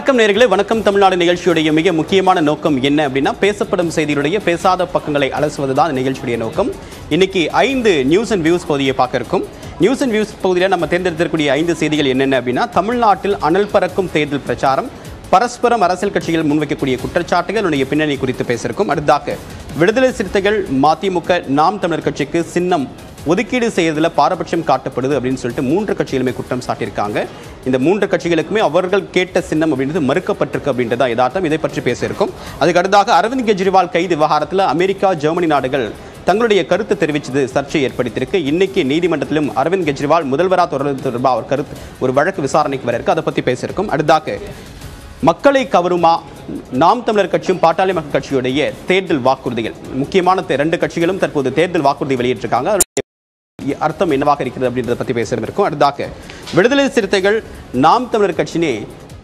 வணக்கம் நேயர்களே, வணக்கம் தமிழ்நாடு நிகழ்ச்சியுடைய மிக முக்கியமான நோக்கம் என்ன அப்படின்னா, பேசப்படும் செய்தியுடைய பேசாத பக்கங்களை அலசுவதுதான் நிகழ்ச்சியுடைய நோக்கம். இன்னைக்கு 5 நியூஸ் அண்ட் வியூஸ் பகுதியை பார்க்க இருக்கும். நியூஸ் அண்ட் வியூஸ் பகுதியில் நம்ம தேர்ந்தெடுத்திருக்கக்கூடிய 5 செய்திகள் என்னென்ன அப்படின்னா, தமிழ்நாட்டில் அனல் பறக்கும் தேர்தல் பிரச்சாரம், பரஸ்பரம் அரசியல் கட்சிகள் முன்வைக்கக்கூடிய குற்றச்சாட்டுகளுடைய பின்னணி குறித்து பேசியிருக்கும். அடுத்ததாக விடுதலை சிறுத்தைகள், மதிமுக, நாம் தமிழர் கட்சிக்கு சின்னம் ஒதுக்கீடு செய்யறதுல பாரபட்சம் காட்டப்படுது அப்படின்னு சொல்லிட்டு 3 கட்சிகளுமே குற்றம் சாட்டியிருக்காங்க. இந்த 3 கட்சிகளுக்குமே அவர்கள் கேட்ட சின்னம் அப்படின்றது மறுக்கப்பட்டிருக்கு அப்படின்றதா யதார்த்தம். இதை பற்றி பேசியிருக்கும். அதுக்கு அடுத்ததாக அரவிந்த் கெஜ்ரிவால் கைது விவகாரத்தில் அமெரிக்கா, ஜெர்மனி நாடுகள் தங்களுடைய கருத்து தெரிவித்தது சர்ச்சை ஏற்படுத்தியிருக்கு. இன்னைக்கு நீதிமன்றத்திலும் அரவிந்த் கெஜ்ரிவால் முதல்வராக தொடர்பாக அவர் கருத்து ஒரு வழக்கு விசாரணைக்கு வர இருக்கு. அதை பற்றி பேசியிருக்கும். அடுத்ததாக மக்களை கவருமா நாம் தமிழர் கட்சியும் பாட்டாளி மக்கள் கட்சியுடைய தேர்தல் வாக்குறுதிகள், முக்கியமான 2 கட்சிகளும் தற்போது தேர்தல் வாக்குறுதி வெளியிட்டிருக்காங்க. அர்த்தம் என்னவாக இருக்கிறது அப்படின்றத பற்றி பேசியிருக்கும். அடுத்ததாக விடுதலை சிறுத்தைகள், நாம் தமிழர் கட்சியினை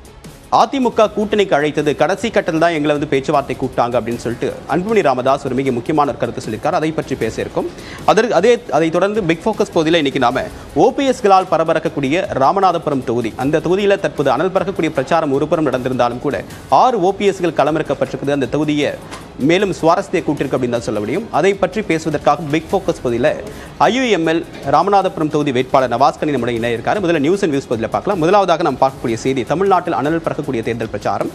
அதிமுக கூட்டணிக்கு அழைத்தது கடைசி கட்டத்தில் தான் எங்களை பேச்சுவார்த்தை கூப்பிட்டாங்க அப்படின்னு சொல்லிட்டு அன்புமணி ராமதாஸ் ஒரு மிக முக்கியமான ஒரு கருத்து சொல்லியிருக்கார். அதை பற்றி பேசியிருக்கும். அதை தொடர்ந்து பிக் ஃபோக்கஸ் பகுதியில் இன்னைக்கு நாம ஓபிஎஸ்களால் பரபரக்கக்கூடிய ராமநாதபுரம் தொகுதி, அந்த தொகுதியில் தற்போது அனல் பறக்கக்கூடிய பிரச்சாரம் ஒருபுறம் நடந்திருந்தாலும் கூட 6 ஓபிஎஸ்கள் களமிறக்கப்பட்டிருக்குது. அந்த தொகுதியை மேலும் சுவாரஸ்யத்தை கூட்டிருக்கு அப்படின்னு தான் சொல்ல முடியும். அதை பற்றி பேசுவதற்காக பிக் ஃபோக்கஸ் பகுதியில் ஐயுஎம்எல் ராமநாதபுரம் தொகுதி வேட்பாளர் நவாஸ்கனி நம்முடைய இணையிருக்காரு. முதல்ல நியூஸ் அண்ட் வியூஸ் பகுதியில் பார்க்கலாம். முதலாவதாக நாம் பார்க்கக்கூடிய செய்தி, தமிழ்நாட்டில் அனல் பறக்கக்கூடிய தேர்தல் பிரச்சாரம்.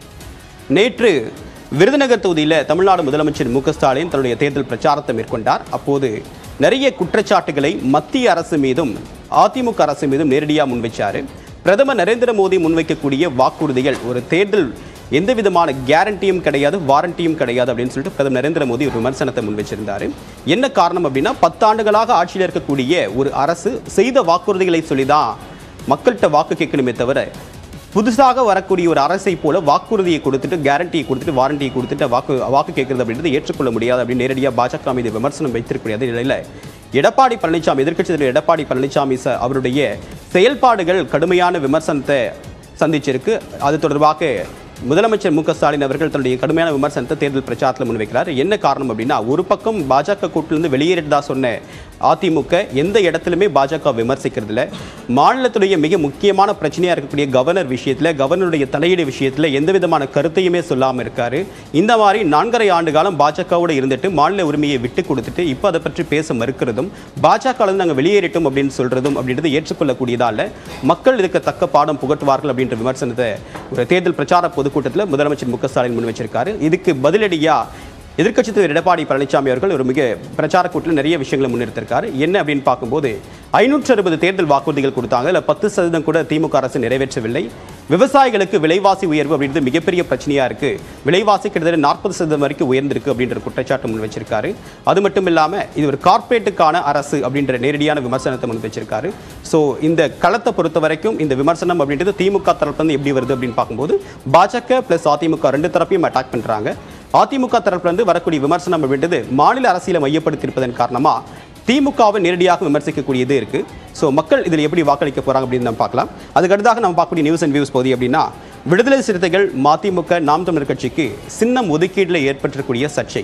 நேற்று விருதுநகர் தொகுதியில் தமிழ்நாடு முதலமைச்சர் மு க ஸ்டாலின் தன்னுடைய தேர்தல் பிரச்சாரத்தை மேற்கொண்டார். அப்போது நிறைய குற்றச்சாட்டுகளை மத்திய அரசு மீதும் அதிமுக அரசு மீதும் நேரடியாக முன்வைச்சார். பிரதமர் நரேந்திர மோடி முன்வைக்கக்கூடிய வாக்குறுதிகள் ஒரு தேர்தல் எந்த விதமான கேரண்டியும் கிடையாது, வாரண்டியும் கிடையாது அப்படின்னு சொல்லிட்டு பிரதமர் நரேந்திர மோடி ஒரு விமர்சனத்தை முன்வச்சிருந்தார். என்ன காரணம் அப்படின்னா, 10 ஆண்டுகளாக ஆட்சியில் இருக்கக்கூடிய ஒரு அரசு செய்த வாக்குறுதிகளை சொல்லி தான் மக்கள்கிட்ட வாக்கு கேட்கணுமே தவிர, புதுசாக வரக்கூடிய ஒரு அரசை போல வாக்குறுதியை கொடுத்துட்டு, கேரண்டியை கொடுத்துட்டு, வாரண்டியை கொடுத்துட்டு வாக்கு கேட்கறது அப்படின்றது ஏற்றுக்கொள்ள முடியாது அப்படின்னு நேரடியாக பாஜக மீது விமர்சனம் வைத்திருக்கக்கூடிய நிலையில் எடப்பாடி பழனிசாமி, எதிர்க்கட்சி தலைவர் எடப்பாடி பழனிசாமி அவருடைய செயல்பாடுகள் கடுமையான விமர்சனத்தை சந்திச்சிருக்கு. அது தொடர்பாக முதலமைச்சர் மு க ஸ்டாலின் அவர்கள் தன்னுடைய கடுமையான விமர்சனத்தை தேர்தல் பிரச்சாரத்தில் முன்வைக்கிறார். என்ன காரணம் அப்படின்னா, ஒரு பக்கம் பாஜக கூட்டிலிருந்து வெளியேறிட்டதா சொன்ன அதிமுக எந்த இடத்துலையுமே பாஜக விமர்சிக்கிறது இல்லை. மாநிலத்துடைய மிக முக்கியமான பிரச்சனையாக இருக்கக்கூடிய கவர்னர் விஷயத்தில், கவர்னருடைய தலையீடு விஷயத்தில் எந்த விதமான கருத்தையுமே சொல்லாமல் இருக்காரு. இந்த மாதிரி 4.5 ஆண்டு காலம் பாஜகவோடு இருந்துட்டு மாநில உரிமையை விட்டு கொடுத்துட்டு இப்போ அதை பற்றி பேச மறுக்கிறதும், பாஜகவிலிருந்து நாங்கள் வெளியேறிட்டோம் அப்படின்னு சொல்றதும் அப்படின்றது ஏற்றுக்கொள்ளக்கூடியதா இல்லை. மக்கள் இதுக்கு தக்க பாடம் புகட்டுவார்கள் அப்படின்ற விமர்சனத்தை ஒரு தேர்தல் பிரச்சார பொதுக்கூட்டத்தில் முதலமைச்சர் மு க ஸ்டாலின் முன் வச்சிருக்காரு. இதுக்கு பதிலடியா எதிர்க்கட்சி தலைவர் எடப்பாடி பழனிசாமி அவர்கள் ஒரு மிக பிரச்சார கூட்டத்தில் நிறைய விஷயங்களை முன்னிறுத்திருக்காரு. என்ன அப்படின்னு பார்க்கும்போது 560 தேர்தல் வாக்குறுதிகள் கொடுத்தாங்க. இல்லை 10% கூட திமுக அரசு நிறைவேற்றவில்லை. விவசாயிகளுக்கு விலைவாசி உயர்வு அப்படின்றது மிகப்பெரிய பிரச்சனையா இருக்கு. விலைவாசி கிட்டத்தட்ட 40% வரைக்கும் உயர்ந்திருக்கு அப்படின்ற குற்றச்சாட்டு முன் வச்சிருக்காரு. அது மட்டும் இல்லாமல் இது ஒரு கார்ப்பரேட்டுக்கான அரசு அப்படின்ற நேரடியான விமர்சனத்தை முன் வச்சிருக்காரு. ஸோ இந்த களத்தை பொறுத்த வரைக்கும் இந்த விமர்சனம் அப்படின்றது திமுக தரப்புலேருந்து எப்படி வருது அப்படின்னு பார்க்கும்போது, பாஜக பிளஸ் அதிமுக 2 தரப்பையும் அட்டாக் பண்ணுறாங்க. அதிமுக தரப்பிலிருந்து வரக்கூடிய விமர்சனம் அப்படின்றது மாநில அரசியலை மையப்படுத்தியிருப்பதன் காரணமா திமுகவை நேரடியாக விமர்சிக்கக்கூடியது இருக்கு. ஸோ மக்கள் இதில் எப்படி வாக்களிக்க போறாங்க அப்படின்னு நம்ம பார்க்கலாம். அதுக்கு அடுத்தாக நம்ம பார்க்கக்கூடிய நியூஸ் அண்ட் வியூஸ் பகுதி அப்படின்னா, விடுதலை சிறுத்தைகள், மதிமுக, நாம் தமிழர் கட்சிக்கு சின்னம் ஒதுக்கீட்டில் ஏற்பட்டிருக்கக்கூடிய சர்ச்சை.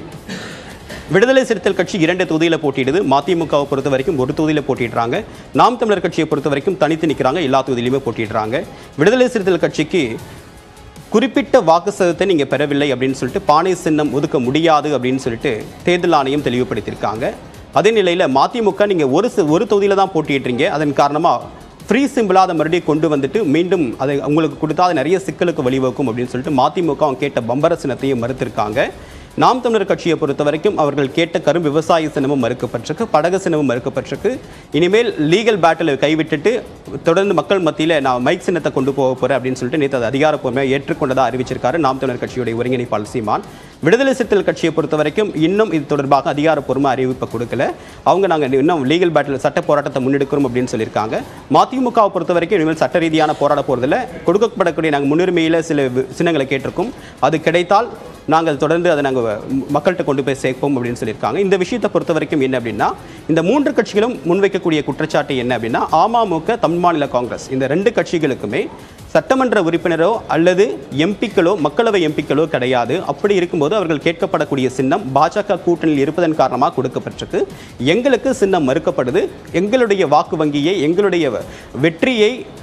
விடுதலை சிறுத்தைகள் கட்சி 2 தொகுதியில் போட்டியிடுது. மதிமுகவை பொறுத்த வரைக்கும் 1 தொகுதியில் போட்டிடுறாங்க. நாம் தமிழர் கட்சியை பொறுத்த வரைக்கும் தனித்து நிற்கிறாங்க, எல்லா தொகுதியிலுமே போட்டிடுறாங்க. விடுதலை சிறுத்தைகள் கட்சிக்கு குறிப்பிட்ட வாக்கு சதத்தை நீங்கள் பெறவில்லை அப்படின்னு சொல்லிட்டு பானை சின்னம் ஒதுக்க முடியாது அப்படின்னு சொல்லிட்டு தேர்தல் ஆணையம் தெளிவுபடுத்தியிருக்காங்க. அதே நிலையில் மதிமுக நீங்கள் ஒரு தொகுதியில் தான் போட்டியிடுறீங்க, அதன் காரணமாக ஃப்ரீ சிம்பிளாக அதை மறுபடியும் கொண்டு வந்துட்டு மீண்டும் அதை உங்களுக்கு கொடுத்தா அது நிறைய சிக்கலுக்கு வழிவகுக்கும் அப்படின்னு சொல்லிட்டு மதிமுக அவங்க கேட்ட பம்பர சின்னத்தையும் மறுத்திருக்காங்க. நாம் தமிழர் கட்சியை பொறுத்த வரைக்கும் அவர்கள் கேட்ட கரும் விவசாய சின்னமும் மறுக்கப்பட்டிருக்கு, படகு சின்னமும் மறுக்கப்பட்டிருக்கு. இனிமேல் லீகல் பேட்டில் கைவிட்டுட்டு தொடர்ந்து மக்கள் மத்தியில் நான் மைக் சின்னத்தை கொண்டு போக போகிறேன் அப்படின்னு சொல்லிட்டு நேற்று அது அதிகாரப்பூர்வமாக ஏற்றுக்கொண்டதாக அறிவிச்சிருக்காரு நாம் தமிழர் கட்சியுடைய ஒருங்கிணைப்பாளர் சீமான். விடுதலை சிறுத்தைகள் கட்சியை பொறுத்த வரைக்கும் இன்னும் இது தொடர்பாக அதிகாரப்பூர்வமாக அறிவிப்பை கொடுக்கல. அவங்க நாங்கள் இன்னும் லீகல் பேட்டில் சட்ட போராட்டத்தை முன்னெடுக்கிறோம் அப்படின்னு சொல்லியிருக்காங்க. மதிமுகவை பொறுத்த வரைக்கும் இனிமேல் சட்ட ரீதியான போராட போகிறதில்ல, கொடுக்கப்படக்கூடிய நாங்கள் முன்னுரிமையில் சில சின்னங்களை கேட்டிருக்கோம், அது கிடைத்தால் நாங்கள் தொடர்ந்து அதை நாங்கள் மக்கள்கிட்ட கொண்டு போய் சேர்ப்போம் அப்படின்னு சொல்லியிருக்காங்க. இந்த விஷயத்தை பொறுத்த வரைக்கும் என்ன அப்படின்னா, இந்த 3 கட்சிகளும் முன்வைக்கக்கூடிய குற்றச்சாட்டு என்ன அப்படின்னா, அமமுக, தமிழ் மாநில காங்கிரஸ் இந்த 2 கட்சிகளுக்குமே சட்டமன்ற உறுப்பினரோ அல்லது எம்பிக்களோ, மக்களவை எம்பிக்களோ கிடையாது. அப்படி இருக்கும்போது அவர்கள் கேட்கப்படக்கூடிய சின்னம் பாஜக கூட்டணியில் இருப்பதன் காரணமாக கொடுக்கப்பட்டிருக்கு. எங்களுக்கு சின்னம் மறுக்கப்படுது. எங்களுடைய வாக்கு வங்கியை, எங்களுடைய வெற்றியை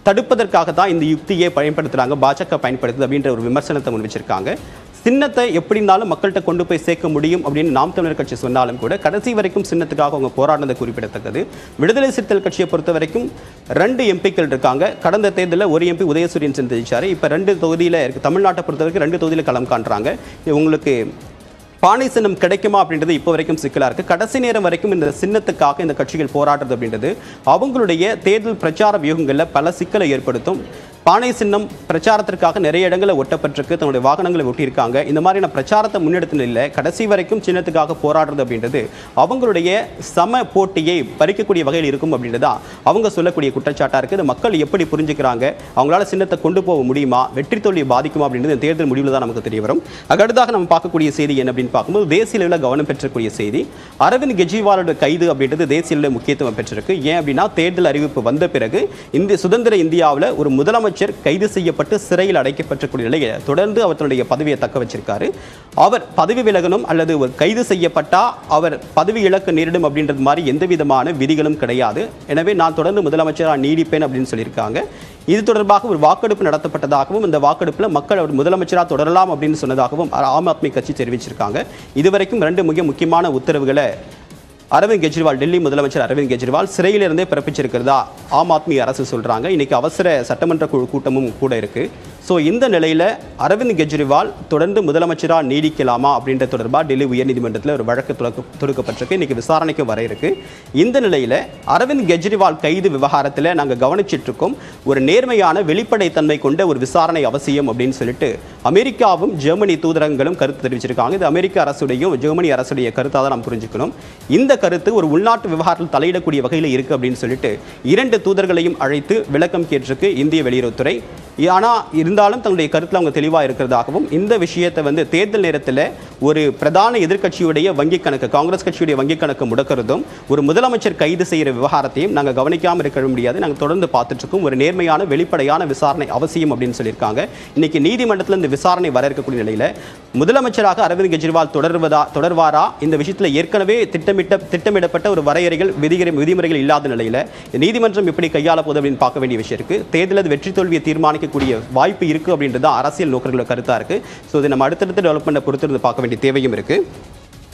தடுப்பதற்காக தான் இந்த யுக்தியை பயன்படுத்துறாங்க, பாஜக பயன்படுத்துது அப்படின்ற ஒரு விமர்சனத்தை முன் வச்சிருக்காங்க. சின்னத்தை எப்படி இருந்தாலும் மக்கள்கிட்ட கொண்டு போய் சேர்க்க முடியும் அப்படின்னு நாம் தமிழர் கட்சி சொன்னாலும் கூட கடைசி வரைக்கும் சின்னத்துக்காக அவங்க போராடினது குறிப்பிடத்தக்கது. விடுதலை சிறுத்தைகள் கட்சியை பொறுத்த வரைக்கும் 2 எம்பிக்கள் இருக்காங்க. கடந்த தேர்தலில் ஒரு எம்பி உதயசூரியன் சந்திச்சாரு. இப்போ 2 தொகுதியில் இருக்கு. தமிழ்நாட்டை பொறுத்த வரைக்கும் 2 தொகுதியில் களம் காண்றாங்க. உங்களுக்கு பானை சின்னம் கிடைக்குமா அப்படின்றது இப்போ வரைக்கும் சிக்கலாக இருக்குது. கடைசி நேரம் வரைக்கும் இந்த சின்னத்துக்காக இந்த கட்சிகள் போராடுறது அப்படின்றது அவங்களுடைய தேர்தல் பிரச்சார வியூகங்களில் பல சிக்கலை ஏற்படுத்தும். பானை சின்னம் பிரச்சாரத்திற்காக நிறைய இடங்களில் ஒட்டப்பட்டிருக்கு, தன்னுடைய வாகனங்களை ஒட்டியிருக்காங்க. இந்த மாதிரியான பிரச்சாரத்தை முன்னெடுத்து இல்லை, கடைசி வரைக்கும் சின்னத்துக்காக போராடுறது அப்படின்றது அவங்களுடைய சம போட்டியை பறிக்கக்கூடிய வகையில் இருக்கும் அப்படின்றதா அவங்க சொல்லக்கூடிய குற்றச்சாட்டாக இருக்குது. மக்கள் எப்படி புரிஞ்சுக்கிறாங்க, அவங்களால சின்னத்தை கொண்டு போக முடியுமா, வெற்றி தோல்வியை பாதிக்குமா அப்படின்றது தேர்தல் முடிவில் தான் நமக்கு தெரிய வரும். அடுத்ததாக நம்ம பார்க்கக்கூடிய செய்தி என்ன அப்படின்னு பார்க்கும்போது தேசிய அளவில் கவனம் பெற்றக்கூடிய செய்தி அரவிந்த் கெஜ்ரிவாலோட கைது அப்படின்றது தேசிய அளவில் முக்கியத்துவம் பெற்றிருக்கு. ஏன் அப்படின்னா தேர்தல் அறிவிப்பு வந்த பிறகு இந்த சுதந்திர இந்தியாவில் ஒரு முதலமைச்சர் கைது செய்யப்பட்டு சிறையில் அடைக்கப்பட்டிருக்கூடிய நிலையில் தொடர்ந்து அவர் தன்னுடைய பதவியை தக்க வச்சிருக்காரு. அவர் பதவி விலகணும் அல்லது ஒரு கைது செய்யப்பட்டா அவர் பதவி இழக்க நேரிடும் அப்படின்றது மாதிரி எந்த விதமான விதிகளும் கிடையாது. எனவே நான் தொடர்ந்து முதலமைச்சராக நீடிப்பேன் அப்படின்னு சொல்லியிருக்காங்க. இது தொடர்பாக ஒரு வாக்கெடுப்பு நடத்தப்பட்டதாகவும் இந்த வாக்கெடுப்பில் மக்கள் அவர் முதலமைச்சராக தொடரலாம் அப்படின்னு சொன்னதாகவும் ஆம் ஆத்மி கட்சி தெரிவிச்சிருக்காங்க. இதுவரைக்கும் 2 மிக முக்கியமான உத்தரவுகளை அரவிந்த் கெஜ்ரிவால், டெல்லி முதலமைச்சர் அரவிந்த் கெஜ்ரிவால் சிறையிலிருந்தே பிறப்பிச்சிருக்கிறதா ஆம் ஆத்மி அரசு சொல்கிறாங்க. இன்றைக்கி அவசர சட்டமன்ற குழு கூட்டமும் கூட இருக்குது. ஸோ இந்த நிலையில் அரவிந்த் கெஜ்ரிவால் தொடர்ந்து முதலமைச்சராக நீடிக்கலாமா அப்படின்ற தொடர்பாக டெல்லி உயர்நீதிமன்றத்தில் ஒரு வழக்கு தொடுக்கப்பட்டிருக்கு. இன்றைக்கி விசாரணைக்கு வர இருக்கு. இந்த நிலையில் அரவிந்த் கெஜ்ரிவால் கைது விவகாரத்தில் நாங்கள் கவனிச்சிட்ருக்கோம், ஒரு நேர்மையான வெளிப்படைத்தன்மை கொண்ட ஒரு விசாரணை அவசியம் அப்படின்னு சொல்லிட்டு அமெரிக்காவும் ஜெர்மனி தூதரகங்களும் கருத்து தெரிவிச்சிருக்காங்க. இது அமெரிக்க அரசுடையும் ஜெர்மனி அரசுடைய கருத்தாக தான் நாம் புரிஞ்சுக்கணும். இந்த கருத்து ஒரு உள்நாட்டு விவகாரத்தில் தலையிடக்கூடிய வகையில் இருக்குது அப்படின்னு சொல்லிட்டு 2 தூதர்களையும் அழைத்து விளக்கம் கேட்டிருக்கு இந்திய வெளியுறவுத்துறை. ஆனால் இருந்தாலும் தன்னுடைய கருத்தில் அவங்க தெளிவாக இருக்கிறதாகவும் இந்த விஷயத்தை தேர்தல் நேரத்தில் ஒரு பிரதான எதிர்க்கட்சியுடைய வங்கிக் கணக்கு, காங்கிரஸ் கட்சியுடைய வங்கிக் கணக்கு முடக்கிறதும் ஒரு முதலமைச்சர் கைது செய்கிற விவகாரத்தையும் நாங்கள் கவனிக்காமல் இருக்க முடியாது, நாங்கள் தொடர்ந்து பார்த்துட்டு இருக்கோம், ஒரு நேர்மையான வெளிப்படையான விசாரணை அவசியம் அப்படின்னு சொல்லியிருக்காங்க. இன்னைக்கு நீதிமன்றத்தில் இந்த விசாரணை வர இருக்கக்கூடிய நிலையில் முதலமைச்சராக அரவிந்த் கெஜ்ரிவால் தொடர்வாரா, இந்த விஷயத்தில் ஏற்கனவே திட்டமிடப்பட்ட ஒரு வரையறைகள் விதிமுறைகள் இல்லாத நிலையில் நீதிமன்றம் எப்படி கையாள போகுது அப்படின்னு பார்க்க வேண்டிய விஷயம் இருக்குது. தேர்தலில் வெற்றி தோல்வியை தீர்மானிக்கக்கூடிய வாய்ப்பு இருக்குது அப்படின்றது அரசியல் நோக்கர்களோட கருத்தாக இருக்குது. ஸோ இதை நம்ம அடுத்தடுத்த டெவலப்மெண்ட்டை பொறுத்திருந்து பார்க்க வேண்டிய தேவையும் இருக்குது.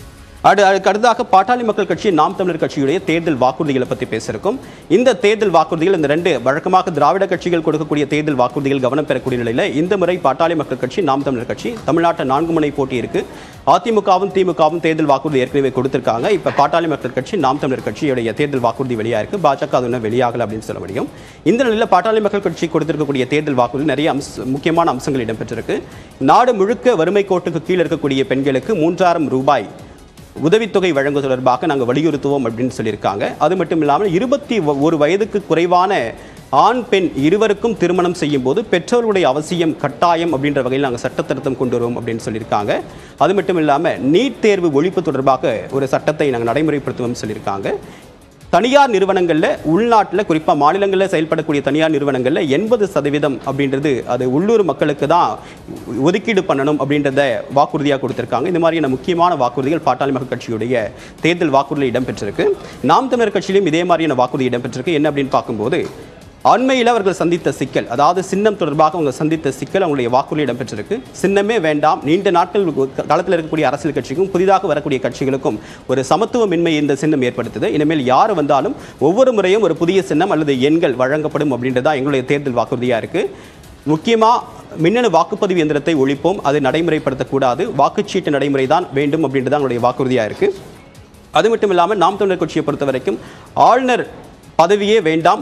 அடுத்ததாக பாட்டாளி மக்கள் கட்சி, நாம் தமிழர் கட்சியுடைய தேர்தல் வாக்குறுதிகளை பற்றி பேசியிருக்கோம். இந்த தேர்தல் வாக்குறுதிகள் இந்த 2 வழக்கமாக திராவிட கட்சிகள் கொடுக்கக்கூடிய தேர்தல் வாக்குறுதிகள் கவனம் பெறக்கூடிய நிலையில் இந்த முறை பாட்டாளி மக்கள் கட்சி, நாம் தமிழர் கட்சி தமிழ்நாட்டில் 4 முனை போட்டி இருக்கு. அதிமுகவும் திமுகவும் தேர்தல் வாக்குறுதி ஏற்கனவே கொடுத்திருக்காங்க. இப்போ பாட்டாளி மக்கள் கட்சி, நாம் தமிழர் கட்சியுடைய தேர்தல் வாக்குறுதி வெளியாக இருக்கு. பாஜக அது இன்னும் வெளியாகல அப்படின்னு சொல்ல முடியும். இந்த நிலையில் பாட்டாளி மக்கள் கட்சி கொடுத்திருக்கக்கூடிய தேர்தல் வாக்குறுதி நிறைய முக்கியமான அம்சங்கள் இடம்பெற்றிருக்கு. நாடு முழுக்க வறுமை கோட்டுக்கு கீழே இருக்கக்கூடிய பெண்களுக்கு 3000 ரூபாய் உதவித்தொகை வழங்குவது தொடர்பாக நாங்கள் வலியுறுத்துவோம் அப்படின்னு சொல்லியிருக்காங்க. அது மட்டும் இல்லாமல் 21 வயதுக்கு குறைவான ஆண் பெண் இருவருக்கும் திருமணம் செய்யும் போது பெற்றோர்களுடைய அவசியம் கட்டாயம் அப்படின்ற வகையில் நாங்கள் சட்ட திருத்தம் கொண்டு வருவோம் அப்படின்னு சொல்லியிருக்காங்க. அது மட்டும் இல்லாமல் நீட் தேர்வு ஒழிப்பு தொடர்பாக ஒரு சட்டத்தை நாங்கள் நடைமுறைப்படுத்துவோம் சொல்லியிருக்காங்க. தனியார் நிறுவனங்களில் உள்நாட்டில் குறிப்பாக மாநிலங்களில் செயல்படக்கூடிய தனியார் நிறுவனங்களில் 80% அப்படின்றது அது உள்ளூர் மக்களுக்கு தான் ஒதுக்கீடு பண்ணணும் அப்படின்றத வாக்குறுதியாக கொடுத்துருக்காங்க. இந்த மாதிரியான முக்கியமான வாக்குறுதிகள் பாட்டாளி மக்கள் கட்சியுடைய தேர்தல் வாக்குறுதியில் இடம்பெற்றிருக்கு. நாம் தமிழர் கட்சியிலும் இதே மாதிரியான வாக்குறுதி இடம்பெற்றிருக்கு. என்ன அப்படின்னு பார்க்கும்போது அண்மையில் அவர்கள் சந்தித்த சிக்கல், அதாவது சின்னம் தொடர்பாக அவங்க சந்தித்த சிக்கல் அவங்களுடைய வாக்குறுதி இடம்பெற்றிருக்கு. சின்னமே வேண்டாம், நீண்ட நாட்கள் களத்தில் இருக்கக்கூடிய அரசியல் கட்சிக்கும் புதிதாக வரக்கூடிய கட்சிகளுக்கும் ஒரு சமத்துவமின்மை இந்த சின்னம் ஏற்படுத்துது. இனிமேல் யார் வந்தாலும் ஒவ்வொரு முறையும் ஒரு புதிய சின்னம் அல்லது எண்கள் வழங்கப்படும் அப்படின்றதா எங்களுடைய தேர்தல் வாக்குறுதியாக இருக்குது. முக்கியமாக மின்னணு வாக்குப்பதிவு இயந்திரத்தை ஒழிப்போம், அதை நடைமுறைப்படுத்தக்கூடாது, வாக்குச்சீட்டு நடைமுறை தான் வேண்டும் அப்படின்றதான் எங்களுடைய வாக்குறுதியாக இருக்குது. அது மட்டும் இல்லாமல் நாம் தமிழர் கட்சியை பொறுத்த வரைக்கும் ஆளுநர் பதவியே வேண்டாம்,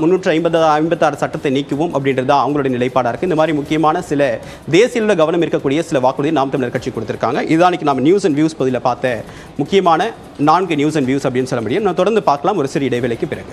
356 சட்டத்தை நீக்குவோம் அப்படின்றது தான் அவங்களுடைய நிலைப்பாடாக இருக்குது. இந்த மாதிரி முக்கியமான சில தேசிய கவனம் இருக்கக்கூடிய சில வாக்குறுதி நாம் தமிழர் கட்சி கொடுத்துருக்காங்க. இதுதான் நம்ம நியூஸ் அண்ட் வியூஸ் பகுதியில் பார்த்த முக்கியமான 4 நியூஸ் அண்ட் வியூஸ் அப்படின்னு சொல்ல முடியும். நான் தொடர்ந்து பார்க்கலாம் ஒரு சிறு இடைவேளைக்கு பிறகு.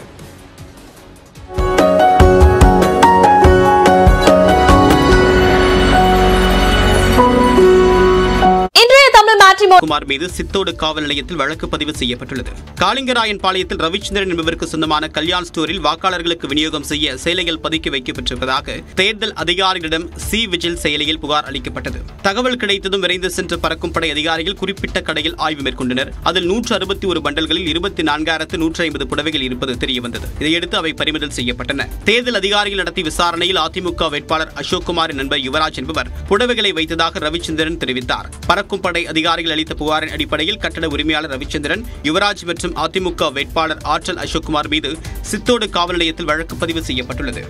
குமார் மீது சித்தோடு காவல் நிலையத்தில் வழக்கு பதிவு செய்யப்பட்டுள்ளது. காளிங்கராயன் பாளையத்தில் ரவிச்சந்திரன் என்பவருக்கு சொந்தமான கல்யாண் ஸ்டோரில் வாக்காளர்களுக்கு விநியோகம் செய்ய சேலைகள் பதுக்கி வைக்கப்பட்டிருப்பதாக தேர்தல் அதிகாரிகளிடம் சி விஜில் செயலியில் புகார் அளிக்கப்பட்டது. தகவல் கிடைத்ததும் விரைந்து சென்று பறக்கும் படை அதிகாரிகள் குறிப்பிட்ட கடையில் ஆய்வு மேற்கொண்டனர். அதில் 161 பண்டல்களில் 24,150 புடவைகள் இருப்பது தெரியவந்தது. இதையடுத்து அவை பறிமுதல் செய்யப்பட்டன. தேர்தல் அதிகாரிகள் நடத்திய விசாரணையில் அதிமுக வேட்பாளர் அசோக் குமாரின் நண்பர் யுவராஜ் என்பவர் புடவைகளை வைத்ததாக ரவிச்சந்திரன் தெரிவித்தார். பறக்கும் படை அதிகாரிகள் அளித்த புகாரின் அடிப்படையில் கட்டட உரிமையாளர் ரவிச்சந்திரன், யுவராஜ் மற்றும் அதிமுக வேட்பாளர் ஆற்றல் அசோக்குமார் மீது சித்தோடு காவல் நிலையத்தில் வழக்கு பதிவு செய்யப்பட்டுள்ளது.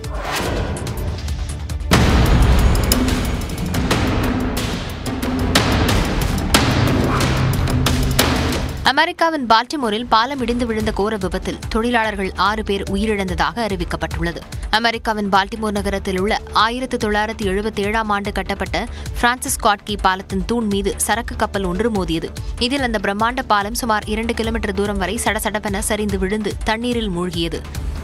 அமெரிக்காவின் பால்டிமோரில் பாலம் இடிந்து விழுந்த கோர விபத்தில் தொழிலாளர்கள் 6 பேர் உயிரிழந்ததாக அறிவிக்கப்பட்டுள்ளது. அமெரிக்காவின் பால்டிமோர் நகரத்தில் உள்ள 1977ஆம் ஆண்டு கட்டப்பட்ட பிரான்சிஸ் ஸ்காட் கீ பாலத்தின் தூண் மீது சரக்கு கப்பல் ஒன்று மோதியது. இதில் அந்த பிரம்மாண்ட பாலம் சுமார் 2 கிலோமீட்டர் தூரம் வரை சடசடப்பென சரிந்து விழுந்து தண்ணீரில் மூழ்கியது.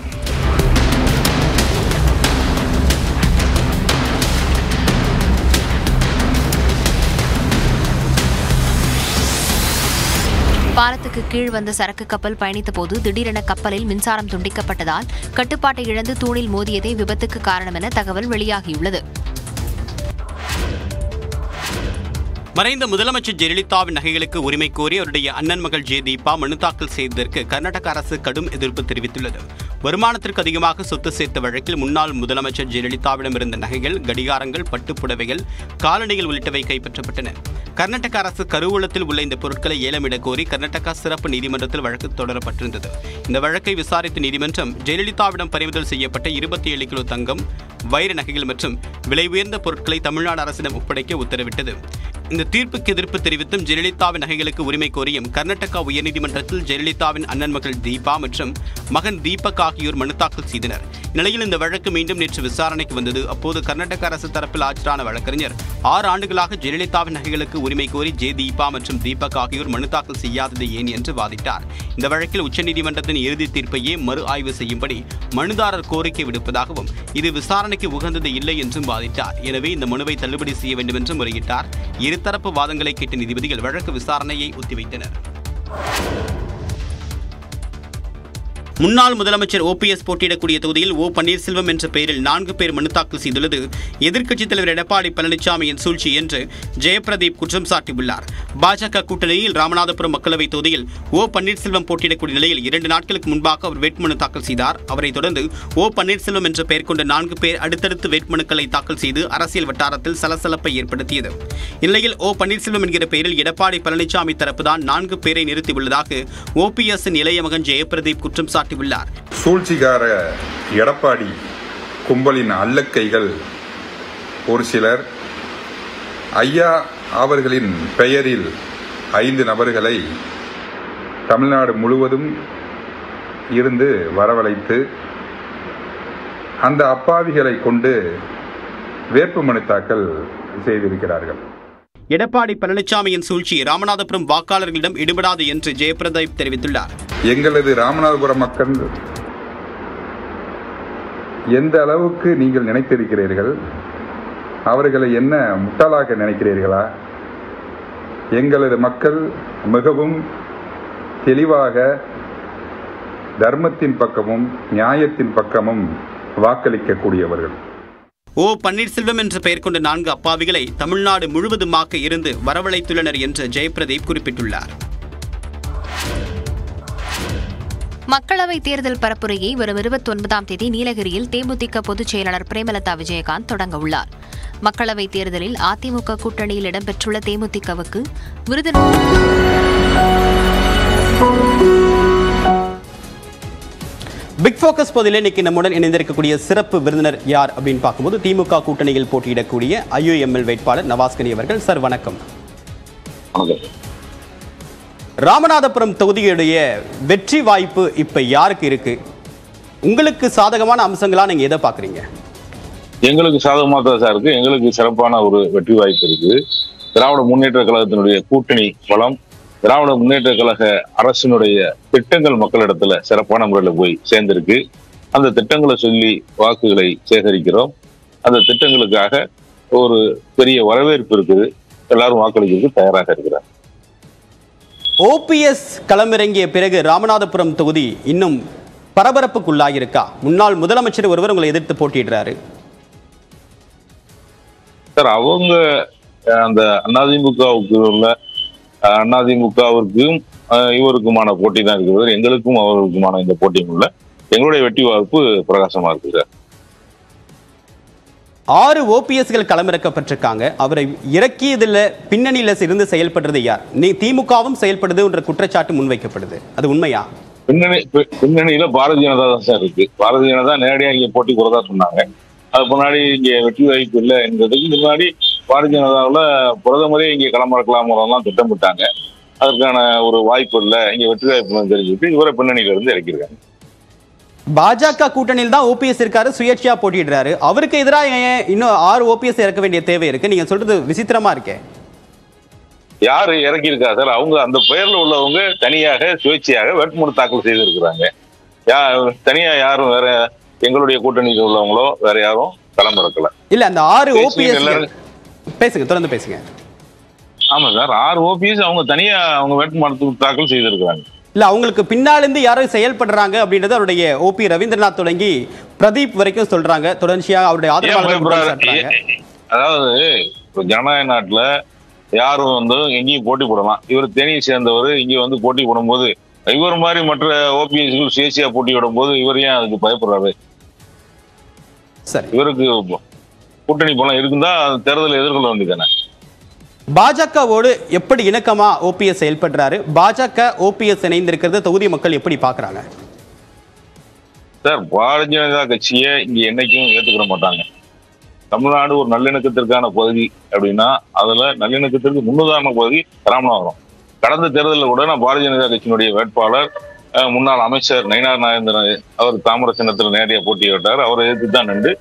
பாலத்துக்கு கீழ் வந்த சரக்கு கப்பல் பயணித்த போது திடீரென கப்பலில் மின்சாரம் துண்டிக்கப்பட்டதால் கட்டுப்பாட்டை இழந்து தூணில் மோதியதே விபத்துக்கு காரணம் என தகவல் வெளியாகியுள்ளது. மறைந்த முதலமைச்சர் ஜெயலலிதாவின் நகைகளுக்கு உரிமை கோரி அவருடைய அண்ணன் மகள் ஜே தீபா மனு தாக்கல் செய்ததற்கு கர்நாடக அரசு கடும் எதிர்ப்பு தெரிவித்துள்ளது. வருமானத்திற்கு அதிகமாக சொத்து சேர்த்த வழக்கில் முன்னாள் முதலமைச்சர் ஜெயலலிதாவிடம் இருந்த நகைகள், கடிகாரங்கள், பட்டுப்புடவைகள், காலணிகள் உள்ளிட்டவை கைப்பற்றப்பட்டன. கர்நாடக அரசு கருவூலத்தில் உள்ள இந்த பொருட்களை ஏலமிட கோரி கர்நாடகா சிறப்பு நீதிமன்றத்தில் வழக்கு தொடரப்பட்டிருந்தது. இந்த வழக்கை விசாரித்த நீதிமன்றம் ஜெயலலிதாவிடம் பறிமுதல் செய்யப்பட்ட 27 கிலோ தங்கம், வைர நகைகள் மற்றும் விலை உயர்ந்த பொருட்களை தமிழ்நாடு அரசிடம் ஒப்படைக்க உத்தரவிட்டது. இந்த தீர்ப்புக்கு எதிர்ப்பு தெரிவித்தும் ஜெயலலிதாவின் நகைகளுக்கு உரிமை கோரியும் கர்நாடகா உயர்நீதிமன்றத்தில் ஜெயலலிதாவின் அண்ணன் மகள் தீபா மற்றும் மகன் தீபக் ஆகியோர் மனு தாக்கல் செய்தனர். இந்நிலையில் இந்த வழக்கு மீண்டும் நேற்று விசாரணைக்கு வந்தது. அப்போது கர்நாடக அரசு தரப்பில் ஆஜரான வழக்கறிஞர் 6 ஆண்டுகளாக ஜெயலலிதாவின் நகைகளுக்கு உரிமை கோரி ஜே தீபா மற்றும் தீபக் ஆகியோர் மனு தாக்கல் செய்யாதது ஏன் என்று வாதிட்டார். இந்த வழக்கில் உச்சநீதிமன்றத்தின் இறுதி தீர்ப்பையே மறு ஆய்வு செய்யும்படி மனுதாரர் கோரிக்கை விடுப்பதாகவும் இது விசாரணைக்கு உகந்தது இல்லை என்றும் வாதிட்டார். எனவே இந்த மனுவை தள்ளுபடி செய்ய வேண்டும் என்று முறையிட்டார். இருதரப்பு வாதங்களை கேட்ட நீதிபதிகள் வழக்கு விசாரணையை ஒத்திவைத்தனர். முன்னாள் முதலமைச்சர் OPS போட்டியிடக்கூடிய தொகுதியில் ஓ பன்னீர்செல்வம் என்ற பெயரில் 4 பேர் மனு தாக்கல் செய்துள்ளது எதிர்க்கட்சித் தலைவர் எடப்பாடி பழனிசாமியின் சூழ்ச்சி என்று ஜெயபிரதீப் குற்றம் சாட்டியுள்ளார். பாஜக கூட்டணியில் ராமநாதபுரம் மக்களவைத் தொகுதியில் ஓ பன்னீர்செல்வம் போட்டியிடக்கூடிய நிலையில் 2 நாட்களுக்கு முன்பாக அவர் வேட்புமனு தாக்கல் செய்தார். அவரைத் தொடர்ந்து ஓ பன்னீர்செல்வம் என்ற பெயர் கொண்ட 4 பேர் அடுத்தடுத்து வேட்புமனுக்களை தாக்கல் செய்து அரசியல் வட்டாரத்தில் சலசலப்பை ஏற்படுத்தியது. இந்நிலையில் ஓ பன்னீர்செல்வம் என்கிற பெயரில் எடப்பாடி பழனிசாமி தரப்புதான் 4 பேரை நிறுத்தியுள்ளதாக OPSன் இளைய மகன் ஜெயபிரதீப் குற்றம் சாட்டியுள்ளார். சூழ்ச்சிகார எடப்பாடி கும்பலின் அல்லக்கைகள் ஒரு சிலர் ஐயா அவர்களின் பெயரில் 5 நபர்களை தமிழ்நாடு முழுவதும் இருந்து வரவழைத்து அந்த அப்பாவிகளை கொண்டு வேட்புமனு தாக்கல் செய்திருக்கிறார்கள். எடப்பாடி பழனிசாமியின் சூழ்ச்சி ராமநாதபுரம் வாக்காளர்களிடம் ஈடுபடாது என்று ஜெயபிரதீப் தெரிவித்துள்ளார். எங்களது ராமநாதபுரம் மக்கள் எந்த அளவுக்கு நீங்கள் நினைத்திருக்கிறீர்கள்? அவர்களை என்ன முட்டாளாக நினைக்கிறீர்களா? எங்களது மக்கள் மிகவும் தெளிவாக தர்மத்தின் பக்கமும் நியாயத்தின் பக்கமும் வாக்களிக்கக்கூடியவர்கள். ஓ பன்னீர்செல்வம் என்ற பெயர் கொண்ட 4 அப்பாவிகளை தமிழ்நாடு முழுவதுமாக இருந்து வரவழைத்துள்ளனர் என்று ஜெயபிரதீப் குறிப்பிட்டுள்ளார். மக்களவைத் தேர்தல் பரப்புரையை வரும் 29ஆம் தேதி நீலகிரியில் தேமுதிக பொதுச் செயலாளர் பிரேமலதா விஜயகாந்த் தொடங்க உள்ளார். மக்களவைத் தேர்தலில் அதிமுக கூட்டணியில் இடம்பெற்றுள்ள தேமுதிகவுக்கு பிக் ஃபோக்கஸ் பகுதியில் இன்னைக்கு நம்முடன் இணைந்திருக்கக்கூடிய சிறப்பு விருந்தினர் யார் அப்படின்னு பார்க்கும்போது திமுக கூட்டணியில் போட்டியிடக்கூடிய IUML வேட்பாளர் நவாஸ்கனி அவர்கள். சார் வணக்கம். ராமநாதபுரம் தொகுதியுடைய வெற்றி வாய்ப்பு இப்ப யாருக்கு இருக்கு? உங்களுக்கு சாதகமான அம்சங்களா நீங்க எதை பாக்குறீங்க? எங்களுக்கு சாதகமாக தான் சார் இருக்கு. எங்களுக்கு சிறப்பான ஒரு வெற்றி வாய்ப்பு இருக்கு. திராவிட முன்னேற்ற கழகத்தினுடைய கூட்டணி பலம், திராவிட முன்னேற்ற கழக அரசினுடைய திட்டங்கள் மக்களிடத்துல சிறப்பான முறையில் போய் சேர்ந்திருக்கு. அந்த திட்டங்களை சொல்லி வாக்குகளை சேகரிக்கிறோம். அந்த திட்டங்களுக்காக ஒரு பெரிய வரவேற்பு இருக்குது. எல்லாரும் வாக்களிக்கிறதுக்கு தயாராக இருக்கிறார். ஓபிஎஸ் களமிறங்கிய பிறகு ராமநாதபுரம் தொகுதி இன்னும் பரபரப்புக்குள்ளாகியிருக்கா? முன்னாள் முதலமைச்சர் ஒருவர் உங்களை எதிர்த்து போட்டியிடுறாரு. சார், அவங்க அந்த அதிமுகவுக்கு உள்ள அதிமுகவிற்கும் இவருக்குமான போட்டி தான் இருக்கிறது. எங்களுக்கும் அவர்களுக்குமான இந்த போட்டியும் உள்ள எங்களுடைய வெற்றி வாய்ப்பு பிரகாசமா இருக்கு சார். 6 ஓபிஎஸ்கள் களமிறக்கப்பட்டிருக்காங்க. அவரை இறக்கியதில் பின்னணியில இருந்து செயல்படுறது யார்? திமுகவும் செயல்படுது என்ற குற்றச்சாட்டு முன்வைக்கப்படுது. அது உண்மையா? பின்னணியில பாரதிய ஜனதா தான் சார் இருக்கு. பாரதிய ஜனதா நேரடியாக இங்க போட்டி போறதா சொன்னாங்க. அது முன்னாடி இங்க வெற்றி வாய்ப்பு இல்லை என்கிறதுக்கு முன்னாடி பாரதிய ஜனதாவில் பிரதமரே இங்கே களமிறக்கலாம் திட்டமிட்டாங்க. அதற்கான ஒரு வாய்ப்பு இல்லை, இங்க வெற்றி வாய்ப்பு தெரிஞ்சுட்டு இவரை பின்னணியில இருந்து இறக்கிருக்காங்க. பாஜக கூட்டணியில் தான் ஓபிஎஸ் இருக்காரு, சுயேட்சையா போட்டிடுறாரு. அவருக்கு எதிராக இன்னும் 6 ஓபிஎஸ் இறக்க வேண்டிய தேவை இருக்கு. நீங்க சொல்றது விசித்திரமா இருக்கே. யாரு இறக்கியிருக்கா சார்? அவங்க அந்த பெயர்ல உள்ளவங்க தனியாக சுயேட்சையாக வேட்புமனு தாக்கல் செய்திருக்கிறாங்க. தனியா யாரும் வேற எங்களுடைய கூட்டணியில் உள்ளவங்களோ வேற யாரும் களமிறக்கல. இல்ல, அந்த 6 ஓபிஎஸ் பேசுங்க, தொடர்ந்து பேசுங்க. ஆமா சார், 6 ஓபிஎஸ் அவங்க தனியா அவங்க வேட்புமனு தாக்கல் செய்திருக்கிறாங்க. இல்ல, அவங்களுக்கு பின்னாலிருந்து யாரோ செயல்படுறாங்க அப்படின்றது அவருடைய ஓபி ரவீந்திரநாத் தொடங்கி பிரதீப் வரைக்கும் சொல்றாங்க. தொடர்ச்சியா அவருடைய ஆதரவாளர்கள் அதாவது ஜனநாயக நாட்டுல யாரும் எங்கேயும் போட்டி போடலாம். இவர் தேனியை சேர்ந்தவர் இங்க போட்டி போடும்போது இவர் மாதிரி மற்ற ஓபிஎஸ்கள் சுயேட்சையா போட்டி விடும் போது இவர் ஏன் அதுக்கு பயப்படுறாரு? சரி, இவருக்கு கூட்டணி பலம் இருக்குதா தேர்தலை எதிர்கொள்ள வேண்டியதானே? பாஜகவோடு எப்படி இணக்கமா ஓபிஎஸ் செயல்படுறாரு? பாஜக ஓபிஎஸ் இணைந்திருக்கிறது தொகுதி மக்கள் எப்படி பாக்குறாங்க? சார், பாரதிய ஜனதா கட்சியை இங்க என்னைக்கும் ஏத்துக்கிற மாட்டாங்க. தமிழ்நாடு ஒரு நல்லிணக்கத்திற்கான பகுதி அப்படின்னா அதுல நல்லிணக்கத்திற்கு முன்னுதாரண பகுதி ராமநாதபுரம். கடந்த தேர்தலில் கூட நான் பாரதிய ஜனதா கட்சியினுடைய வேட்பாளர் முன்னாள் அமைச்சர் நயினார் நாகேந்திரன் அவர் தாமர சின்னத்தில் நேரடியாக போட்டியிட்டார். அவரை எதிர்த்து தான் நின்று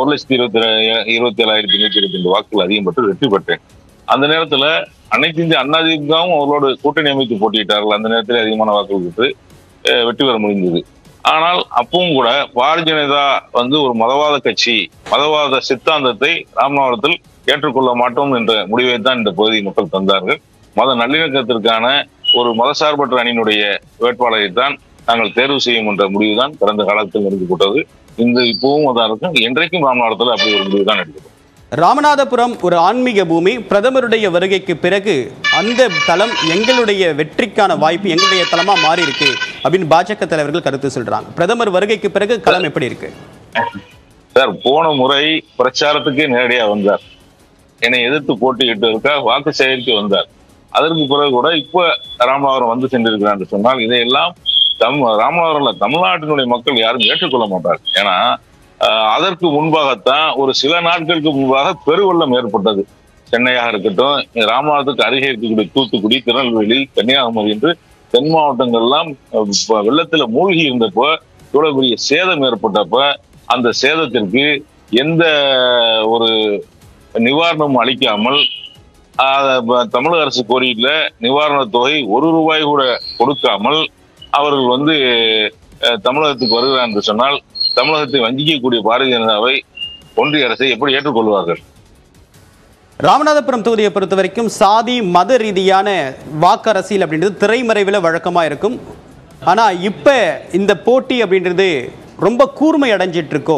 1,27,122 வாக்குகள் அதிகம் பெற்று வெற்றி பெற்றேன். அந்த நேரத்துல அனைத்து இந்திய அண்ணா திமுகவும் அவர்களோடு கூட்டணி அமைத்து போட்டியிட்டார்கள். அந்த நேரத்தில் அதிகமான வாக்குகள் பெற்று வெற்றி பெற முடிந்தது. ஆனால் அப்பவும் கூட பாரதிய ஜனதா ஒரு மதவாத கட்சி, மதவாத சித்தாந்தத்தை ராமநாதபுரத்தில் ஏற்றுக்கொள்ள மாட்டோம் என்ற முடிவை தான் இந்த பகுதி மக்கள் தந்தார்கள். மத நல்லிணக்கத்திற்கான ஒரு மதசார்பற்ற அணியினுடைய வேட்பாளரை தான் நாங்கள் தேர்வு செய்யும் என்ற முடிவு தான் கடந்த காலத்தில் எடுக்கப்பட்டது. இப்பவும் அதான் இருக்கும். என்றைக்கும் ராமநாதபுரத்தில் அப்படி ஒரு முடிவு தான் எடுக்கப்படும். ராமநாதபுரம் ஒரு ஆன்மீக பூமி. பிரதமருடைய வருகைக்கு பிறகு அந்த தளம் எங்களுடைய வெற்றிக்கான வாய்ப்பு எங்களுடைய தளமா மாறி இருக்கு அப்படின்னு பாஜக தலைவர்கள் கருத்து சொல்றாங்க. பிரதமர் வருகைக்கு பிறகு களம் எப்படி இருக்கு? சார், போன முறை பிரச்சாரத்துக்கே நேரடியா வந்தார். என்னை எதிர்த்து போட்டியிட்டு இருக்கா வாக்கு சேகரிக்க வந்தார். அதற்கு பிறகு கூட இப்ப ராமநாதபுரம் சென்றிருக்கிறார் என்று சொன்னால் இதையெல்லாம் ராமநாதபுரம்ல தமிழ்நாட்டினுடைய மக்கள் யாரும் ஏற்றுக்கொள்ள மாட்டார். ஏன்னா அதற்கு முன்பாகத்தான் ஒரு சில நாட்களுக்கு முன்பாக பெருவெள்ளம் ஏற்பட்டது. சென்னையாக இருக்கட்டும், ராமநாதத்துக்கு அருகே இருக்கக்கூடிய தூத்துக்குடி, திருநெல்வேலி, கன்னியாகுமரி என்று தென் மாவட்டங்கள்லாம் வெள்ளத்துல மூழ்கி இருந்தப்போ இவ்வளவு பெரிய சேதம் ஏற்பட்டப்ப அந்த சேதத்திற்கு எந்த ஒரு நிவாரணமும் அளிக்காமல் தமிழக அரசு கோரிக்கையில நிவாரண தொகை 1 ரூபாய் கூட கொடுக்காமல் அவர்கள் தமிழகத்துக்கு வருகிறார் என்று சொன்னால் தமிழகத்தை வஞ்சிக்கக்கூடிய பாரதிய ஜனதாவை ஒன்றிய அரசை எப்படி ஏற்றுக்கொள்வார்கள்? ராமநாதபுரம் தொகுதியை பொறுத்த வரைக்கும் சாதி மத ரீதியான வாக்கு அரசியல் அப்படின்றது திரைமறைவில் வழக்கமா இருக்கும். ஆனா இப்ப இந்த போட்டி அப்படின்றது ரொம்ப கூர்மை அடைஞ்சிட்டு இருக்கோ?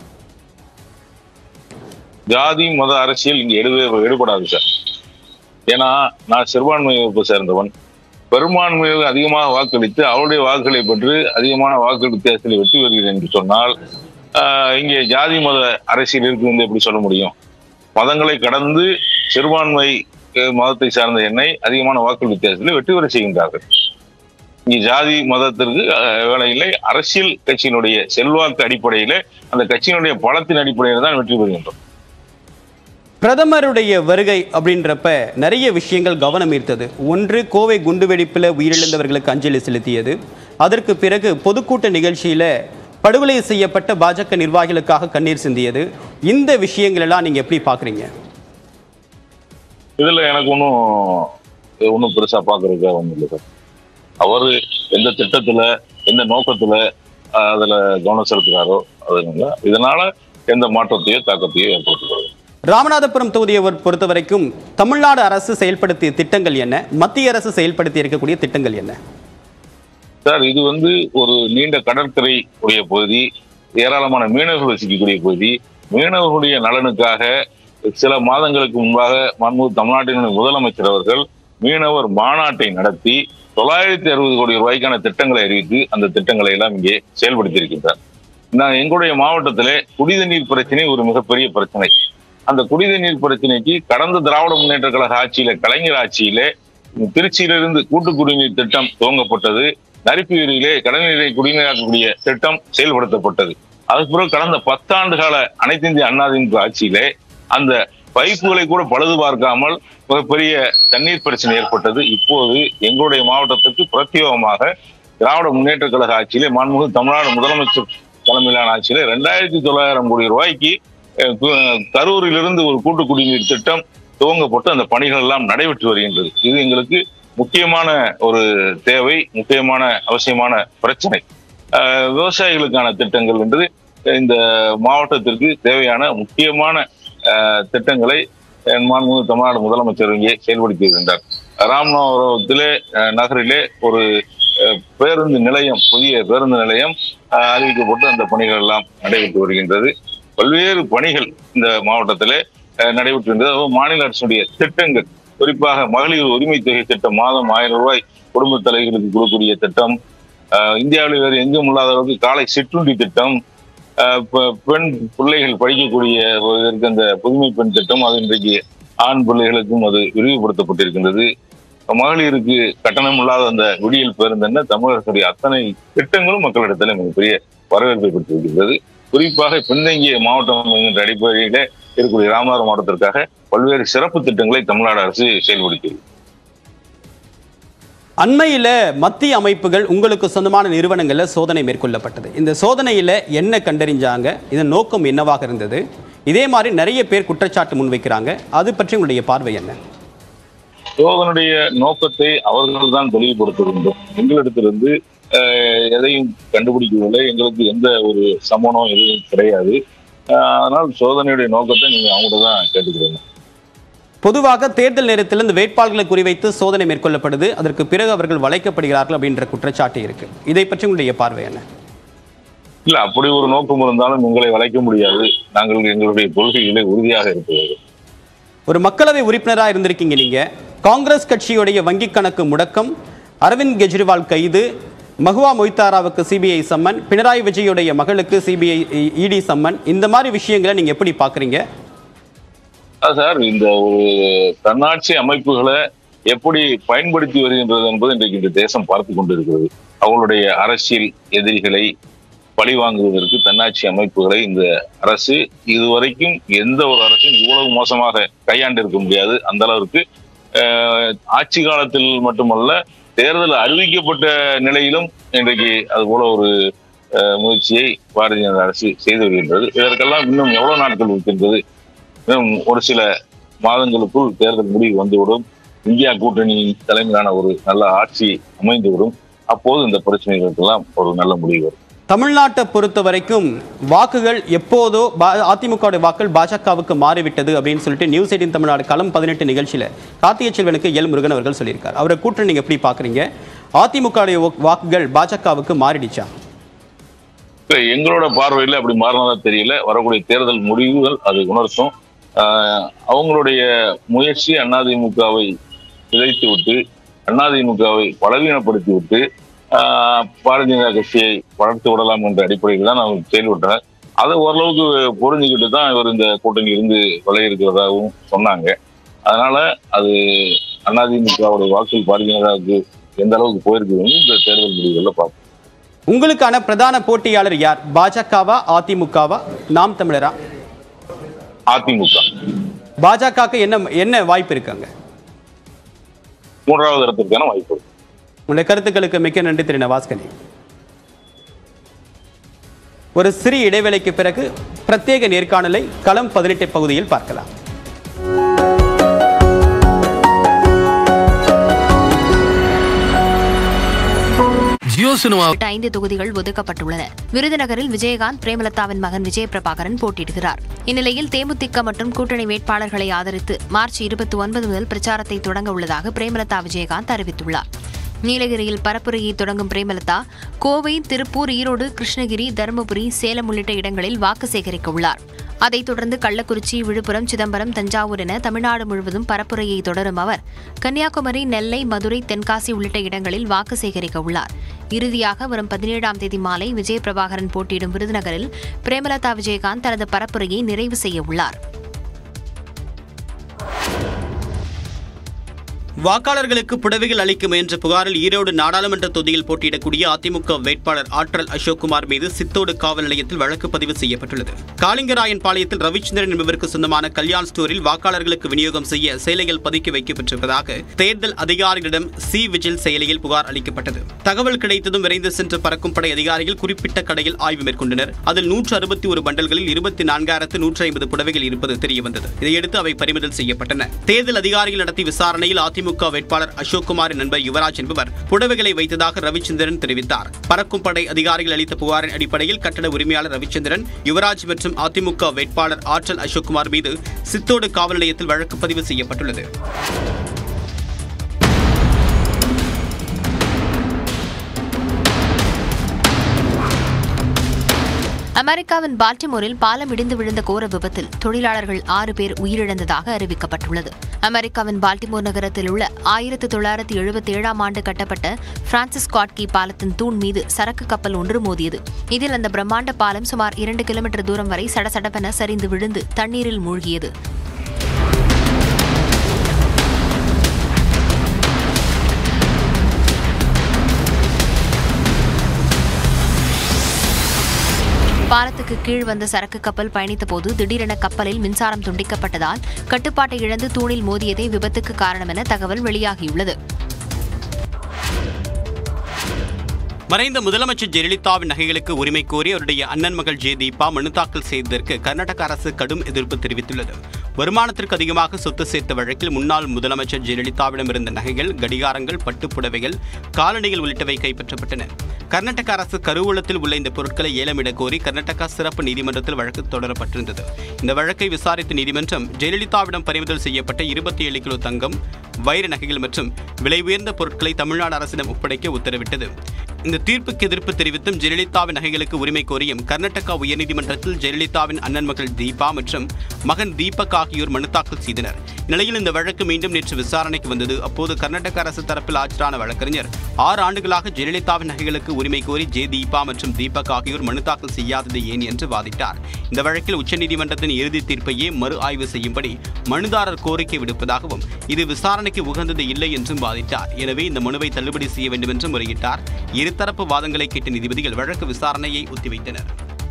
ஜாதி மத அரசியல் இங்க எடுபடாது சார். ஏன்னா நான் சிறுபான்மை வகுப்பை சேர்ந்தவன். பெரும்பான்மையாக அதிகமாக வாக்களித்து அவருடைய வாக்குகளை பெற்று அதிகமான வாக்கு வித்தியாசத்தில் வெற்றி வருகிறேன் என்று சொன்னால் இங்கே ஜாதி மத அரசியல் இருக்கு என்று எப்படி சொல்ல முடியும்? மதங்களை கடந்து சிறுபான்மை மதத்தை சார்ந்த என்னை அதிகமான வாக்கு வித்தியாசத்தில் வெற்றி பெற செய்கின்றார்கள். இங்கே ஜாதி மதத்திற்கு வேலை இல்லை. அரசியல் கட்சியினுடைய செல்வாக்கு அடிப்படையில அந்த கட்சியினுடைய பலத்தின் அடிப்படையில் தான் வெற்றி பெறுகின்றோம். பிரதமருடைய வருகை அப்படின்றப்ப நிறைய விஷயங்கள் கவனம் ஈர்த்தது. ஒன்று, கோவை குண்டுவெடிப்பில் உயிரிழந்தவர்களுக்கு அஞ்சலி செலுத்தியது. அதற்கு பிறகு பொதுக்கூட்ட நிகழ்ச்சியில படுகொலை செய்யப்பட்ட பாஜக நிர்வாகிகளுக்காக கண்ணீர் சிந்தியது. இந்த விஷயங்கள் எல்லாம் நீங்க எப்படி பாக்குறீங்க? இதுல எனக்கு ஒன்னும் பெருசா பாக்குறதுக்காக ஒன்றும் இல்லை சார். அவரு எந்த திட்டத்துல எந்த நோக்கத்துல அதுல கவனம் செலுத்துறாரோ அதனால இதனால எந்த மாற்றத்தையோ தாக்கத்தையோ ஏற்படுத்துகிறது. ராமநாதபுரம் தொகுதியை பொறுத்தவரைக்கும் தமிழ்நாடு அரசு செயல்படுத்திய திட்டங்கள் என்ன, மத்திய அரசு செயல்படுத்தி இருக்கக்கூடிய திட்டங்கள் என்ன? சார், இது ஒரு நீண்ட கடற்கரை உடைய பகுதி, ஏராளமான மீனவர்கள் வசிக்கக்கூடிய பகுதி. மீனவர்களுடைய நலனுக்காக சில மாதங்களுக்கு முன்பாக தமிழ்நாட்டினுடைய முதலமைச்சர் அவர்கள் மீனவர் மாநாட்டை நடத்தி 960 கோடி ரூபாய்க்கான திட்டங்களை அறிவித்து அந்த திட்டங்களை எல்லாம் இங்கே செயல்படுத்தி இருக்கின்றார். எங்களுடைய மாவட்டத்திலே குடிநீர் பிரச்சனை ஒரு மிகப்பெரிய பிரச்சனை. அந்த குடிநீர் பிரச்சனைக்கு கடந்த திராவிட முன்னேற்ற கழக ஆட்சியில, கலைஞர் ஆட்சியிலே திருச்சியிலிருந்து கூட்டு குடிநீர் திட்டம் துவங்கப்பட்டது. நரிப்பீரிலே கடல்நீரை குடிநீராக்கக்கூடிய திட்டம் செயல்படுத்தப்பட்டது. அதுக்கு பிறகு கடந்த 10 ஆண்டு கால அனைத்து இந்திய அண்ணா திமுக ஆட்சியிலே அந்த பைப்புகளை கூட பழுது பார்க்காமல் மிகப்பெரிய தண்ணீர் பிரச்சனை ஏற்பட்டது. இப்போது எங்களுடைய மாவட்டத்திற்கு பிரத்யேகமாக திராவிட முன்னேற்ற கழக ஆட்சியிலே மாண்புமிகு தமிழ்நாடு முதலமைச்சர் தலைமையிலான ஆட்சியிலே 2900 கோடி ரூபாய்க்கு கரூரிலிருந்து ஒரு கூட்டு குடிநீர் திட்டம் துவங்கப்பட்டு அந்த பணிகள் எல்லாம் நடைபெற்று வருகின்றது. இது எங்களுக்கு முக்கியமான ஒரு தேவை, முக்கியமான அவசியமான பிரச்சனை. விவசாயிகளுக்கான திட்டங்கள் என்று இந்த மாவட்டத்திற்கு தேவையான முக்கியமான திட்டங்களை தமிழ்நாடு முதலமைச்சர் இங்கே செயல்படுத்தி வருகின்றார். ராமநாதபுரத்திலே நகரிலே ஒரு பேருந்து நிலையம், புதிய பேருந்து நிலையம் அறிவிக்கப்பட்டு அந்த பணிகள் எல்லாம் நடைபெற்று வருகின்றது. பல்வேறு பணிகள் இந்த மாவட்டத்திலே நடைபெற்றிருந்தது. மாநில அரசுடைய திட்டங்கள், குறிப்பாக மகளிர் உரிமை தொகை திட்டம், மாதம் 1000 ரூபாய் குடும்ப தலைவர்களுக்கு கொடுக்கக்கூடிய திட்டம், இந்தியாவில் வேறு எங்கும் இல்லாத அளவுக்கு காலை சிற்றுண்டி திட்டம், பெண் பிள்ளைகள் படிக்கக்கூடிய அந்த புதுமை பெண் திட்டம், அது இன்றைக்கு ஆண் பிள்ளைகளுக்கும் அது விரிவுபடுத்தப்பட்டிருக்கின்றது. மகளிருக்கு கட்டணம் இல்லாத அந்த விடியல் பேருந்து தமிழகத்துடைய அத்தனை திட்டங்களும் மக்களிடத்தில் மிகப்பெரிய வரவேற்பை பெற்றிருக்கின்றது. குறிப்பாக பின்தங்கிய மாவட்டம் என்கின்ற அடிப்படையில இருக்கக்கூடிய ராமநாதபுரம் மாவட்டத்திற்காக பல்வேறு சிறப்பு திட்டங்களை தமிழ்நாடு அரசு செயல்படுத்தியது. அண்மையில மத்திய அமைப்புகள் உங்களுக்கு சொந்தமான நிறுவனங்கள்ல சோதனை மேற்கொள்ளப்பட்டது. இந்த சோதனையில என்ன கண்டறிஞ்சாங்க, இதன் நோக்கம் என்னவாக இருந்தது? இதே மாதிரி நிறைய பேர் குற்றச்சாட்டு முன்வைக்கிறாங்க, அது பற்றி உங்களுடைய பார்வை என்ன? சோதனுடைய நோக்கத்தை அவர்கள் தான் தெளிவுபடுத்த வேண்டும். எங்களிடத்திலிருந்து எதையும் கண்டுபிடிக்கவில்லை, எங்களுக்கு எந்த ஒரு சம்மனம் எதுவும் கிடையாது. அதனால் சோதனையுடைய நோக்கத்தை நீங்க அவங்கள்ட்ட தான் கேட்டுக்கிறீங்க. பொதுவாக தேர்தல் நேரத்தில் இந்த வேட்பாளர்களை குறிவைத்து சோதனை மேற்கொள்ளப்படுது, அதற்கு பிறகு அவர்கள் வளைக்கப்படுகிறார்கள் அப்படின்ற குற்றச்சாட்டு இருக்கு. இதை பற்றி உங்களுடைய பார்வை என்ன? இல்ல, அப்படி ஒரு நோக்கம் இருந்தாலும் உங்களை வளைக்க முடியாது. நாங்கள் எங்களுடைய கொள்கைகளை உறுதியாக இருக்கிறது. ஒரு மக்களவை உறுப்பினராக இருந்திருக்கீங்க நீங்க. காங்கிரஸ் கட்சியுடைய வங்கி கணக்கு முடக்கம், அரவிந்த் கெஜ்ரிவால் கைது, மஹுவா மொய்தாராவுக்கு சிபிஐ சம்மன், பினராயி விஜயுடைய மகளுக்கு சிபிஐ இடி சம்மன், இந்த மாதிரி விஷயங்களை நீங்க எப்படி பாக்குறீங்க? சார், இந்த ஒரு தன்னாட்சி அமைப்புகளை எப்படி பயன்படுத்தி வருகின்றது என்பது இன்றைக்கு இந்த தேசம் பார்த்து கொண்டிருக்கிறது. அவங்களுடைய அரசியல் எதிரிகளை பழி வாங்குவதற்கு தன்னாட்சி அமைப்புகளை இந்த அரசு இதுவரைக்கும் எந்த ஒரு அரசும் இவ்வளவு மோசமாக கையாண்டு இருக்க முடியாது. அந்த அளவிற்கு ஆட்சி காலத்தில் மட்டுமல்ல, தேர்தல் அறிவிக்கப்பட்ட நிலையிலும் இன்றைக்கு அது போல ஒரு முயற்சியை பாரதிய ஜனதா அரசு செய்து வருகின்றது. இதற்கெல்லாம் இன்னும் எவ்வளவு நாட்கள் இருக்கின்றது? இன்னும் ஒரு சில மாதங்களுக்குள் தேர்தல் முடிவு வந்துவிடும். இந்தியா கூட்டணி தலைமையிலான ஒரு நல்ல ஆட்சி அமைந்துவிடும். அப்போது இந்த பிரச்சனைகளுக்கெல்லாம் ஒரு நல்ல முடிவு வரும். தமிழ்நாட்டை பொறுத்த வரைக்கும் வாக்குகள் எப்போதோ அதிமுக வாக்குகள் பாஜகவுக்கு மாறிவிட்டது அப்படின்னு சொல்லிட்டு நியூஸ் 18 தமிழ்நாடு களம் 18 நிகழ்ச்சியில கார்த்திகை செல்வனுக்கு எல் முருகன் அவர்கள் சொல்லியிருக்காரு. அவரை கூட்டணி நீங்க எப்படி பாக்குறீங்க? அதிமுக வாக்குகள் பாஜகவுக்கு மாறிடுச்சா? எங்களோட பார்வையில் அப்படி மாறினதா தெரியல. வரக்கூடிய தேர்தல் முடிவுகள் அது உணர்த்தும். அவங்களுடைய முயற்சி அதிமுகவை சிதைத்து விட்டு, அதிமுகவை பலவீனப்படுத்தி விட்டு பாரதிய ஜனதா கட்சியை வளர்த்து விடலாம் என்ற அடிப்படையில் தான் அவங்க செயல்பட்டனர். அதை ஓரளவுக்கு புரிஞ்சுக்கிட்டு தான் இவர் இந்த கூட்டணி இருந்து விலகி இருக்கிறதாகவும் சொன்னாங்க. அதனால அது அதிமுகவுடைய வாக்குகள் பாரதிய ஜனதாவுக்கு எந்த அளவுக்கு போயிருக்கு இந்த தேர்தல் முடிவுகளில் பார்ப்போம். உங்களுக்கான பிரதான போட்டியாளர் யார்? பாஜகவா, அதிமுகவா, நாம் தமிழரா? அதிமுக. பாஜகவுக்கு என்ன வாய்ப்பு இருக்காங்க? மூன்றாவது இடத்திற்கான வாய்ப்பு. உங்களுடைய கருத்துக்களுக்கு மிக்க நன்றி திரு நவாஸ்கனி. ஒரு சிறிய இடைவேளைக்கு பிறகு பிரத்யேக நேர்காணலை களம் 18 பகுதியில் பார்க்கலாம். 5 தொகுதிகள் ஒதுக்கப்பட்டுள்ளன. விருதுநகரில் விஜயகாந்த், பிரேமலதாவின் மகன் விஜய பிரபாகரன் போட்டியிடுகிறார். இந்நிலையில் தேமுதிக மற்றும் கூட்டணி வேட்பாளர்களை ஆதரித்து மார்ச் 29 முதல் பிரச்சாரத்தை தொடங்க உள்ளதாக பிரேமலதா விஜயகாந்த் அறிவித்துள்ளார். நீலகிரியில் பரப்புரையை தொடங்கும் பிரேமலதா கோவை, திருப்பூர், ஈரோடு, கிருஷ்ணகிரி, தருமபுரி, சேலம் உள்ளிட்ட இடங்களில் வாக்கு சேகரிக்க உள்ளார். அதைத் தொடர்ந்து கள்ளக்குறிச்சி, விழுப்புரம், சிதம்பரம், தஞ்சாவூர் என தமிழ்நாடு முழுவதும் பரப்புரையை தொடரும் அவர் கன்னியாகுமரி, நெல்லை, மதுரை, தென்காசி உள்ளிட்ட இடங்களில் வாக்கு சேகரிக்க உள்ளார். இறுதியாக வரும் 17ஆம் தேதி மாலை விஜய பிரபாகரன் போட்டியிடும் விருதுநகரில் பிரேமலதா விஜயகாந்த் தனது பரப்புரையை நிறைவு செய்ய உள்ளார். வாக்காளர்களுக்கு புடவைகள் அளிக்க முயன்ற புகாரில் ஈரோடு நாடாளுமன்ற தொகுதியில் போட்டியிடக்கூடிய அதிமுக வேட்பாளர் ஆற்றல் அசோக்குமார் மீது சித்தோடு காவல் நிலையத்தில் வழக்கு பதிவு செய்யப்பட்டுள்ளது. காளிங்கராயன் பாளையத்தில் ரவிச்சந்திரன் என்பவருக்கு சொந்தமான கல்யாண் ஸ்டோரில் வாக்காளர்களுக்கு விநியோகம் செய்ய சேலைகள் பதுக்கி வைக்கப்பட்டிருப்பதாக தேர்தல் அதிகாரிகளிடம் விஜில் செயலியில் புகார் அளிக்கப்பட்டது. தகவல் கிடைத்ததும் விரைந்து சென்ற பறக்கும் படை அதிகாரிகள் குறிப்பிட்ட கடையில் ஆய்வு மேற்கொண்டனர். அதில் 161 பண்டல்களில் 24,150 புடவைகள் இருப்பது தெரியவந்தது. இதையடுத்து அவை பறிமுதல் செய்யப்பட்டன. தேர்தல் அதிகாரிகள் நடத்திய விசாரணையில் அதிமுக வேட்பாளர் அசோக்குமாரின் நண்பர் யுவராஜ் என்பவர் புடவைகளை வைத்ததாக ரவிச்சந்திரன் தெரிவித்தார். பறக்கும் படை அதிகாரிகள் அளித்த புகாரின் அடிப்படையில் கட்டட உரிமையாளர் ரவிச்சந்திரன், யுவராஜ் மற்றும் அதிமுக வேட்பாளர் ஆற்றல் அசோக்குமார் மீது சித்தோடு காவல் நிலையத்தில் வழக்கு பதிவு செய்யப்பட்டுள்ளது. அமெரிக்காவின் பால்டிமோரில் பாலம் இடிந்து விழுந்த கோர விபத்தில் தொழிலாளர்கள் 6 பேர் உயிரிழந்ததாக அறிவிக்கப்பட்டுள்ளது. அமெரிக்காவின் பால்டிமோர் நகரத்தில் உள்ள 1977ஆம் ஆண்டு கட்டப்பட்ட பிரான்சிஸ் ஸ்காட் கீ பாலத்தின் தூண் மீது சரக்கு கப்பல் ஒன்று மோதியது. இதில் அந்த பிரம்மாண்ட பாலம் சுமார் 2 கிலோமீட்டர் தூரம் வரை சடசடவென சரிந்து விழுந்து தண்ணீரில் மூழ்கியது. பாலத்துக்கு கீழ் வந்த சரக்கு கப்பல் பயணித்தபோது திடீரென கப்பலில் மின்சாரம் துண்டிக்கப்பட்டதால் கட்டுப்பாட்டை இழந்து தூணில் மோதியதே விபத்துக்கு காரணம் என தகவல் வெளியாகியுள்ளது. மறைந்த முதலமைச்சர் ஜெயலலிதாவின் நகைகளுக்கு உரிமை கோரி அவருடைய அண்ணன் மகள் தீபா மனு தாக்கல் செய்ததற்கு கர்நாடக அரசு கடும் எதிர்ப்பு தெரிவித்துள்ளது. வருமானத்திற்கு அதிகமாக சொத்து சேர்த்த வழக்கில் முன்னாள் முதலமைச்சர் ஜெயலலிதாவிடம் இருந்த நகைகள், கடிகாரங்கள், பட்டுப்புடவைகள், காலணிகள் உள்ளிட்டவை கைப்பற்றப்பட்டன. கர்நாடக அரசு கருவூலத்தில் உள்ள இந்த பொருட்களை ஏலமிட கோரி கர்நாடகா சிறப்பு நீதிமன்றத்தில் வழக்கு தொடரப்பட்டிருந்தது. இந்த வழக்கை விசாரித்த நீதிமன்றம் ஜெயலலிதாவிடம் பறிமுதல் செய்யப்பட்ட 27 கிலோ தங்கம், வைர நகைகள் மற்றும் விலை உயர்ந்த பொருட்களை தமிழ்நாடு அரசிடம் ஒப்படைக்க உத்தரவிட்டது. இந்த தீர்ப்புக்கு எதிர்ப்பு தெரிவித்தும் ஜெயலலிதாவின் நகைகளுக்கு உரிமை கோரியும் கர்நாடகா உயர்நீதிமன்றத்தில் ஜெயலலிதாவின் அண்ணன் மகள் தீபா மற்றும் மகன் தீபக் ஆகியோர் மனு தாக்கல் செய்தனர். இந்நிலையில் இந்த வழக்கு மீண்டும் நேற்று விசாரணைக்கு வந்தது. அப்போது கர்நாடக அரசு தரப்பில் ஆஜரான வழக்கறிஞர் 6 ஆண்டுகளாக ஜெயலலிதாவின் நகைகளுக்கு உரிமை கோரி தீபா மற்றும் தீபக் ஆகியோர் மனு தாக்கல் செய்யாதது ஏன் என்று வாதிட்டார். இந்த வழக்கில் உச்சநீதிமன்றத்தின் இறுதி தீர்ப்பையே மறு ஆய்வு செய்யும்படி மனுதாரர் கோரிக்கை விடுப்பதாகவும் இது விசாரணைக்கு உகந்தது இல்லை என்றும் வாதிட்டார். எனவே இந்த மனுவை தள்ளுபடி செய்ய வேண்டும் என்று முறையிட்டார். இருதரப்பு வாதங்களை கேட்ட நீதிபதிகள் வழக்கு விசாரணையை ஒத்திவைத்தனர்.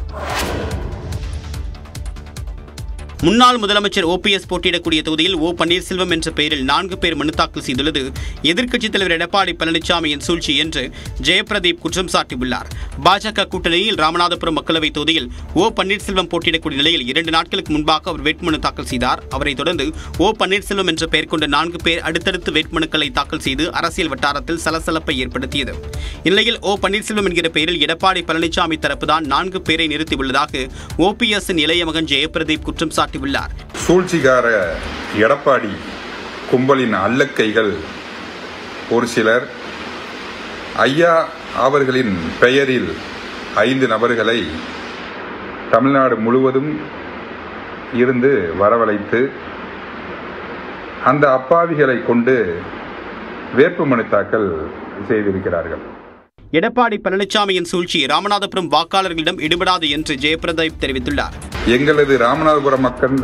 முன்னாள் முதலமைச்சர் ஓபிஎஸ் போட்டியிடக்கூடிய தொகுதியில் பன்னீர்செல்வம் என்ற பெயரில் 4 பேர் மனு தாக்கல் செய்துள்ளது எதிர்க்கட்சித் தலைவர் எடப்பாடி பழனிசாமியின் சூழ்ச்சி என்று ஜெயபிரதீப் குற்றம் சாட்டியுள்ளார். பாஜக கூட்டணியில் ராமநாதபுரம் மக்களவைத் தொகுதியில் பன்னீர்செல்வம் போட்டியிடக்கூடிய நிலையில் 2 நாட்களுக்கு முன்பாக அவர் வேட்புமனு தாக்கல் செய்தார். அவரைத் தொடர்ந்து பன்னீர்செல்வம் என்ற பெயர் கொண்ட 4 பேர் அடுத்தடுத்து வேட்புமனுக்களை தாக்கல் செய்து அரசியல் வட்டாரத்தில் சலசலப்பை ஏற்படுத்தியது. இந்நிலையில் பன்னீர்செல்வம் என்கிற பெயரில் எடப்பாடி பழனிசாமி தரப்புதான் 4 பேரை நிறுத்தியுள்ளதாக ஓபிஎஸ்ஸின் இளைய மகன் ஜெயபிரதீப் குற்றம் சாட்டியுள்ளார். சூழ்ச்சிகார எடப்பாடி கும்பலின் அல்லக்கைகள் ஒரு சிலர் ஐயா அவர்களின் பெயரில் 5 நபர்களை தமிழ்நாடு முழுவதும் இருந்து வரவழைத்து அந்த அப்பாவிகளை கொண்டு வேட்புமனு தாக்கல் செய்திருக்கிறார்கள். எடப்பாடி பழனிசாமியின் சூழ்ச்சி ராமநாதபுரம் வாக்காளர்களிடம் ஈடுபடாது என்று ஜெயபிரதீப் தெரிவித்துள்ளார். எங்களது ராமநாதபுரம் மக்கள்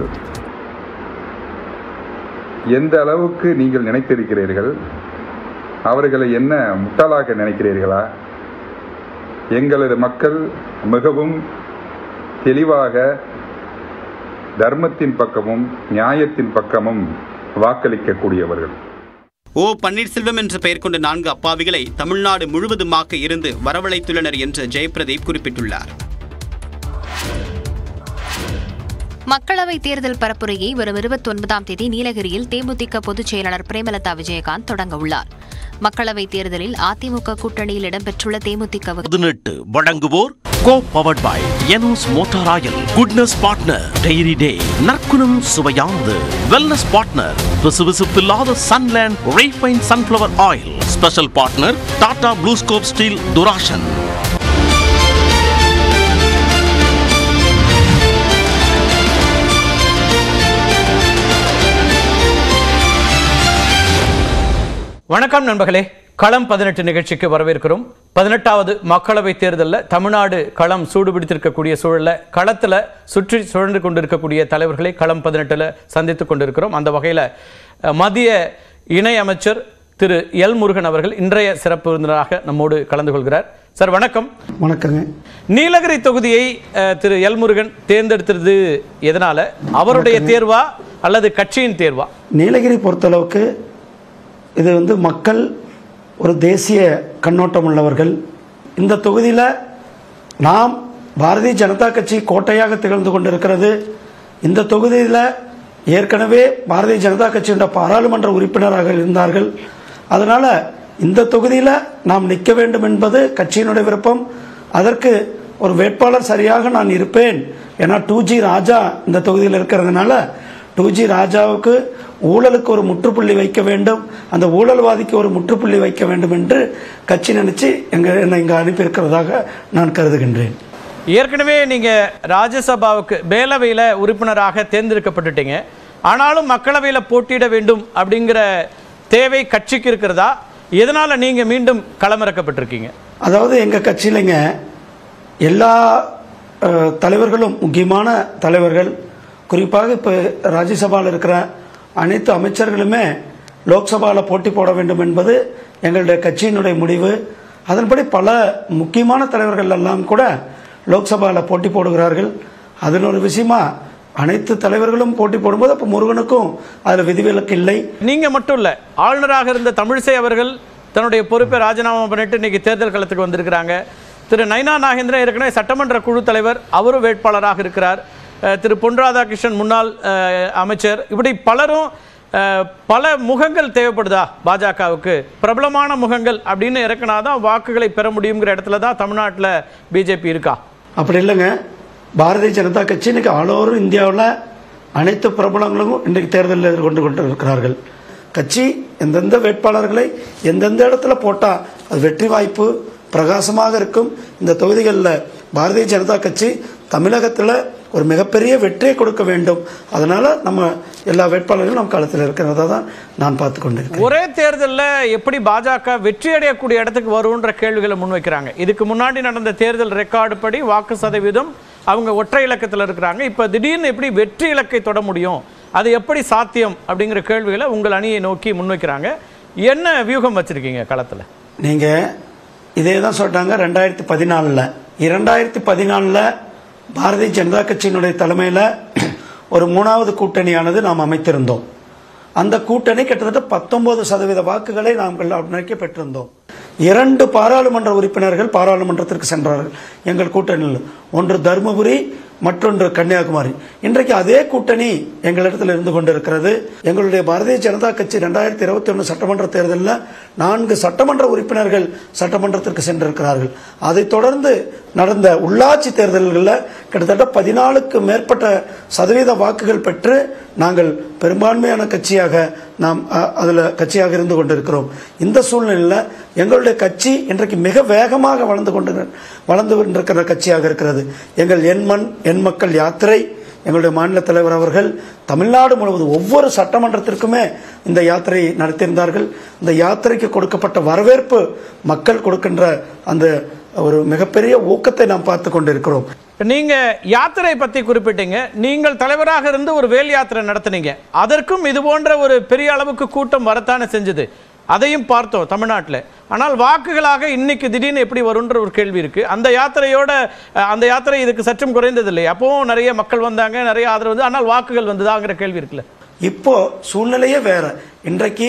எந்த அளவுக்கு நீங்கள் நினைத்திருக்கிறீர்கள்? அவர்களை என்ன முட்டாளாக நினைக்கிறீர்களா? எங்களது மக்கள் மிகவும் தெளிவாக தர்மத்தின் பக்கமும் நியாயத்தின் பக்கமும் வாக்களிக்கக்கூடியவர்கள். பன்னீர்செல்வம் என்ற பெயர் கொண்ட 4 அப்பாவிகளை தமிழ்நாடு முழுவதுமாக இருந்து வரவழைத்துள்ளனர் என்று ஜெயபிரதீப் குறிப்பிட்டுள்ளார். மக்களவைத் தேர்தல் பரப்புரையை வரும் 29ஆம் தேதி நீலகிரியில் தேமுதிக பொதுச் செயலாளர் பிரேமலதா விஜயகாந்த் தொடங்க உள்ளார். மக்களவைத் தேர்தலில் அதிமுக கூட்டணியில் இடம்பெற்றுள்ள தேமுதிக 18 வழங்குவோர் co powered by Eneos motor oil, goodness partner Dairy Day, நற்குணம் சுவையானது, வெல்னஸ் பார்ட்னர் விசுவிசுப்பில்லாத Sunland refine sunflower oil, special partner Tata BlueScope steel Durashine. வணக்கம் நண்பர்களே, களம் 18 நிகழ்ச்சிக்கு வரவேற்கிறோம். 18வது மக்களவை தேர்தலில் தமிழ்நாடு களம் சூடுபிடித்திருக்கக்கூடிய சூழலில் களத்தில் சுற்றி சுழன்று கொண்டிருக்கக்கூடிய தலைவர்களை களம் 18 சந்தித்துக் கொண்டிருக்கிறோம். அந்த வகையில் மத்திய இணை அமைச்சர் திரு எல் முருகன் அவர்கள் இன்றைய சிறப்பு விருந்தினராக நம்மோடு கலந்து கொள்கிறார். சார் வணக்கம். வணக்கங்க. நீலகிரி தொகுதியை திரு எல் முருகன் தேர்ந்தெடுத்தது எதனால? அவருடைய தேர்வா அல்லது கட்சியின் தேர்வா? நீலகிரி பொறுத்தளவுக்கு இது மக்கள் ஒரு தேசிய கண்ணோட்டம் உள்ளவர்கள். இந்த தொகுதியில் நாம் பாரதிய ஜனதா கட்சி கோட்டையாக திகழ்ந்து கொண்டிருக்கிறது. இந்த தொகுதியில் ஏற்கனவே பாரதிய ஜனதா கட்சியுடைய பாராளுமன்ற உறுப்பினராக இருந்தார்கள். அதனால் இந்த தொகுதியில் நாம் நிற்க வேண்டும் என்பது கட்சியினுடைய விருப்பம். அதற்கு ஒரு வேட்பாளர் சரியாக நான் இருப்பேன். ஏன்னா 2G ராஜா இந்த தொகுதியில் இருக்கிறதுனால 2G ராஜாவுக்கு ஊழலுக்கு ஒரு முற்றுப்புள்ளி வைக்க வேண்டும், அந்த ஊழல்வாதிக்கு ஒரு முற்றுப்புள்ளி வைக்க வேண்டும் என்று கட்சி நினைச்சு என்னை இங்கே அனுப்பியிருக்கிறதாக நான் கருதுகின்றேன். ஏற்கனவே நீங்கள் ராஜ்யசபாவுக்கு மேலவையில் உறுப்பினராக தேர்ந்தெடுக்கப்பட்டுட்டீங்க. ஆனாலும் மக்களவையில் போட்டியிட வேண்டும் அப்படிங்கிற தேவை கட்சிக்கு இருக்கிறதா? எதனால் நீங்கள் மீண்டும் களமிறக்கப்பட்டிருக்கீங்க? அதாவது எங்கள் கட்சியிலங்க எல்லா தலைவர்களும், முக்கியமான தலைவர்கள், குறிப்பாக இப்போ ராஜ்யசபாவில் இருக்கிற அனைத்து அமைச்சர்களுமே லோக்சபாவில் போட்டி போட வேண்டும் என்பது எங்களுடைய கட்சியினுடைய முடிவு. அதன்படி பல முக்கியமான தலைவர்கள் எல்லாம் கூட லோக்சபாவில் போட்டி போடுகிறார்கள். அதில் ஒரு விஷயமா அனைத்து தலைவர்களும் போட்டி போடும்போது அப்போ முருகனுக்கும் அதில் விதிவிலக்கு இல்லை. நீங்கள் மட்டும் இல்லை, ஆளுநராக இருந்த தமிழிசை அவர்கள் தன்னுடைய பொறுப்பை ராஜினாமா பண்ணிட்டு இன்னைக்கு தேர்தல் களத்துக்கு வந்திருக்கிறாங்க. திரு நயினா நாகேந்திரன் ஏற்கனவே சட்டமன்ற குழு தலைவர், அவரும் வேட்பாளராக இருக்கிறார். திரு பொன் ராதாகிருஷ்ணன் முன்னாள் அமைச்சர், இப்படி பலரும் பல முகங்கள் தேவைப்படுதா பாஜகவுக்கு? பிரபலமான முகங்கள் அப்படின்னு இறக்கினாதான் வாக்குகளை பெற முடியுங்கிற இடத்துல தான் தமிழ்நாட்டில் பிஜேபி இருக்கா? அப்படி இல்லைங்க. பாரதிய ஜனதா கட்சி இன்னைக்கு ஆல் ஓவர் இந்தியாவில் அனைத்து பிரபலங்களும் இன்றைக்கு தேர்தலில் எதிர்கொண்டு இருக்கிறார்கள். கட்சி எந்தெந்த வேட்பாளர்களை எந்தெந்த இடத்துல போட்டால் அது வெற்றி வாய்ப்பு பிரகாசமாக இருக்கும். இந்த தொகுதிகளில் பாரதிய ஜனதா கட்சி தமிழகத்தில் ஒரு மிகப்பெரிய வெற்றியை கொடுக்க வேண்டும். அதனால நம்ம எல்லா வேட்பாளர்களும் நம் களத்தில் இருக்கிறதா தான் நான் பார்த்து கொண்டிருக்கேன். ஒரே தேர்தலில் எப்படி பாஜக வெற்றி அடையக்கூடிய இடத்துக்கு வரும்ன்ற கேள்விகளை முன்வைக்கிறாங்க. இதுக்கு முன்னாடி நடந்த தேர்தல் ரெக்கார்டு படி வாக்கு சதவீதம் அவங்க ஒற்றை இலக்கத்தில் இருக்கிறாங்க. இப்போ திடீர்னு எப்படி வெற்றி இலக்கை தொட முடியும்? அது எப்படி சாத்தியம் அப்படிங்கிற கேள்விகளை உங்கள் அணியை நோக்கி முன்வைக்கிறாங்க. என்ன வியூகம் வச்சிருக்கீங்க களத்தில்? நீங்கள் இதே தான் சொல்லிட்டாங்க. 2014 பாரதிய ஜனதா கட்சியினுடைய தலைமையில் ஒரு 3வது கூட்டணியானது நாம் அமைத்திருந்தோம். அந்த கூட்டணி கிட்டத்தட்ட 19% வாக்குகளை நாம் பெற்றிருந்தோம். 2 பாராளுமன்ற உறுப்பினர்கள் பாராளுமன்றத்திற்கு சென்றார்கள் எங்கள் கூட்டணியில். ஒன்று தருமபுரி, மற்றொன்று கன்னியாகுமரி. இன்றைக்கு அதே கூட்டணி எங்களிடத்தில் இருந்து கொண்டிருக்கிறது. எங்களுடைய பாரதிய ஜனதா கட்சி 2021 சட்டமன்ற தேர்தலில் 4 சட்டமன்ற உறுப்பினர்கள் சட்டமன்றத்திற்கு சென்றிருக்கிறார்கள். அதைத் தொடர்ந்து நடந்த உள்ளாட்சி தேர்தல்களில் கிட்டத்தட்ட 14க்கு மேற்பட்ட சதவீத வாக்குகள் பெற்று நாங்கள் பெரும்பான்மையான கட்சியாக கட்சியாக இருந்து கொண்டிருக்கிறோம். இந்த சூழ்நிலையில் எங்களுடைய கட்சி இன்றைக்கு மிக வேகமாக வளர்ந்து கொண்டிருக்கிற கட்சியாக இருக்கிறது. எங்கள் என் மக்கள் யாத்திரை, எங்களுடைய மாநில தலைவர் அவர்கள் தமிழ்நாடு முழுவதும் ஒவ்வொரு சட்டமன்றத்திற்குமே இந்த யாத்திரையை நடத்தியிருந்தார்கள். இந்த யாத்திரைக்கு கொடுக்கப்பட்ட வரவேற்பு, மக்கள் கொடுக்கின்ற அந்த ஒரு மிகப்பெரிய ஊக்கத்தை நாம் பார்த்து கொண்டிருக்கிறோம். நீங்க யாத்திரை பத்தி குறிப்பிட்டீங்க. நீங்கள் தலைவராக இருந்து ஒரு வேல் யாத்திரை நடத்தினீங்க. அதற்கும் இது போன்ற ஒரு பெரிய அளவுக்கு கூட்டம் வரத்தானே செஞ்சது. அதையும் பார்த்தோம் தமிழ்நாட்டில். ஆனால் வாக்குகளாக இன்னைக்கு திடீர்னு எப்படி வரும்ன்ற ஒரு கேள்வி இருக்கு. அந்த யாத்திரை இதுக்கு சற்றும் குறைந்தது இல்லை. அப்பவும் நிறைய மக்கள் வந்தாங்க, நிறைய ஆதரவு வந்து, ஆனால் வாக்குகள் வந்ததாங்கிற கேள்வி இருக்குல்ல. இப்போ சூழ்நிலையே வேற. இன்றைக்கு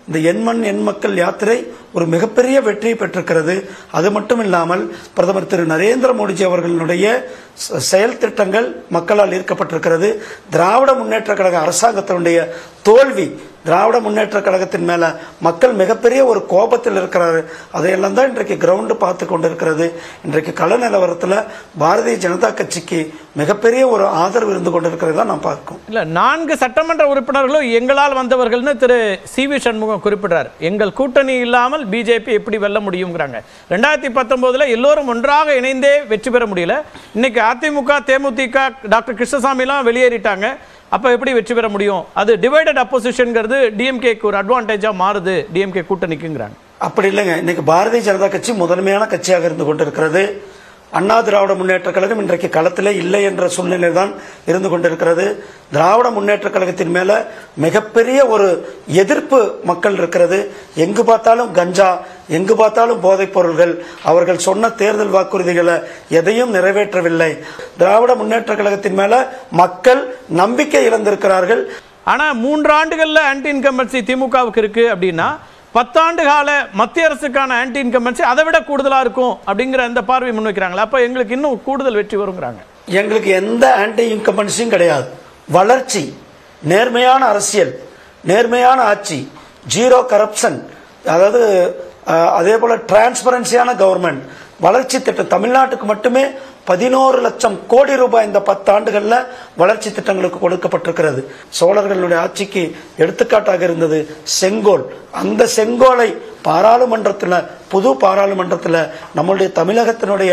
இந்த எண்மண் எண் மக்கள் யாத்திரை ஒரு மிகப்பெரிய வெற்றியை பெற்றிருக்கிறது. அது மட்டும் இல்லாமல் பிரதமர் திரு நரேந்திர மோடிஜி அவர்களுடைய செயல் திட்டங்கள் மக்களால் ஈர்க்கப்பட்டிருக்கிறது. திராவிட முன்னேற்ற கழக அரசாங்கத்தினுடைய தோல்வி, திராவிட முன்னேற்ற கழகத்தின் மேல மக்கள் மிகப்பெரிய ஒரு கோபத்தில் இருக்கிறாரு. அதையெல்லாம் தான் இன்றைக்கு கிரவுண்டு பார்த்து கொண்டிருக்கிறது. இன்றைக்கு கள நிலவரத்தில் பாரதிய ஜனதா கட்சிக்கு மிகப்பெரிய ஒரு ஆதரவு இருந்து கொண்டிருக்கிறதா நாம் பார்க்கிறோம். இல்ல 4 சட்டமன்ற உறுப்பினர்களும் எங்களால் வந்தவர்கள்னு திரு சி.வி. சண்முகம் குறிப்பிட்டார். எங்கள் கூட்டணி இல்லாமல் பிஜேபி எப்படி வெல்ல முடியுங்கிறாங்க. 2019 எல்லோரும் ஒன்றாக இணைந்தே வெற்றி பெற முடியல. இன்னைக்கு அதிமுக, தேமுதிக, டாக்டர் கிருஷ்ணசாமி எல்லாம் வெளியேறிட்டாங்க. அப்ப எப்படி வெற்றி பெற முடியும்? அது டிவைடட் அப்போசிஷன்ங்கிறது டிஎம்கேக்கு ஒரு அட்வான்டேஜா மாறுது, டிஎம்கே கூட்டணிக்குங்கிறாங்க. அப்படி இல்லைங்க. இன்னைக்கு பாரதிய ஜனதா கட்சி முதன்மையான கட்சியாக இருந்து கொண்டிருக்கிறது. அண்ணா திராவிட முன்னேற்ற கழகம் இன்றைக்கு களத்திலே இல்லை என்ற சூழ்நிலை தான் இருந்து கொண்டிருக்கிறது. திராவிட முன்னேற்ற கழகத்தின் மேல மிகப்பெரிய ஒரு எதிர்ப்பு மக்கள் இருக்கிறது. எங்கு பார்த்தாலும் கஞ்சா, எங்கு பார்த்தாலும் போதைப் பொருள்கள். அவர்கள் சொன்ன தேர்தல் வாக்குறுதிகளை எதையும் நிறைவேற்றவில்லை. திராவிட முன்னேற்ற கழகத்தின் மேல மக்கள் நம்பிக்கை இழந்திருக்கிறார்கள். ஆனா 3 ஆண்டுகள்ல ஆன்டி இன்கம்பன்சி திமுகவுக்கு இருக்கு அப்படின்னா 10 ஆண்டு கால மத்திய அரசுக்கான ஆன்டி இன்கம்பன்சி அதை விட கூடுதலா இருக்கும் அப்படிங்கிற அந்த பார்வை முன்வைக்கிறாங்களா? அப்ப எங்களுக்கு இன்னும் கூடுதல் வெற்றி வருங்கிறாங்க. எங்களுக்கு எந்த ஆன்டி இன்கம்பன்சியும் கிடையாது. வளர்ச்சி, நேர்மையான அரசியல், நேர்மையான ஆட்சி, ஜீரோ கரப்ஷன், அதாவது அதே போல டிரான்ஸ்பரன்சியான கவர்மெண்ட், வளர்ச்சி திட்டம். தமிழ்நாட்டுக்கு மட்டுமே 11 லட்சம் கோடி ரூபாய் இந்த 10 ஆண்டுகள்ல வளர்ச்சி திட்டங்களுக்கு கொடுக்கப்பட்டிருக்கிறது. சோழர்களுடைய ஆட்சிக்கு எடுத்துக்காட்டாக இருந்தது செங்கோல். அந்த செங்கோலை பாராளுமன்றத்தில், புது பாராளுமன்றத்தில் நம்முடைய தமிழகத்தினுடைய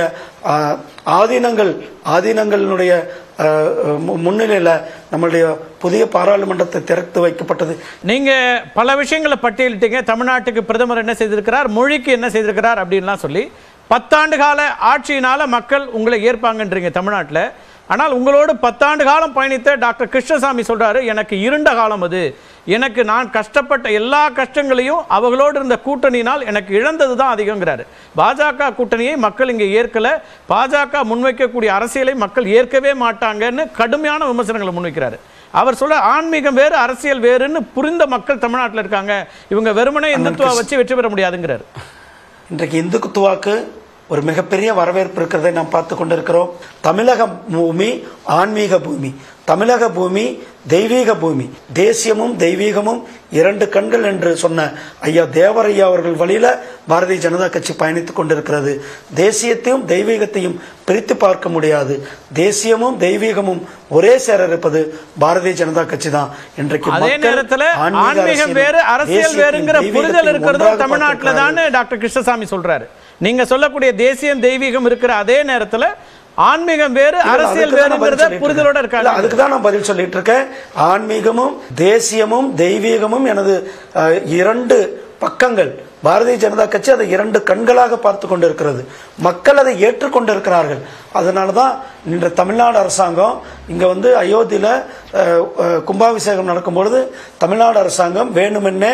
ஆதீனங்களுடைய முன்னிலையில் நம்மளுடைய புதிய பாராளுமன்றத்தை திறந்து வைக்கப்பட்டது. நீங்க பல விஷயங்களை பட்டியலிட்டீங்க. தமிழ்நாட்டுக்கு பிரதமர் என்ன செய்திருக்கிறார், மொழிக்கு என்ன செய்திருக்கிறார் அப்படின்லாம் சொல்லி 10 ஆண்டு கால ஆட்சியினால மக்கள் உங்களை ஏற்பாங்கன்றீங்க தமிழ்நாட்டில். ஆனால் உங்களோடு 10 ஆண்டு காலம் பயணித்த டாக்டர் கிருஷ்ணசாமி சொல்றாரு, எனக்கு இருண்ட காலம் அது, எனக்கு நான் கஷ்டப்பட்ட எல்லா கஷ்டங்களையும் அவர்களோடு இருந்த கூட்டணியினால் எனக்கு இழந்தது தான் அதிகங்கிறாரு. பாஜக கூட்டணியை மக்கள் இங்கே ஏற்கல, பாஜக முன்வைக்கக்கூடிய அரசியலை மக்கள் ஏற்கவே மாட்டாங்கன்னு கடுமையான விமர்சனங்களை முன்வைக்கிறாரு. அவர் சொல்ல ஆன்மீகம் வேறு அரசியல் வேறுன்னு புரிந்த மக்கள் தமிழ்நாட்டில் இருக்காங்க. இவங்க வெறுமனே இந்துத்துவா வச்சு வெற்றி பெற முடியாதுங்கிறாரு. இன்றைக்கு இந்துத்துவாக்கு ஒரு மிகப்பெரிய வரவேற்பு இருக்கிறதை நாம் பார்த்து கொண்டிருக்கிறோம். தமிழக பூமி ஆன்மீக பூமி, தமிழக பூமி தெய்வீக பூமி. தேசியமும் தெய்வீகமும் 2 கண்கள் என்று சொன்ன ஐயா தேவரையா அவர்கள் வழியில பாரதிய ஜனதா கட்சி பயணித்துக் கொண்டிருக்கிறது. தேசியத்தையும் தெய்வீகத்தையும் பிரித்து பார்க்க முடியாது. தேசியமும் தெய்வீகமும் ஒரே சேர இருப்பது பாரதிய ஜனதா கட்சி தான். இன்றைக்கு அதே நேரத்தில் ஆன்மீகம் வேறு அரசியல் வேறுங்கிற புரிதல் இருக்கிறது தமிழ்நாட்டில் தான் டாக்டர் கிருஷ்ணசாமி சொல்றாரு. நீங்க சொல்லக்கூடிய தேசியம் தெய்வீகம் இருக்கிற அதே நேரத்தில் ஆன்மீகம் வேறு அரசியல் வேறுங்கிறத புரிதலோட இருக்காங்க. அதுக்கு தான் நான் பதில் சொல்லிட்டு இருக்கேன். ஆன்மீகமும் தேசியமும் தெய்வீகமும் எனது 2 பக்கங்கள். பாரதிய ஜனதா கட்சி அதை 2 கண்களாக பார்த்து கொண்டிருக்கிறது. மக்கள் அதை ஏற்றுக்கொண்டிருக்கிறார்கள். அதனாலதான் இன்று தமிழ்நாடு அரசாங்கம் இங்க வந்து அயோத்தியில கும்பாபிஷேகம் நடக்கும்பொழுது தமிழ்நாடு அரசாங்கம் வேணுமென்னே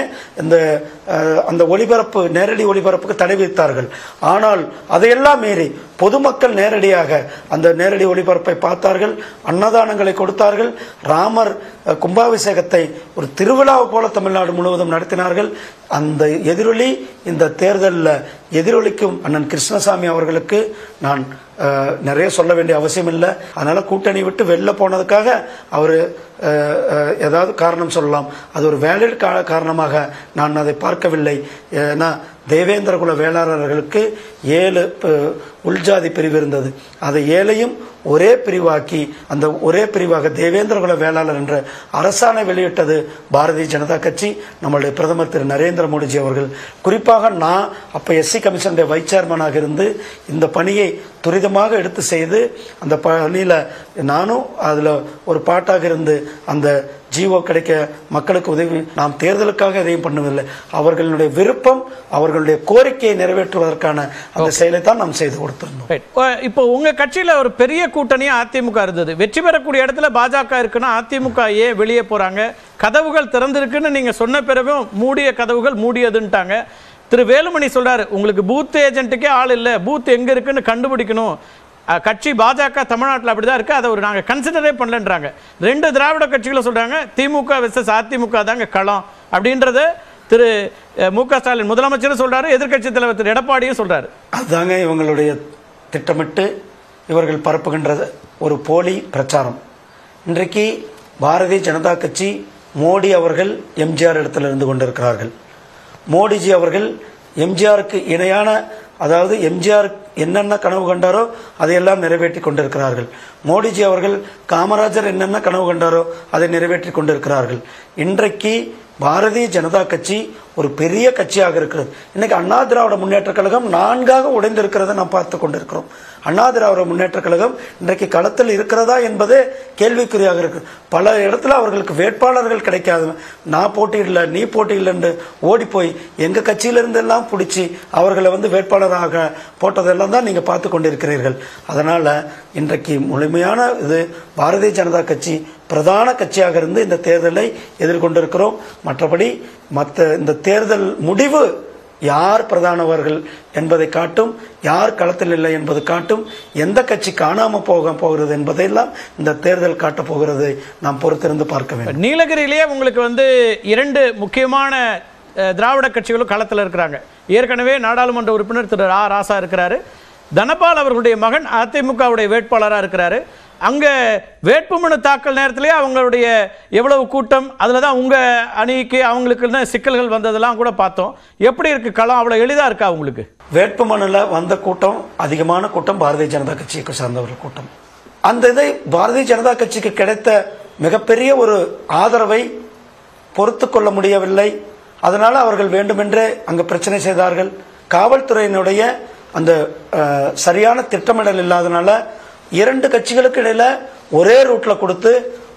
அந்த ஒளிபரப்பு, நேரடி ஒளிபரப்புக்கு தடை விதித்தார்கள். ஆனால் அதையெல்லாம் மீறி பொதுமக்கள் நேரடியாக அந்த நேரடி ஒளிபரப்பை பார்த்தார்கள், அன்னதானங்களை கொடுத்தார்கள். ராமர் கும்பாபிஷேகத்தை ஒரு திருவிழாவை போல தமிழ்நாடு முழுவதும் நடத்தினார்கள். அந்த எதிரொலி இந்த தேர்தலில் எதிரொலிக்கும் அண்ணன் கிருஷ்ணசாமி அவர்களுக்கு நான் நிறைய சொல்ல வேண்டிய அவசியம் இல்லை. அதனால கூட்டணி விட்டு வெளில போனதுக்காக அவர் ஏதாவது காரணம் சொல்லலாம். அது ஒரு வேலிட் காரணமாக நான் அதை பார்க்கவில்லை. ஏன்னா தேவேந்திர குல வேளாளர்களுக்கு 7 உள்ஜாதி பிரிவு இருந்தது. அதை 7ஐயும் ஒரே பிரிவாக்கி அந்த ஒரே பிரிவாக தேவேந்திர குல வேளாளர் என்ற அரசாணை வெளியிட்டது பாரதிய ஜனதா கட்சி, நம்மளுடைய பிரதமர் திரு நரேந்திர மோடிஜி அவர்கள். குறிப்பாக நான் அப்ப எஸ்சி கமிஷனுடைய வைஸ் சேர்மனாக இருந்து இந்த பணியை துரிதமாக எடுத்து செய்து அந்த பணியில நானும் அதுல ஒரு பாட்டாக இருந்து அந்த ஜீவோ கிடைக்க மக்களுக்கு உதவி. நாம் தேர்தலுக்காக எதையும் பண்ணவில்லை. அவர்களுடைய விருப்பம், அவர்களுடைய கோரிக்கையை நிறைவேற்றுவதற்கான அந்த செயலை தான் நாம் செய்து கொடுத்திருந்தோம். இப்போ உங்க கட்சியில ஒரு பெரிய கூட்டணியா அதிமுக இருந்தது. வெற்றி பெறக்கூடிய இடத்துல பாஜக இருக்குன்னா அதிமுக ஏன் வெளியே போறாங்க? கதவுகள் திறந்திருக்குன்னு நீங்க சொன்ன பிறகும் மூடிய கதவுகள் மூடியதுன்ட்டாங்க. திரு வேலுமணி சொல்றாரு, உங்களுக்கு பூத் ஏஜென்ட்டுக்கே ஆள் இல்லை, பூத் எங்க இருக்குன்னு கண்டுபிடிக்கணும். கட்சி பாஜக தமிழ்நாட்டில் அப்படிதான் இருக்கு, அதை ஒரு நாங்கள் கன்சிடரே பண்ணலன்றாங்க. 2 திராவிட கட்சிகளும் சொல்றாங்க திமுக வெர்சஸ் அதிமுக தாங்க களம் அப்படின்றத திரு மு.க. ஸ்டாலின் முதலமைச்சரும் சொல்றாரு, எதிர்க்கட்சித் தலைவர் திரு எடப்பாடியும் சொல்றாரு. அதுதாங்க இவங்களுடைய திட்டமிட்டு இவர்கள் பரப்புகின்ற ஒரு போலி பிரச்சாரம். இன்றைக்கு பாரதிய ஜனதா கட்சி மோடி அவர்கள் எம்ஜிஆர் இடத்துல இருந்து கொண்டிருக்கிறார்கள். மோடிஜி அவர்கள் எம்ஜிஆருக்கு இணையான, அதாவது எம்ஜிஆர் என்னென்ன கனவு கண்டாரோ அதையெல்லாம் நிறைவேற்றி கொண்டிருக்கிறார்கள். மோடிஜி அவர்கள் காமராஜர் என்னென்ன கனவு கண்டாரோ அதை நிறைவேற்றி கொண்டிருக்கிறார்கள். இன்றைக்கு பாரதிய ஜனதா கட்சி ஒரு பெரிய கட்சியாக இருக்கிறது. இன்னைக்கு அண்ணா திராவிட முன்னேற்ற கழகம் 4ஆக உடைந்திருக்கிறத நாம் பார்த்து கொண்டிருக்கிறோம். அண்ணா திராவிட முன்னேற்ற கழகம் இன்றைக்கு களத்தில் இருக்கிறதா என்பதே கேள்விக்குறியாக இருக்கு. பல இடத்துல அவர்களுக்கு வேட்பாளர்கள் கிடைக்காது. நான் போட்டியிடல, நீ போட்டியிடல என்று ஓடி போய் எங்க கட்சியிலிருந்தெல்லாம் பிடிச்சி அவர்களை வேட்பாளராக போட்டதெல்லாம் தான் நீங்க பார்த்து கொண்டிருக்கிறீர்கள். அதனால இன்றைக்கு முழுமையான இது பாரதிய ஜனதா கட்சி பிரதான கட்சியாக இருந்து இந்த தேர்தலை எதிர்கொண்டிருக்கிறோம். மற்றபடி இந்த தேர்தல் முடிவு யார் பிரதானவர்கள் என்பதை காட்டும், யார் களத்தில் இல்லை என்பது காட்டும், எந்த கட்சி காணாமல் போகிறது என்பதையெல்லாம் இந்த தேர்தல் காட்டப் போகிறது. நாம் பொறுத்திருந்து பார்க்க வேண்டும். நீலகிரியிலேயே உங்களுக்கு 2 முக்கியமான திராவிட கட்சிகளும் களத்தில் இருக்கிறாங்க. ஏற்கனவே நாடாளுமன்ற உறுப்பினர் திரு ராசா இருக்கிறாரு. தனபால் அவர்களுடைய மகன் அதிமுகவுடைய வேட்பாளராக இருக்கிறாரு. அங்கே வேட்புமனு தாக்கல் நேரத்திலேயே அவங்களுடைய எவ்வளவு கூட்டம், அதில் தான் உங்கள் அணிக்கு அவங்களுக்கு சிக்கல்கள் வந்ததெல்லாம் கூட பார்த்தோம். எப்படி இருக்கு களம்? அவ்வளோ எளிதாக இருக்கா உங்களுக்கு? வேட்புமனுல வந்த கூட்டம், அதிகமான கூட்டம் பாரதிய ஜனதா கட்சிக்கு சார்ந்தவர்கள் கூட்டம். அந்த இதை பாரதிய ஜனதா கட்சிக்கு கிடைத்த மிகப்பெரிய ஒரு ஆதரவை பொறுத்து கொள்ள முடியவில்லை. அதனால அவர்கள் வேண்டுமென்றே அங்கு பிரச்சனை செய்தார்கள். காவல்துறையினுடைய அந்த சரியான திட்டமிடல் இல்லாதனால 2 கட்சிகளுக்கு இடையில ஒரே ரூட்ல கொடுத்து,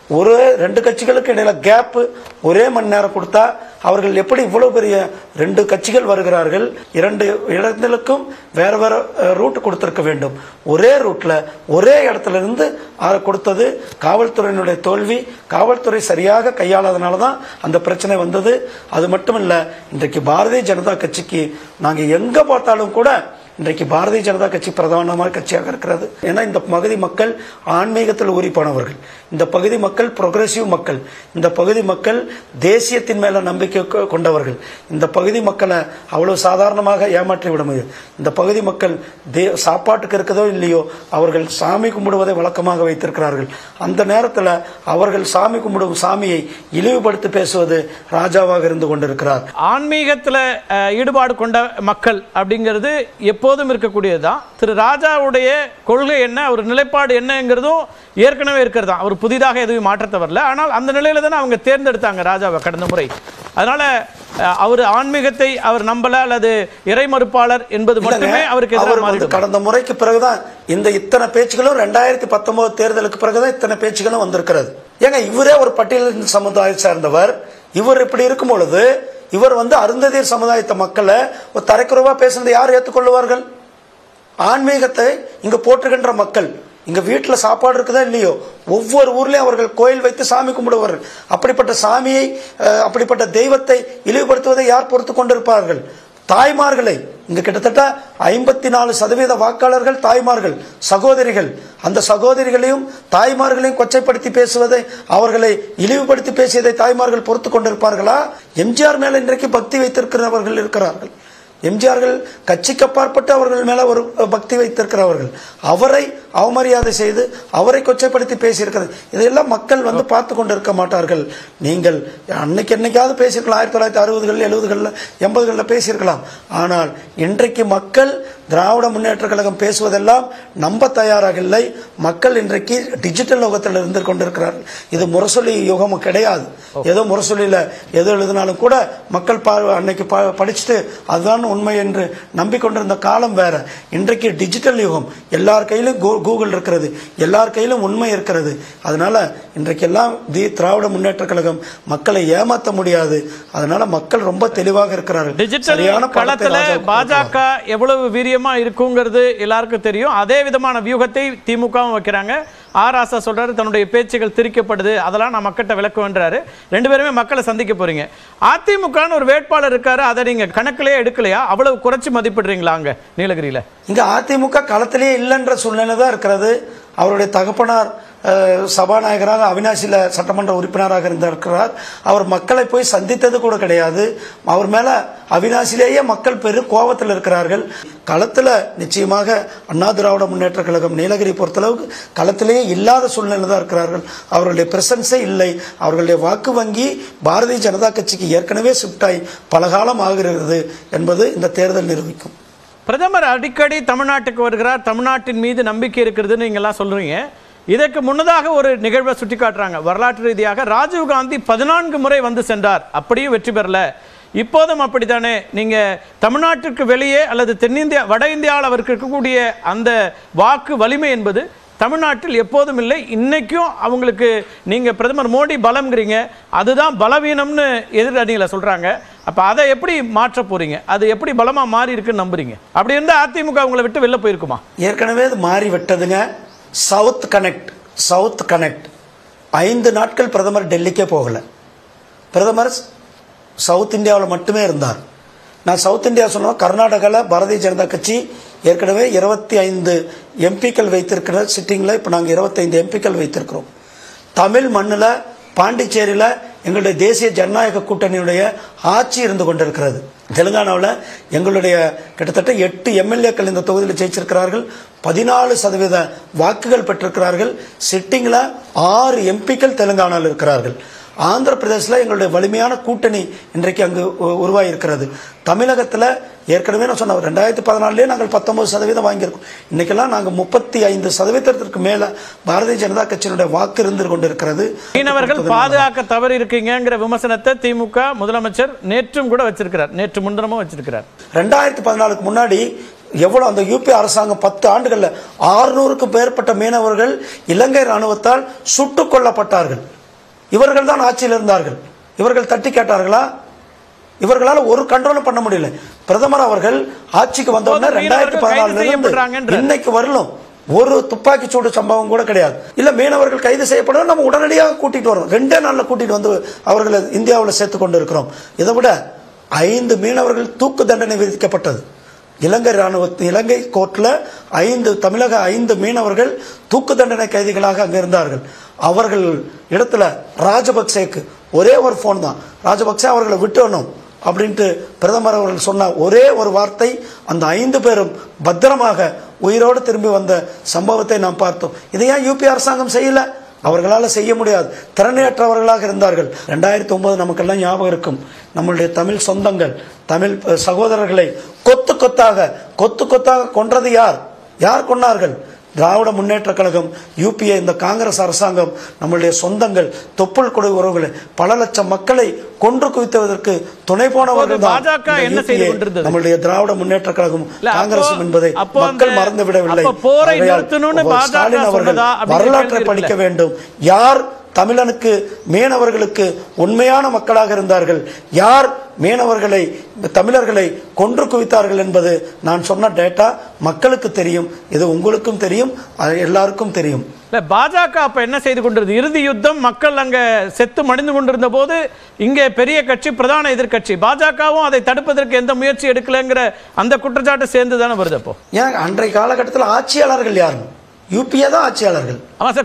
2 கட்சிகளுக்கு இடையில கேப் ஒரே மணி நேரம் கொடுத்தா அவர்கள் எப்படி இவ்வளவு பெரிய 2 கட்சிகள் வருகிறார்கள், 2 இடங்களுக்கும் வேற வேற ரூட் கொடுத்திருக்க வேண்டும். ஒரே ரூட்ல ஒரே இடத்துல இருந்து கொடுத்தது காவல்துறையினுடைய தோல்வி. காவல்துறை சரியாக கையாளாதனால தான் அந்த பிரச்சனை வந்தது. அது மட்டும் இல்ல, இன்றைக்கு பாரதிய ஜனதா கட்சிக்கு நாங்க எங்க பார்த்தாலும் கூட இன்றைக்கு பாரதிய ஜனதா கட்சி பிரதானமான கட்சியாக இருக்கிறது. ஏன்னா இந்த பகுதி மக்கள் ஆன்மீகத்தில் ஊறிப்போனவர்கள், இந்த பகுதி மக்கள் புரோகிரசிவ் மக்கள், இந்த பகுதி மக்கள் தேசியத்தின் மேல நம்பிக்கை கொண்டவர்கள். இந்த பகுதி மக்களை அவ்வளவு சாதாரணமாக ஏமாற்றி விட முடியும். இந்த பகுதி மக்கள் சாப்பாட்டுக்கு இருக்கதோ இல்லையோ அவர்கள் சாமி கும்பிடுவதை வழக்கமாக வைத்திருக்கிறார்கள். அந்த நேரத்தில் அவர்கள் சாமி கும்பிடும் சாமியை இழிவுபடுத்தி பேசுவது ராஜாவாக இருந்து கொண்டிருக்கிறார். ஆன்மீகத்தில் ஈடுபாடு கொண்ட மக்கள் அப்படிங்கிறது எப்போதும் இருக்கக்கூடியதுதான். திரு ராஜாவுடைய கொள்கை என்ன, அவர் நிலைப்பாடு என்னங்கிறதும் ஏற்கனவே இருக்கிறது தான். அவர் புதிதாக எதுவும் மாற்றத்தை வரல. ஆனால் அந்த நிலையில தானே அவங்க தேர்ந்தெடுத்தாங்க ராஜாவை கடந்த முறை. அதனால அவர் ஆன்மீகத்தை அவர் நம்பல அல்லது இறை மறுப்பாளர் என்பது மட்டுமே அவருக்கு எதிராக. கடந்த முறைக்கு பிறகுதான் இந்த இத்தனை பேச்சுகளும் 2019 தேர்தலுக்கு பிறகுதான் இத்தனை பேச்சுகளும் வந்திருக்கிறது. ஏங்க இவரே ஒரு பட்டியலின் சமுதாயத்தை சேர்ந்தவர். இவர் இப்படி இருக்கும் பொழுது இவர் அருந்ததியர் சமுதாயத்தை மக்களை ஒரு தரைக்குறைவா பேசுனதை யார் ஏற்றுக்கொள்வார்கள்? ஆன்மீகத்தை இங்க போற்றுகின்ற மக்கள், இங்க வீட்டுல சாப்பாடு இருக்குதா இல்லையோ ஒவ்வொரு ஊர்லயும் அவர்கள் கோயில் வைத்து சாமி கும்பிடுவார்கள். அப்படிப்பட்ட சாமியை, அப்படிப்பட்ட தெய்வத்தை இழிவுபடுத்துவதை யார் பொறுத்து கொண்டிருப்பார்கள்? தாய்மார்களை இங்க கிட்டத்தட்ட 54% வாக்காளர்கள் தாய்மார்கள், சகோதரிகள். அந்த சகோதரிகளையும் தாய்மார்களையும் கொச்சைப்படுத்தி பேசுவதை, அவர்களை இழிவுபடுத்தி பேசியதை தாய்மார்கள் பொறுத்து கொண்டிருப்பார்களா? எம்ஜிஆர் மேல இன்றைக்கு பக்தி வைத்திருக்கிறவர்கள் இருக்கிறார்கள். எம்ஜிஆர்கள் கட்சிக்கு அப்பாற்பட்டு அவர்கள் மேல ஒரு பக்தி வைத்திருக்கிறவர்கள். அவரை அவமரியாதை செய்து அவரை கொச்சைப்படுத்தி பேசியிருக்கிறது. இதையெல்லாம் மக்கள் பார்த்து கொண்டு இருக்க மாட்டார்கள். நீங்கள் என்னைக்காவது பேசியிருக்கலாம், 1960கள் 70கள் 80களில் பேசியிருக்கலாம். ஆனால் இன்றைக்கு மக்கள் திராவிட முன்னேற்ற கழகம் பேசுவதெல்லாம் நம்ப தயாராக இல்லை. மக்கள் இன்றைக்கு டிஜிட்டல் யுகத்தில் இருந்து கொண்டிருக்கிறார்கள். இது முரசொலி யுகமும் கிடையாது. ஏதோ முரசொலியில ஏதோ எழுதினாலும் கூட மக்கள் அன்னைக்கு படிச்சுட்டு அதுதான் உண்மை என்று நம்பிக்கொண்டிருந்த காலம் வேற. இன்றைக்கு டிஜிட்டல் யுகம், எல்லார் கையிலும் கூகுள் இருக்கிறது, எல்லார் கையிலும் உண்மை இருக்கிறது. அதனால இன்றைக்கு எல்லாம் திராவிட முன்னேற்ற கழகம் மக்களை ஏமாற்ற முடியாது. அதனால மக்கள் ரொம்ப தெளிவாக இருக்கிறார்கள். டிஜிட்டல் களத்துல பாஜக எவ்வளவு வீரியமா இருக்குங்கிறது எல்லாருக்கும் தெரியும். அதே விதமான வியூகத்தை திமுகவும் வைக்கிறாங்க. ராசா சொல்றாரு தன்னுடைய பேச்சுகள் திரிக்கப்படுது, அதெல்லாம் நான் மக்கள்கிட்ட விளக்குவேன்றாரு. 2 பேருமே மக்களை சந்திக்க போறீங்க. அதிமுக ஒரு வேட்பாளர் இருக்காரு, அதை நீங்க கணக்கிலேயே எடுக்கலையா? அவ்வளவு குறைச்சு மதிப்பிடுறீங்களா அங்க நீலகிரியில? இங்க அதிமுக களத்திலேயே இல்லைன்ற சூழ்நிலை தான் இருக்கிறது. அவருடைய தகப்பனார் சபாநாயகராக அவினாசியில் சட்டமன்ற உறுப்பினராக இருந்திருக்கிறார். அவர் மக்களை போய் சந்தித்தது கூட கிடையாது. அவர் மேல அவினாசிலேயே மக்கள் பெரும் கோபத்தில் இருக்கிறார்கள். களத்தில் நிச்சயமாக அண்ணா திராவிட முன்னேற்ற கழகம் நீலகிரி பொறுத்தளவுக்கு களத்திலேயே இல்லாத சூழ்நிலை தான் இருக்கிறார்கள். அவர்களுடைய பிரசன்ஸே இல்லை. அவர்களுடைய வாக்கு வங்கி பாரதிய ஜனதா கட்சிக்கு ஏற்கனவே ஷிஃப்ட் ஆகி பலகாலம் ஆகிறது என்பது இந்த தேர்தல் நிரூபிக்கும். பிரதமர் அடிக்கடி தமிழ்நாட்டுக்கு வருகிறார், தமிழ்நாட்டின் மீது நம்பிக்கை இருக்கிறதுன்னு நீங்கள்லாம் சொல்றீங்க. இதற்கு முன்னதாக ஒரு நிகழ்வை சுட்டி காட்டுறாங்க. வரலாற்று ரீதியாக ராஜீவ்காந்தி 14 முறை வந்து சென்றார், அப்படியும் வெற்றி பெறல. இப்போதும் அப்படித்தானே? நீங்க தமிழ்நாட்டிற்கு வெளியே அல்லது தென்னிந்தியா வட இந்தியாவில் அவருக்கு இருக்கக்கூடிய அந்த வாக்கு வலிமை என்பது தமிழ்நாட்டில் எப்போதும் இல்லை. இன்னைக்கும் அவங்களுக்கு நீங்க பிரதமர் மோடி பலம்ங்கிறீங்க, அதுதான் பலவீனம்னு எதிரணியில் சொல்றாங்க. அப்ப அதை எப்படி மாற்ற போறீங்க? அது எப்படி பலமா மாறி இருக்குன்னு நம்புறீங்க? அப்படி இருந்தா அதிமுக அவங்களை விட்டு வெளில போயிருக்குமா? ஏற்கனவே அது மாறி விட்டதுங்க. சவுத் கனெக்ட் 5 நாட்கள் பிரதமர் டெல்லிக்கே போகல. பிரதமர் சவுத் இந்தியாவில் மட்டுமே இருந்தார். நான் சவுத் இந்தியா சொன்னால் கர்நாடகாவில் பாரதிய ஜனதா கட்சி ஏற்கனவே 25 எம்பிக்கள் வைத்திருக்கிற சிட்டிங்கில் இப்போ நாங்கள் 25 எம்பிக்கள் வைத்திருக்கிறோம். தமிழ் மண்ணில் பாண்டிச்சேரியில் எங்களுடைய தேசிய ஜனநாயக கூட்டணியுடைய ஆட்சி இருந்து கொண்டிருக்கிறது. தெலுங்கானாவில் எங்களுடைய கிட்டத்தட்ட 8 எம்எல்ஏக்கள் இந்த தொகுதியில் ஜெயிச்சிருக்கிறார்கள். 14% வாக்குகள் பெற்றிருக்கிறார்கள். சிட்டிங்கில் 6 எம்பிக்கள் தெலுங்கானாவில் இருக்கிறார்கள். ஆந்திர பிரதேசில் எங்களுடைய வலிமையான கூட்டணி இன்றைக்கு அங்கு உருவாகி இருக்கிறது. தமிழகத்தில் ஏற்கனவே நான் சொன்ன 2014 நாங்கள் 19% வாங்கியிருக்கோம். இன்னைக்கெல்லாம் நாங்கள் 35% மேல பாரதிய ஜனதா கட்சியினுடைய வாக்கு இருந்து கொண்டிருக்கிறது. மீனவர்கள் பாதுகாக்க தவறு இருக்கீங்கிற விமர்சனத்தை திமுக முதலமைச்சர் நேற்றும் கூட வச்சிருக்கிறார், நேற்று முன்தினமும் வச்சிருக்கிறார். 2014 முன்னாடி எவ்வளவு அந்த யூபி அரசாங்கம் 10 ஆண்டுகள்ல 600க்கும் மேற்பட்ட மீனவர்கள் இலங்கை ராணுவத்தால் சுட்டுக் கொல்லப்பட்டார்கள். இவர்கள் தான் ஆட்சியில் இருந்தார்கள். இவர்கள் தட்டி கேட்டார்களா? இவர்களால் ஒரு கண்ட்ரோலும் பண்ண முடியல. பிரதமர் அவர்கள் ஆட்சிக்கு வந்தவுடனே 2014 இன்னைக்கு வரலும் ஒரு துப்பாக்கி சூடு சம்பவம் கூட கிடையாது. இல்ல மீனவர்கள் கைது செய்யப்படும், நம்ம உடனடியாக கூட்டிட்டு வரோம். 2 நாள்ல கூட்டிட்டு வந்து அவர்களை இந்தியாவில் சேர்த்து கொண்டு இருக்கிறோம். இதை விட 5 மீனவர்கள் தூக்கு தண்டனை விதிக்கப்பட்டது. இலங்கை கோர்ட்ல 5 தமிழக 5 மீனவர்கள் தூக்கு தண்டனை கைதிகளாக அங்க இருந்தார்கள். அவர்கள் இடத்துல ராஜபக்சேக்கு ஒரே ஒரு போன் தான், ராஜபக்சே அவர்களை விட்டுறணும் அப்படின்ட்டு பிரதமர் அவர்கள் சொன்ன ஒரே ஒரு வார்த்தை, அந்த 5 பேரும் பத்திரமாக உயிரோடு திரும்பி வந்த சம்பவத்தை நாம் பார்த்தோம். இதை ஏன் யூபி அரசாங்கம் செய்யல? அவர்களால் செய்ய முடியாது, திறனற்றவர்களாக இருந்தார்கள். 2009 நமக்கெல்லாம் ஞாபகம் இருக்கும். நம்மளுடைய தமிழ் சொந்தங்கள், தமிழ் சகோதரர்களை கொத்து கொத்தாக கொன்றது யார் கொன்னார்கள்? திராவிட முன்னேற்ற கழகம், யூபிஏ, இந்த காங்கிரஸ் அரசாங்கம் நம்மளுடைய சொந்தங்கள், தொப்புள் கொடை உறவுகளை, பல லட்சம் மக்களை கொன்று குவித்ததற்கு துணை போனவர்கள் தான் நம்மளுடைய திராவிட முன்னேற்ற கழகம், காங்கிரஸ் என்பதை மக்கள் மறந்து விடவில்லை. ஸ்டாலின் அவர்கள் வரலாற்றை படிக்க வேண்டும். யார் தமிழனுக்கு மீனவர்களுக்கு உண்மையான மக்களாக இருந்தார்கள், யார் மீனவர்களை தமிழர்களை கொன்று குவித்தார்கள் என்பது நான் சொன்ன டேட்டா மக்களுக்கு தெரியும். இது உங்களுக்கும் தெரியும், எல்லாருக்கும் தெரியும். பாஜக அப்ப என்ன செய்து கொண்டிருந்தது? இறுதி யுத்தம், மக்கள் அங்க செத்து மடிந்து கொண்டிருந்த போது இங்கே பெரிய கட்சி, பிரதான எதிர்கட்சி பாஜகவும் அதை தடுப்பதற்கு எந்த முயற்சி எடுக்கலங்கிற அந்த குற்றச்சாட்டு சேர்ந்து தானே வருது. அப்போ ஏன் அன்றைய காலகட்டத்தில் ஆட்சியாளர்கள் யாரு? யூபிஏ தான் ஆட்சியாளர்கள்.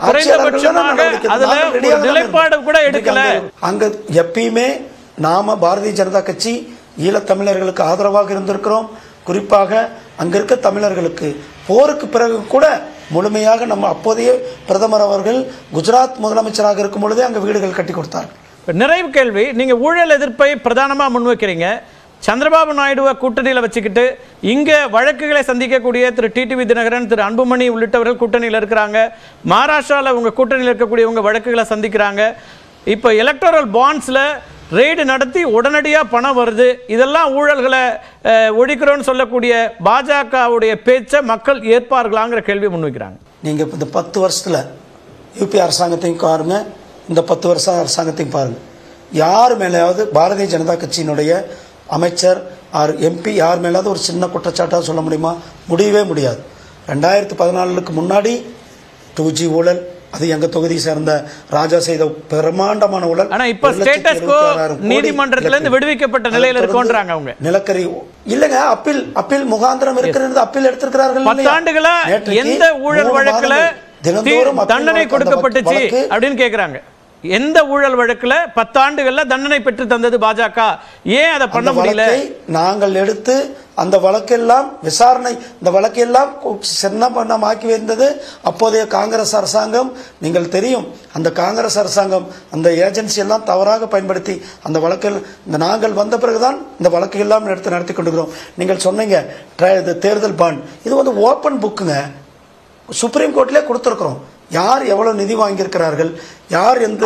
அங்க எப்பயுமே நாம பாரதிய ஜனதா கட்சி ஈழத்தமிழர்களுக்கு ஆதரவாக இருந்திருக்கிறோம். குறிப்பாக அங்க இருக்க தமிழர்களுக்கு போருக்கு பிறகு கூட முழுமையாக நம்ம அப்போதைய பிரதமர் அவர்கள் குஜராத் முதலமைச்சராக இருக்கும் பொழுதே அங்க வீடுகள் கட்டி கொடுத்தார்கள். நிறைவு கேள்வி, நீங்க ஊழல் எதிர்ப்பை பிரதானமா முன்வைக்கிறீங்க. சந்திரபாபு நாயுடுவை கூட்டணியில் வச்சுக்கிட்டு இங்கே வழக்குகளை சந்திக்கக்கூடிய திரு டிடிவி தினகரன், திரு அன்புமணி உள்ளிட்டவர்கள் கூட்டணியில் இருக்கிறாங்க. மகாராஷ்டிராவில் உங்கள் கூட்டணியில் இருக்கக்கூடியவங்க வழக்குகளை சந்திக்கிறாங்க. இப்போ எலக்டோரல் பாண்ட்ஸில் ரெய்டு நடத்தி உடனடியாக பணம் வருது. இதெல்லாம் ஊழல்களை ஒழிக்கிறோன்னு சொல்லக்கூடிய பாஜகவுடைய பேச்சை மக்கள் ஏற்பார்களாங்கிற கேள்வி முன்வைக்கிறாங்க. நீங்கள் இந்த 10 வருஷத்தில் யூபி அரசாங்கத்தையும் பாருங்க, இந்த 10 வருஷம் அரசாங்கத்தையும் பாருங்க. யார் மேலேயாவது பாரதிய ஜனதா கட்சியினுடைய அமைச்சர் ஆர் எம்பி யார் மேலாவது ஒரு சின்ன குற்றச்சாட்டாக சொல்ல முடியுமா? முடியவே முடியாது. 2014 முன்னாடி 2G ஊழல், அது எங்க தொகுதியை சேர்ந்த ராஜா செய்த பிரமாண்டமான ஊழல். ஆனா இப்ப ஸ்டேட்டஸ் கோ நீதிமன்றத்துல இருந்து விடுவிக்கப்பட்ட நிலையில இருக்கோன்றாங்க அவங்க. நிலக்கரி இல்லங்க, அப்பீல் முகாந்திரம் இருக்கிறது, அப்பீல் எடுத்திருக்கிறார்கள். 10 ஆண்டுகளா எந்த ஊழல் வழக்குல தினந்தோறும் தண்டனை கொடுக்கப்பட்டுச்சு அப்படின்னு கேக்குறாங்க. எந்த ஊழல் வழக்குல 10 ஆண்டுகள்ல தண்டனை பெற்று தந்தது பாஜக? ஏன் அதை பண்ண முடியல? நாங்கள் எடுத்து அந்த வழக்கெல்லாம் விசாரணை, இந்த வழக்கெல்லாம் சின்னமாக்கி வந்தது அப்போதைய காங்கிரஸ் அரசாங்கம். நீங்கள் தெரியும், அந்த காங்கிரஸ் அரசாங்கம் அந்த ஏஜென்சி எல்லாம் தவறாக பயன்படுத்தி அந்த வழக்கில் நாங்கள் வந்த பிறகுதான் இந்த வழக்கு எல்லாம் எடுத்து நடத்தி கொண்டிருக்கிறோம். நீங்கள் சொன்னீங்க தேர்தல் பாண்ட், இது வந்து ஓப்பன் புக்குங்க. சுப்ரீம் கோர்ட்லேயே கொடுத்துருக்கிறோம். யார் எவ்வளவு நிதி வாங்கியிருக்கிறார்கள், யார் எந்த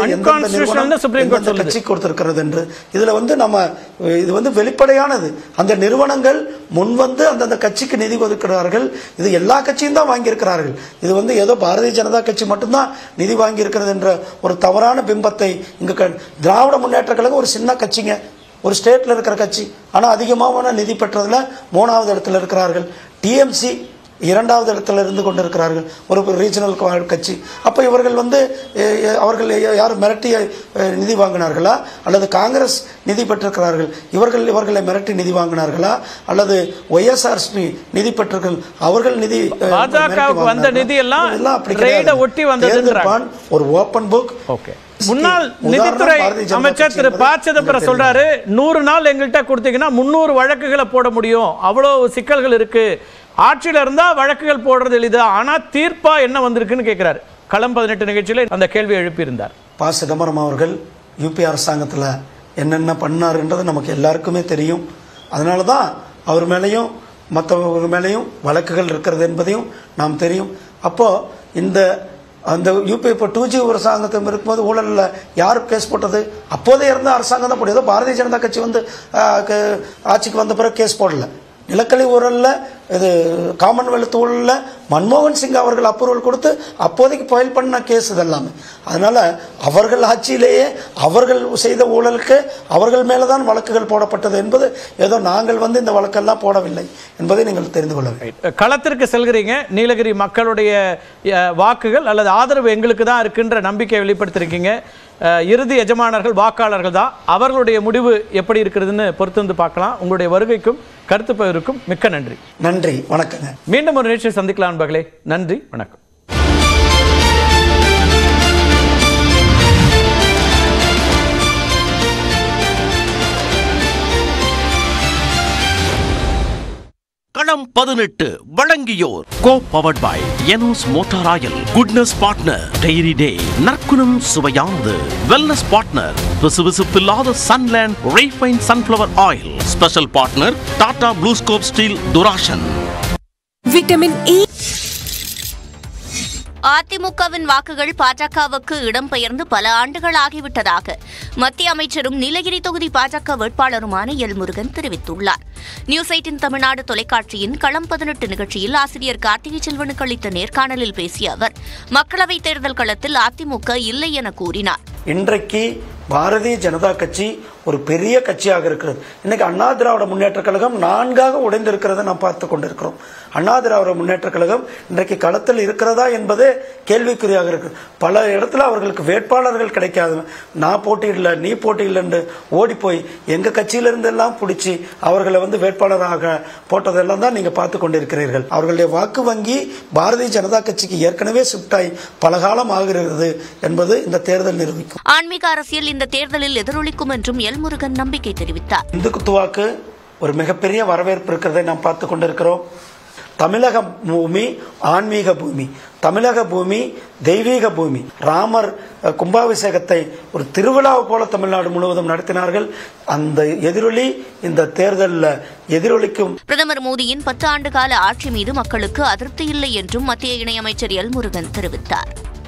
கட்சி கொடுத்திருக்கிறது என்று. இதுல வந்து நம்ம இது வந்து வெளிப்படையானது. அந்த நிறுவனங்கள் முன் வந்து அந்தந்த கட்சிக்கு நிதி ஒதுக்கிறார்கள். இது எல்லா கட்சியும் தான் வாங்கியிருக்கிறார்கள். இது வந்து ஏதோ பாரதிய ஜனதா கட்சி மட்டும்தான் நிதி வாங்கியிருக்கிறது என்ற ஒரு தவறான பிம்பத்தை இங்கு திராவிட முன்னேற்ற கழகம் ஒரு சின்ன கட்சிங்க, ஒரு ஸ்டேட்ல இருக்கிற கட்சி. ஆனா அதிகமான நிதி பெற்றதுல 3வது இடத்துல இருக்கிறார்கள். டிஎம்சி 2வது இடத்துல இருந்து கொண்டிருக்கிறார்கள், ஒரு ரீஜனல் கட்சி. அப்ப இவர்கள் வந்து அவர்கள் யார் மிரட்டி நிதி வாங்கினார்களா, அல்லது காங்கிரஸ் நிதி பெற்றிருக்கிறார்கள் இவர்களை மிரட்டி நிதி வாங்கினார்களா, அல்லது ஒய்எஸ்ஆர்பி நிதி பெற்றிருக்கள் அவர்கள் நிதி வந்த நிதி எல்லாம் ஒட்டி வந்தது. ஒரு ஓபன் புக். முன்னாள் நிதித்துறை அமைச்சர் திரு ப. சிதம்பரம் சொல்றாரு, 100 நாள் எங்கள்கிட்ட கொடுத்தீங்கன்னா 300 வழக்குகளை போட முடியும், அவ்வளவு சிக்கல்கள் இருக்கு. ஆட்சியில இருந்தா வழக்குகள் போடுறது எளிதா, ஆனா தீர்ப்பா என்ன வந்திருக்குன்னு கேட்கிறாரு. களம் 18 நிகழ்ச்சியில அந்த கேள்வி எழுப்பியிருந்தார். ப. சிதம்பரம் அவர்கள் யூபி அரசாங்கத்தில் என்னென்ன பண்ணாருன்றது நமக்கு எல்லாருக்குமே தெரியும். அதனால தான் அவர் மேலேயும் மற்றவர்கள் மேலேயும் வழக்குகள் இருக்கிறது என்பதையும் நாம் தெரியும். அப்போ அந்த யூபி இப்போ 2G அரசாங்கத்தில் இருக்கும்போது ஊழலில் யார் கேஸ் போட்டது? அப்போதே இருந்த அரசாங்கம் தான் போட்டது. பாரதிய ஜனதா கட்சி வந்து ஆட்சிக்கு வந்த பிறகு கேஸ் போடல. நிலக்கரி ஊழல்ல, இது காமன்வெல்த் ஊழல்ல மன்மோகன் சிங் அவர்கள் அப்ரூவல் கொடுத்து அப்போதைக்கு ஃபைல் பண்ண கேஸ் இதெல்லாமே. அதனால அவர்கள் ஆட்சியிலேயே அவர்கள் செய்த ஊழலுக்கு அவர்கள் மேலதான் வழக்குகள் போடப்பட்டது என்பது ஏதோ நாங்கள் வந்து இந்த வழக்கெல்லாம் போடவில்லை என்பதை நீங்கள் தெரிந்து கொள்ள வேண்டும். களத்திற்கு செல்கிறீங்க, நீலகிரி மக்களுடைய வாக்குகள் அல்லது ஆதரவு எங்களுக்கு தான் இருக்குன்ற நம்பிக்கை வெளிப்படுத்திருக்கீங்க. இறுதி எஜமானர்கள் வாக்காளர்கள் தான், அவர்களுடைய முடிவு எப்படி இருக்கிறதுன்னு பொறுத்து வந்து பார்க்கலாம். உங்களுடைய வருகைக்கும் கருத்து பகிர்வுக்கும் மிக்க நன்றி. நன்றி, வணக்கங்க. மீண்டும் ஒரு நிகழ்ச்சியை சந்திக்கலாம் நண்பர்களே. நன்றி, வணக்கம். களம் 18 வழங்கியோர் co powered by Eneos motor oil, goodness partner Dairy Day, நற்குணம் சுவையானது, வெல்னஸ் பார்ட்னர் பிசுபிசுப்பில்லாத Sunland refine sunflower oil, special partner Tata BlueScope steel Durashine. Vitamin E. அதிமுகவின் வாக்குகள் பாஜகவுக்கு இடம்பெயர்ந்து பல ஆண்டுகள் ஆகிவிட்டதாக மத்திய அமைச்சரும் நீலகிரி தொகுதி பாஜக வேட்பாளருமான எல் முருகன் தெரிவித்துள்ளார். நியூஸ் 18 தமிழ்நாடு தொலைக்காட்சியின் களம் 18 நிகழ்ச்சியில் ஆசிரியர் கார்த்திகை செல்வனுக்கு அளித்த நேர்காணலில் பேசிய அவர் மக்களவைத் தேர்தல் களத்தில் அதிமுக இல்லை என கூறினார். இன்றைக்கு பாரதிய ஜனதா கட்சி ஒரு பெரிய கட்சியாக இருக்கிறது. இன்னைக்கு அண்ணா திராவிட முன்னேற்ற கழகம் 4ஆக உடைந்திருக்கிறத நாம் பார்த்து கொண்டிருக்கிறோம். அண்ணா திராவிட முன்னேற்ற கழகம் இன்றைக்கு களத்தில் இருக்கிறதா என்பதே கேள்விக்குறியாக இருக்கு. பல இடத்துல அவர்களுக்கு வேட்பாளர்கள் கிடைக்காது. நான் போட்டியிடல, நீ போட்டியிடல என்று ஓடி போய் எங்க கட்சியிலிருந்து எல்லாம் பிடிச்சி அவர்களை வந்து வேட்பாளராக போட்டதெல்லாம் தான் நீங்க பார்த்து கொண்டிருக்கிறீர்கள். அவர்களுடைய வாக்கு வங்கி பாரதிய ஜனதா கட்சிக்கு ஏற்கனவே ஷிஃப்ட் ஆகி பல காலம் ஆகிறது என்பது இந்த தேர்தல் நிரூபிக்கும். ஆன்மீக அரசியல் இந்த தேர்தலில் எதிரொலிக்கும் என்றும் எல் முருகன் நம்பிக்கை தெரிவித்தார். இந்து குத்துவாக்கு ஒரு மிகப்பெரிய வரவேற்பு இருக்கிறதை நாம் பார்த்து கொண்டிருக்கிறோம். தமிழக பூமி ஆன்மீக பூமி, தமிழக பூமி தெய்வீக பூமி. ராமர் கும்பாபிஷேகத்தை ஒரு திருவிழாவை போல தமிழ்நாடு முழுவதும் நடத்தினார்கள். அந்த எதிரொலி இந்த தேர்தலில் எதிரொலிக்கும். பிரதமர் மோடியின் 10 ஆண்டுகால ஆட்சி மீது மக்களுக்கு அதிருப்தி இல்லை என்றும் மத்திய இணையமைச்சர் எல் முருகன் தெரிவித்தார்.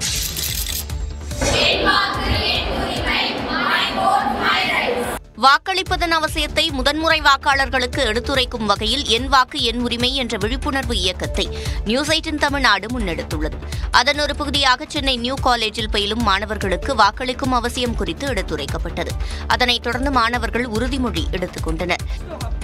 வாக்களிப்பதன் அவசியத்தை முதன்முறை வாக்காளர்களுக்கு எடுத்துரைக்கும் வகையில் என் வாக்கு என் உரிமை என்ற விழிப்புணர்வு இயக்கத்தை நியூஸ் 18 தமிழ்நாடு முன்னெடுத்துள்ளது. அதன் ஒரு பகுதியாக சென்னை நியூ காலேஜில் பயிலும் மாணவர்களுக்கு வாக்களிக்கும் அவசியம் குறித்து எடுத்துரைக்கப்பட்டது. அதனைத் தொடர்ந்து மாணவர்கள் உறுதிமொழி எடுத்துக் கொண்டனர்.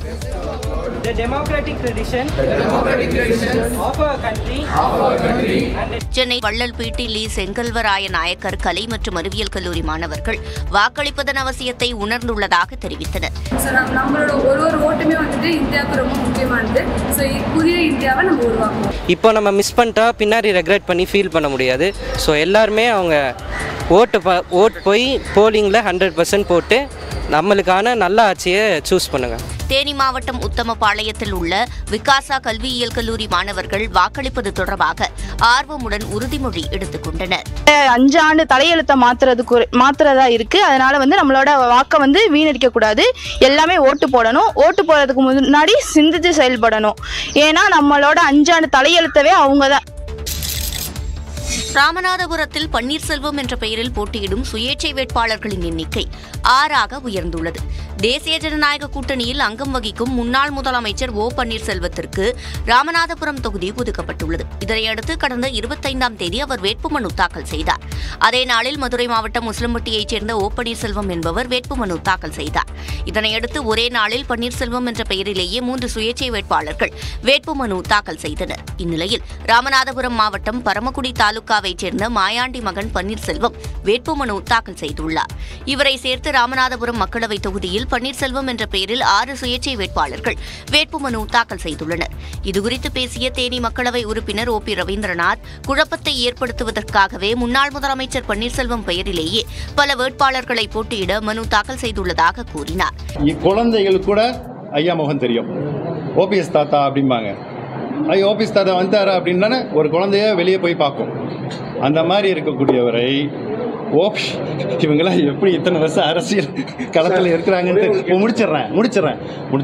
The democratic tradition of our country. Chennai வள்ளல்பேட்டை லீ செங்கல்வராய நாயக்கர் கலை மற்றும் அறிவியல் கல்லூரி மாணவர்கள் வாக்களிப்பதன் அவசியத்தை உணர்ந்துள்ளதாக தெரிவித்தனர். நம்மளோட ஒரு ஓட்டுமே வந்துட்டு இந்தியாவுக்கு ரொம்ப முக்கியமானது. ஸோ புதிய இந்தியாவை நம்ம உருவாக்கணும். இப்போ நம்ம மிஸ் பண்ணிட்டா பின்னாடி ரெக்ரெட் பண்ணி ஃபீல் பண்ண முடியாது. ஸோ எல்லாருமே அவங்க ஓட் போய் போலிங்கில் 100% போட்டு நம்மளுக்கான நல்ல ஆட்சியை சூஸ் பண்ணுங்க. தேனி மாவட்டம் உத்தமபாளையத்தில் உள்ள விகாசா கல்வியியல் கல்லூரி மாணவர்கள் வாக்களிப்பது தொடர்பாக ஆர்வமுடன் உறுதிமொழி எடுத்துக் கொண்டனர். 5 ஆண்டு தலையெழுத்தை மாத்துறதா இருக்கு. அதனால நம்மளோட வாக்கை வீணடிக்க கூடாது. எல்லாமே ஓட்டு போடணும். ஓட்டு போடுறதுக்கு முன்னாடி சிந்திச்சு செயல்படணும். ஏன்னா நம்மளோட 5 ஆண்டு தலையெழுத்தவே அவங்க தான். ராமநாதபுரத்தில் பன்னீர்செல்வம் என்ற பெயரில் போட்டியிடும் சுயேட்சை வேட்பாளர்களின் எண்ணிக்கை 6ஆக உயர்ந்துள்ளது. தேசிய ஜனநாயக கூட்டணியில் அங்கம் வகிக்கும் முன்னாள் முதலமைச்சர் ஓ பன்னீர்செல்வத்திற்கு ராமநாதபுரம் தொகுதி ஒதுக்கப்பட்டுள்ளது. இதனையடுத்து கடந்த 25ஆம் தேதி அவர் வேட்புமனு தாக்கல் செய்தார். அதே நாளில் மதுரை மாவட்டம் முஸ்லம்பட்டியைச் சேர்ந்த ஓ பன்னீர்செல்வம் என்பவர் வேட்புமனு தாக்கல் செய்தார். இதனையடுத்து ஒரே நாளில் பன்னீர்செல்வம் என்ற பெயரிலேயே 3 சுயேட்சை வேட்பாளர்கள் வேட்புமனு தாக்கல் செய்தனர். இந்நிலையில் ராமநாதபுரம் மாவட்டம் பரமக்குடி தாலுகாவைச் சேர்ந்த மாயாண்டி மகன் பன்னீர்செல்வம் வேட்புமனு தாக்கல் செய்துள்ளார். இவரை சேர்த்து ராமநாதபுரம் மக்களவைத் தொகுதியில் பன்னீர்செல்வம் என்ற பெயரில் 6 சுயேட்சை வேட்பாளர்கள் வேட்புமனு தாக்கல் செய்துள்ளனர். இதுகுறித்து பேசிய தேனி மக்களவை உறுப்பினர் ஓ பி ரவீந்திரநாத், குழப்பத்தை ஏற்படுத்துவதற்காகவே முன்னாள் முதலமைச்சர் பன்னீர்செல்வம் பெயரிலேயே பல வேட்பாளர்களை போட்டியிட மனு தாக்கல் செய்துள்ளதாக கூறினார். குழந்தைகள் கூட ஐயா முகம் தெரியும், ஓபிஎஸ் தாத்தா அப்படிம்பாங்க. ஓபிஎஸ் தாத்தா வந்தாரு அப்படின்னா ஒரு குழந்தைய வெளியே போய் பார்க்கும். அந்த மாதிரி இருக்கக்கூடியவரை இவங்களாம் எப்படி இத்தனை வருஷம் அரசியல் களத்தில் இருக்கிறாங்கன்னு முடிச்சிடறேன்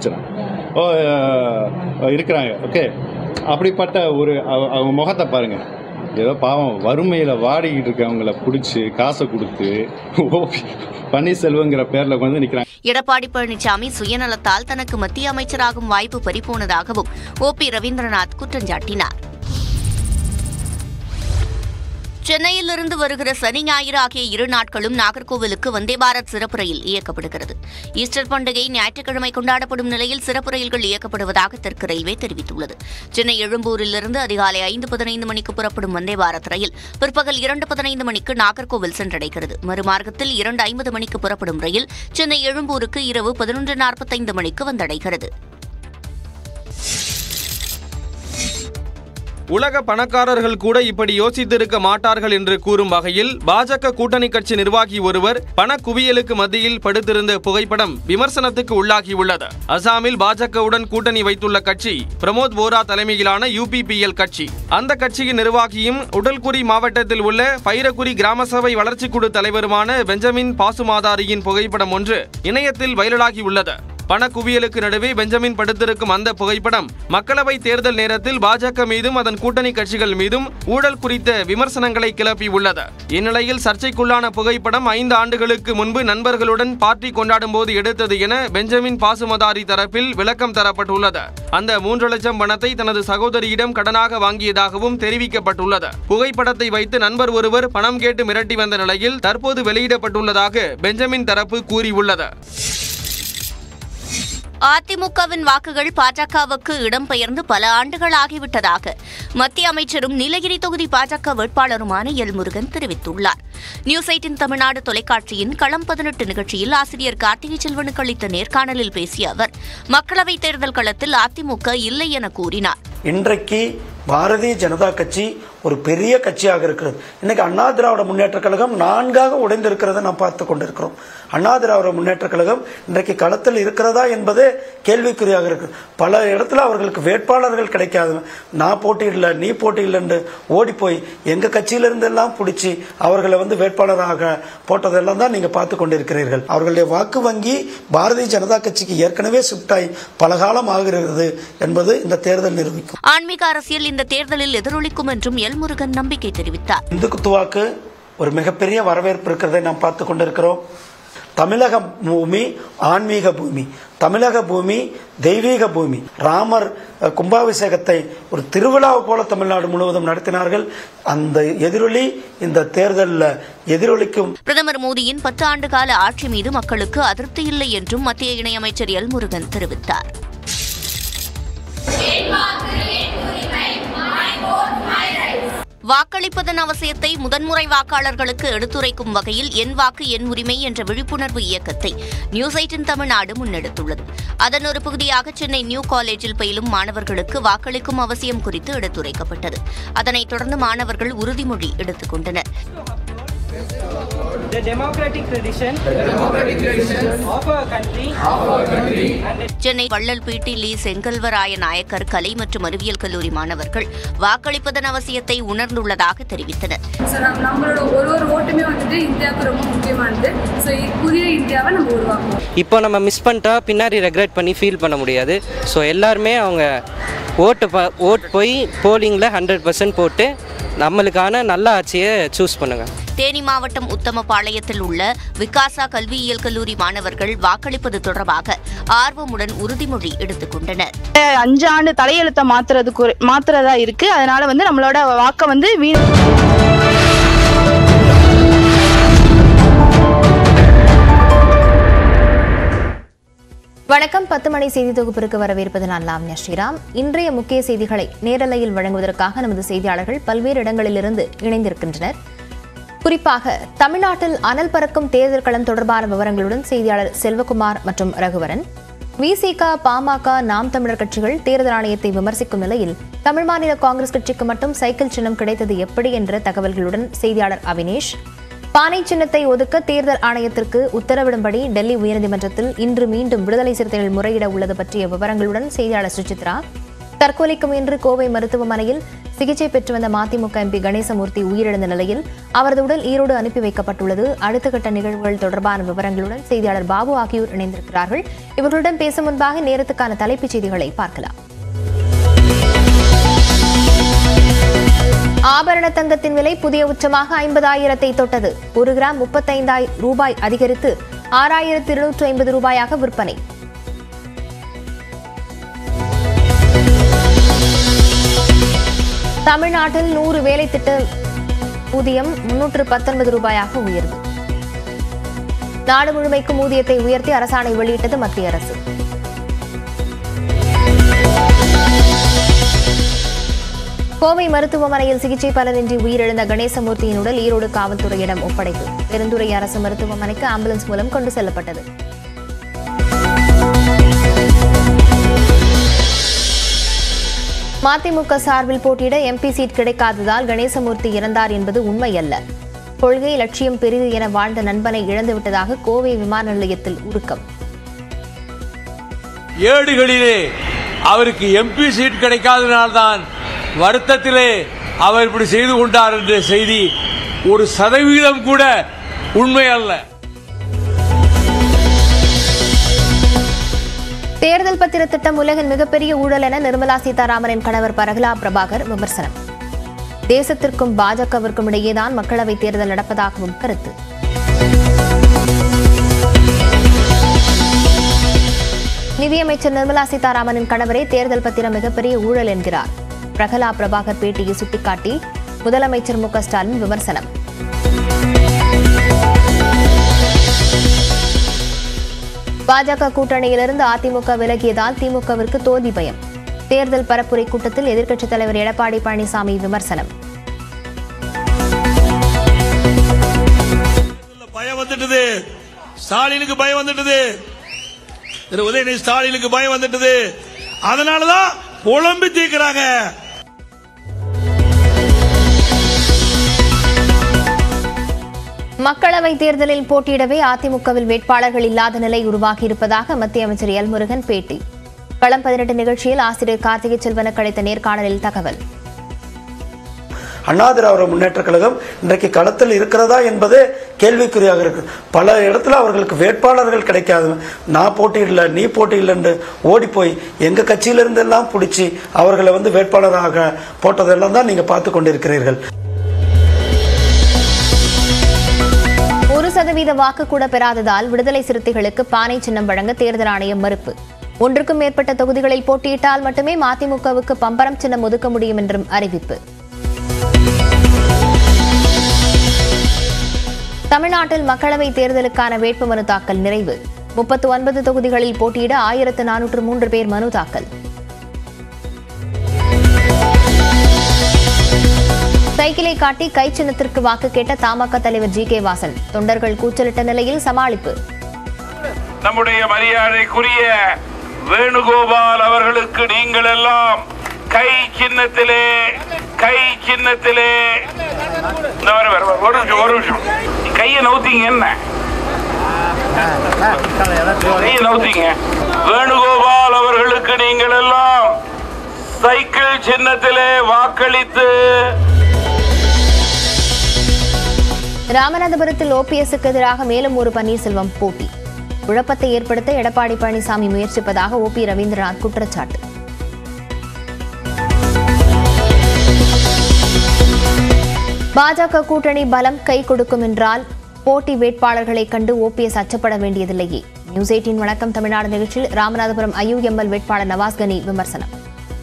இருக்கிறாங்க. ஓகே, அப்படிப்பட்ட அவங்க முகத்தை பாருங்க. ஏதோ பாவம் வறுமையில் வாடிக்கிட்டு இருக்கவங்களை பிடிச்சி காசை கொடுத்து பன்னீர்செல்வங்கிற பேரில் வந்து நிற்கிறாங்க. எடப்பாடி பழனிசாமி சுயநலத்தால் தனக்கு மத்திய அமைச்சராகும் வாய்ப்பு பறிபோனதாகவும் ஓ பி ரவீந்திரநாத் குற்றம் சாட்டினார். சென்னையிலிருந்து வருகிற சனி ஞாயிறு ஆகிய 2 நாட்களும் நாகர்கோவிலுக்கு வந்தே பாரத் சிறப்பு ரயில் இயக்கப்படுகிறது. ஈஸ்டர் பண்டிகை ஞாயிற்றுக்கிழமை கொண்டாடப்படும் நிலையில் சிறப்பு ரயில்கள் இயக்கப்படுவதாக தெற்கு ரயில்வே தெரிவித்துள்ளது. சென்னை எழும்பூரிலிருந்து அதிகாலை 5:15 மணிக்கு புறப்படும் வந்தே பாரத் ரயில் பிற்பகல் 2:15 மணிக்கு நாகர்கோவில் சென்றடைகிறது. மறுமார்க்கத்தில் 2:50 மணிக்கு புறப்படும் ரயில் சென்னை எழும்பூருக்கு இரவு 11:45 மணிக்கு வந்தடைகிறது. உலக பணக்காரர்கள் கூட இப்படி யோசித்திருக்க மாட்டார்கள் என்று கூறும் வகையில் பாஜக கூட்டணி கட்சி நிர்வாகி ஒருவர் பண குவியலுக்கு மத்தியில் படுத்திருந்த புகைப்படம் விமர்சனத்துக்கு உள்ளாகியுள்ளது. அசாமில் பாஜகவுடன் கூட்டணி வைத்துள்ள கட்சி பிரமோத் போரா தலைமையிலான UPPL கட்சி. அந்த கட்சியின் நிர்வாகியும் உடல்குறி மாவட்டத்தில் உள்ள பைரகுரி கிராம சபை வளர்ச்சி குழு தலைவருமான பெஞ்சமின் பாசுமாதாரியின் புகைப்படம் ஒன்று இணையத்தில் வைரலாகியுள்ளது. பணக்குவியலுக்கு நடுவே பெஞ்சமின் படுத்திருக்கும் அந்த புகைப்படம் மக்களவை தேர்தல் நேரத்தில் பாஜக மீதும் அதன் கூட்டணி கட்சிகள் மீதும் ஊழல் குறித்த விமர்சனங்களை கிளப்பியுள்ளது. இந்நிலையில் சர்ச்சைக்குள்ளான புகைப்படம் 5 ஆண்டுகளுக்கு முன்பு நண்பர்களுடன் பார்ட்டி கொண்டாடும் போது எடுத்தது என பெஞ்சமின் பாசுமதாரி தரப்பில் விளக்கம் தரப்பட்டுள்ளது. அந்த 3 லட்சம் பணத்தை தனது சகோதரியிடம் கடனாக வாங்கியதாகவும் தெரிவிக்கப்பட்டுள்ளது. புகைப்படத்தை வைத்து நண்பர் ஒருவர் பணம் கேட்டு மிரட்டி வந்த நிலையில் தற்போது வெளியிடப்பட்டுள்ளதாக பெஞ்சமின் தரப்பு கூறியுள்ளது. அதிமுகவின் வாக்குகள் பாஜகவுக்கு இடம்பெயர்ந்து பல ஆண்டுகள் ஆகிவிட்டதாக மத்திய அமைச்சரும் நீலகிரி தொகுதி பாஜக வேட்பாளருமான எல் முருகன் தெரிவித்துள்ளார். நியூஸ் 18 தமிழ்நாடு தொலைக்காட்சியின் களம் 18 நிகழ்ச்சியில் ஆசிரியர் கார்த்திகை செல்வனுக்கு அளித்த நேர்காணலில் பேசிய அவர் மக்களவைத் தேர்தல் களத்தில் அதிமுக இல்லை என கூறினார். இன்றைக்கு பாரதிய ஜனதா கட்சி ஒரு பெரிய கட்சியாக இருக்கிறது. இன்னைக்கு அண்ணா திராவிட முன்னேற்ற கழகம் 4ஆக உடைந்திருக்கிறத நாம் பார்த்து கொண்டிருக்கிறோம். அண்ணா திராவிட முன்னேற்ற கழகம் இன்றைக்கு களத்தில் இருக்கிறதா என்பது கேள்விக்குறியாக இருக்கு. பல இடத்துல அவர்களுக்கு வேட்பாளர்கள் கிடைக்காது. நான் போட்டியிடல, நீ போட்டியிடல என்று ஓடி போய் எங்க கட்சியிலிருந்து எல்லாம் பிடிச்சி அவர்களை வேட்பாளராக போட்டதெல்லாம் தான் நீங்க பார்த்து கொண்டிருக்கிறீர்கள். அவர்களுடைய வாக்கு வங்கி பாரதிய ஜனதா கட்சிக்கு ஏற்கனவே ஷிஃப்ட் ஆகி பல காலம் ஆகிறது என்பது இந்த தேர்தல் நிரூபிக்கும். ஆன்மீக அரசியல் இந்த தேர்தலில் எதிரொலிக்கும் என்றும் எல் முருகன் நம்பிக்கை தெரிவித்தார். இந்துத்துவாக்கு ஒரு மிகப்பெரிய வரவேற்பு இருக்கிறதை நாம் பார்த்து கொண்டிருக்கிறோம். தமிழக பூமி ஆன்மீக பூமி, தமிழக பூமி தெய்வீக பூமி. ராமர் கும்பாபிஷேகத்தை ஒரு திருவிழாவை போல தமிழ்நாடு முழுவதும் நடத்தினார்கள். அந்த எதிரொலி இந்த தேர்தலில் எதிரொலிக்கும். பிரதமர் மோடியின் 10 ஆண்டு கால ஆட்சி மீது மக்களுக்கு அதிருப்தி இல்லை என்றும் மத்திய இணையமைச்சர் எல் முருகன் தெரிவித்தார். வாக்களிப்பதன் அவசியத்தை முதன்முறை வாக்காளர்களுக்கு எடுத்துரைக்கும் வகையில் என் வாக்கு என் உரிமை என்ற விழிப்புணர்வு இயக்கத்தை நியூஸ் 18 தமிழ்நாடு முன்னெடுத்துள்ளது. அதன் ஒரு பகுதியாக சென்னை நியூ காலேஜில் பயிலும் மாணவர்களுக்கு வாக்களிக்கும் அவசியம் குறித்து எடுத்துரைக்கப்பட்டது. அதனைத் தொடர்ந்து மாணவர்கள் உறுதிமொழி எடுத்துக் கொண்டனர். சென்னை வள்ளல் பி.டி. லீ செங்கல்வராய நாயக்கர் கலை மற்றும் அறிவியல் கல்லூரி மாணவர்கள் வாக்களிப்பதன் அவசியத்தை உணர்ந்துள்ளதாக தெரிவித்தனர். நம்மளோட ஒரு ஓட்டுமே வந்துட்டு இந்தியாவுக்கு ரொம்ப முக்கியமானது. புதிய இந்தியாவை நம்ம உருவாக்குவோம். இப்போ நம்ம மிஸ் பண்ணிட்டா பின்னாடி ரெக்ரெட் பண்ணி ஃபீல் பண்ண முடியாது. ஸோ எல்லாருமே அவங்க ஓட்டு போய் போலிங்கில் 100% போட்டு நம்மளுக்கான நல்ல ஆட்சியை சூஸ் பண்ணுங்க. தேனி மாவட்டம் உத்தமபாளையத்தில் உள்ள விகாசா கல்வியியல் கல்லூரி மாணவர்கள் வாக்களிப்பது தொடர்பாக ஆர்வமுடன் உறுதிமொழி எடுத்துக் கொண்டனர். 5 ஆண்டு தலையெழுத்த மாத்துறதா இருக்கு. அதனால வந்து நம்மளோட வாக்க வந்து வணக்கம். 10 மணி செய்தி தொகுப்பிற்கு வரவேற்பது நான் லாவண்யா ஸ்ரீராம். இன்றைய முக்கிய செய்திகளை நேரலையில் வழங்குவதற்காக நமது செய்தியாளர்கள் பல்வேறு இடங்களிலிருந்து இணைந்திருக்கின்றனர். குறிப்பாக தமிழ்நாட்டில் அனல் பறக்கும் தேர்தல் களம் தொடர்பான விவரங்களுடன் செய்தியாளர் செல்வகுமார் மற்றும் ரகுவரன். விசிக, பாமக, நாம் தமிழர் கட்சிகள் தேர்தல் ஆணையத்தை விமர்சிக்கும் நிலையில் தமிழ் மாநில காங்கிரஸ் கட்சிக்கு மட்டும் சைக்கிள் சின்னம் கிடைத்தது எப்படி என்ற தகவல்களுடன் செய்தியாளர் அவினேஷ். பானை சின்னத்தை ஒதுக்க தேர்தல் ஆணையத்திற்கு உத்தரவிடும்படி டெல்லி உயர்நீதிமன்றத்தில் இன்று மீண்டும் விடுதலை சிறுத்தைகள் முறையிட உள்ளது பற்றிய விவரங்களுடன் செய்தியாளர் சுசித்ரா. தற்கொலைக்கு முயன்று கோவை மருத்துவமனையில் சிகிச்சை பெற்று வந்த மதிமுக எம்பி கணேசமூர்த்தி உயிரிழந்த நிலையில் அவரது உடல் ஈரோடு அனுப்பி வைக்கப்பட்டுள்ளது. அடுத்த கட்ட நிகழ்வுகள் தொடர்பான விவரங்களுடன் செய்தியாளர் பாபு ஆகியோர் இணைந்திருக்கிறார்கள். இவர்களுடன் பேசும் முன்பாக நேரத்துக்கான தலைப்புச் செய்திகளை பார்க்கலாம். ஆபரண தங்கத்தின் விலை புதிய உச்சமாக 50,000 தொட்டது. 1 கிராம் 35,000 ரூபாய் அதிகரித்து 6,250 ரூபாயாக விற்பனை. தமிழ்நாட்டில் 100 வேலை திட்ட ஊதியம் 319 ரூபாயாக உயர்வு. நாடு முழுமைக்கும் ஊதியத்தை உயர்த்தி அரசாணை வெளியிட்டது மத்திய அரசு. கோவை மருத்துவமனையில் சிகிச்சை பலனின்றி உயிரிழந்த கணேசமூர்த்தியின் உடல் ஈரோடு காவல்துறையிடம் ஒப்படைப்பு. பெருந்துறை அரசு மருத்துவமனைக்கு ஆம்புலன்ஸ் மூலம் கொண்டு செல்லப்பட்டது. மதிமுக சார்பில் போட்டியிட எம்பி சீட் கிடைக்காததால் கணேசமூர்த்தி இறந்தார் என்பது உண்மையல்ல. கொள்கை லட்சியம் பெரிது என வாழ்ந்த நண்பனை இழந்துவிட்டதாக கோவை விமான நிலையத்தில் உருக்கம். ஏடுகளிலே அவருக்கு எம்பி சீட் கிடைக்காதனால்தான் வருத்தத்திலே அவர் இப்படி செய்து கொண்டார் என்ற செய்தி 1% கூட உண்மை அல்ல. தேர்தல் பத்திர திட்டம் உலகின் மிகப்பெரிய ஊழல் என நிர்மலா சீதாராமனின் கணவர் பிரகலாத் பிரபாகர் விமர்சனம். தேசத்திற்கும் பாஜகவிற்கும் இடையேதான் மக்களவைத் தேர்தல் நடப்பதாகவும் கருத்து. நிதியமைச்சர் நிர்மலா சீதாராமனின் கணவரே தேர்தல் பத்திரம் மிகப்பெரிய ஊழல் என்கிறார். பிரகலாத் பிரபாகர் பேட்டியை சுட்டிக்காட்டி முதலமைச்சர் மு.க. ஸ்டாலின் விமர்சனம். பாஜக கூட்டணியிலிருந்து அதிமுக விலகியதால் திமுகவிற்கு தோல்வி பயம். தேர்தல் பரப்புரை கூட்டத்தில் எதிர்க்கட்சித் தலைவர் எடப்பாடி பழனிசாமி விமர்சனம். பயம் வந்துட்டது, ஸ்டாலினுக்கு பயம் வந்துட்டது, திரு உதயநிதி ஸ்டாலினுக்கு பயம் வந்துட்டது. அதனாலதான் புலம்பி தீர்க்கிறாங்க. மக்களவைத் தேர்தலில் போட்டியிடவே அதிமுகவில் வேட்பாளர்கள் இல்லாத நிலை உருவாகியிருப்பதாக மத்திய அமைச்சர் எல் முருகன் பேட்டி. களம் 18 நிகழ்ச்சியில் ஆசிரியர் கார்த்திகை செல்வனுக்கு அளித்த நேர்காணலில் தகவல். அண்ணா திராவிட முன்னேற்ற கழகம் இன்றைக்கு களத்தில் இருக்கிறதா என்பதே கேள்விக்குறியாக இருக்கு. பல இடத்துல அவர்களுக்கு வேட்பாளர்கள் கிடைக்காது. நான் போட்டியிடல, நீ போட்டியிடலன்னு ஓடி போய் எங்க கட்சியிலிருந்து எல்லாம் பிடிச்சி அவர்களை வேட்பாளராக போட்டதெல்லாம் தான் நீங்க பார்த்து கொண்டிருக்கிறீர்கள். 1% வாக்கு கூட பெறாததால் விடுதலை சிறுத்தைகளுக்கு பானை சின்னம் வழங்க தேர்தல் ஆணையம் மறுப்பு. 1க்கும் மேற்பட்ட தொகுதிகளில் போட்டியிட்டால் மட்டுமே மதிமுகவுக்கு பம்பரம் சின்னம் ஒதுக்க முடியும் என்றும் அறிவிப்பு. தமிழ்நாட்டில் மக்களவைத் தேர்தலுக்கான வேட்புமனு தாக்கல் நிறைவு. 39 தொகுதிகளில் போட்டியிட 1403 பேர் மனு தாக்கல். சைக்கிளை காட்டி கை சின்னத்திற்கு வாக்கு கேட்ட தமாக தலைவர் ஜி கே வாசன். தொண்டர்கள் கூச்சலிட்ட நிலையில் சமாளிப்பு. நம்முடைய மரியாதைக்குரிய வேணுகோபால் அவர்களுக்கு நீங்கள் எல்லாம் கை சின்னத்திலே ஒரு நிமிஷம் கையை நவுத்தீங்க, என்ன கையை நவுத்தீங்க? வேணுகோபால் அவர்களுக்கு நீங்கள் எல்லாம் சைக்கிள் சின்னத்திலே வாக்களித்து. ராமநாதபுரத்தில் ஓபிஎஸ்க்கு எதிராக மேலும் ஒரு பன்னீர்செல்வம் போட்டி. குழப்பத்தை ஏற்படுத்த எடப்பாடி பழனிசாமி முயற்சிப்பதாக ஓபி ரவீந்திரநாத் குற்றச்சாட்டு. பாஜக கூட்டணி பலம் கை கொடுக்கும் என்றால் போட்டி வேட்பாளர்களை கண்டு ஓபிஎஸ் அச்சப்பட வேண்டியதில்லையே. நியூஸ் 18 வணக்கம் தமிழ்நாடு நிகழ்ச்சியில் ராமநாதபுரம் ஐயுஎம்எல் வேட்பாளர் நவாஸ் கனி விமர்சனம்.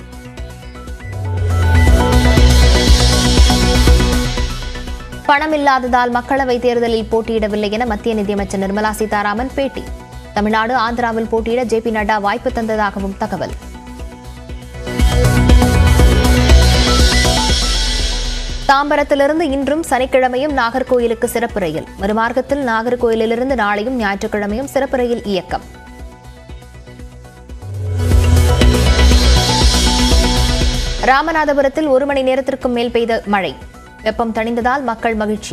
பணம் இல்லாததால் மக்களவைத் தேர்தலில் போட்டியிடவில்லை என மத்திய நிதியமைச்சர் நிர்மலா சீதாராமன் பேட்டி. தமிழ்நாடு ஆந்திராவில் போட்டியிட ஜே.பி. நட்டா வாய்ப்பு தந்ததாகவும் தகவல். தாம்பரத்திலிருந்து இன்றும் சனிக்கிழமையும் நாகர்கோயிலுக்கு சிறப்பு ரயில். மறுமார்க்கத்தில் நாகர்கோயிலிருந்து நாளையும் ஞாயிற்றுக்கிழமையும் சிறப்பு ரயில் இயக்கம். ராமநாதபுரத்தில் 1 மணி நேரத்திற்கும் மேல் பெய்த மழை. வெப்பம் தணிந்ததால் மக்கள் மகிழ்ச்சி.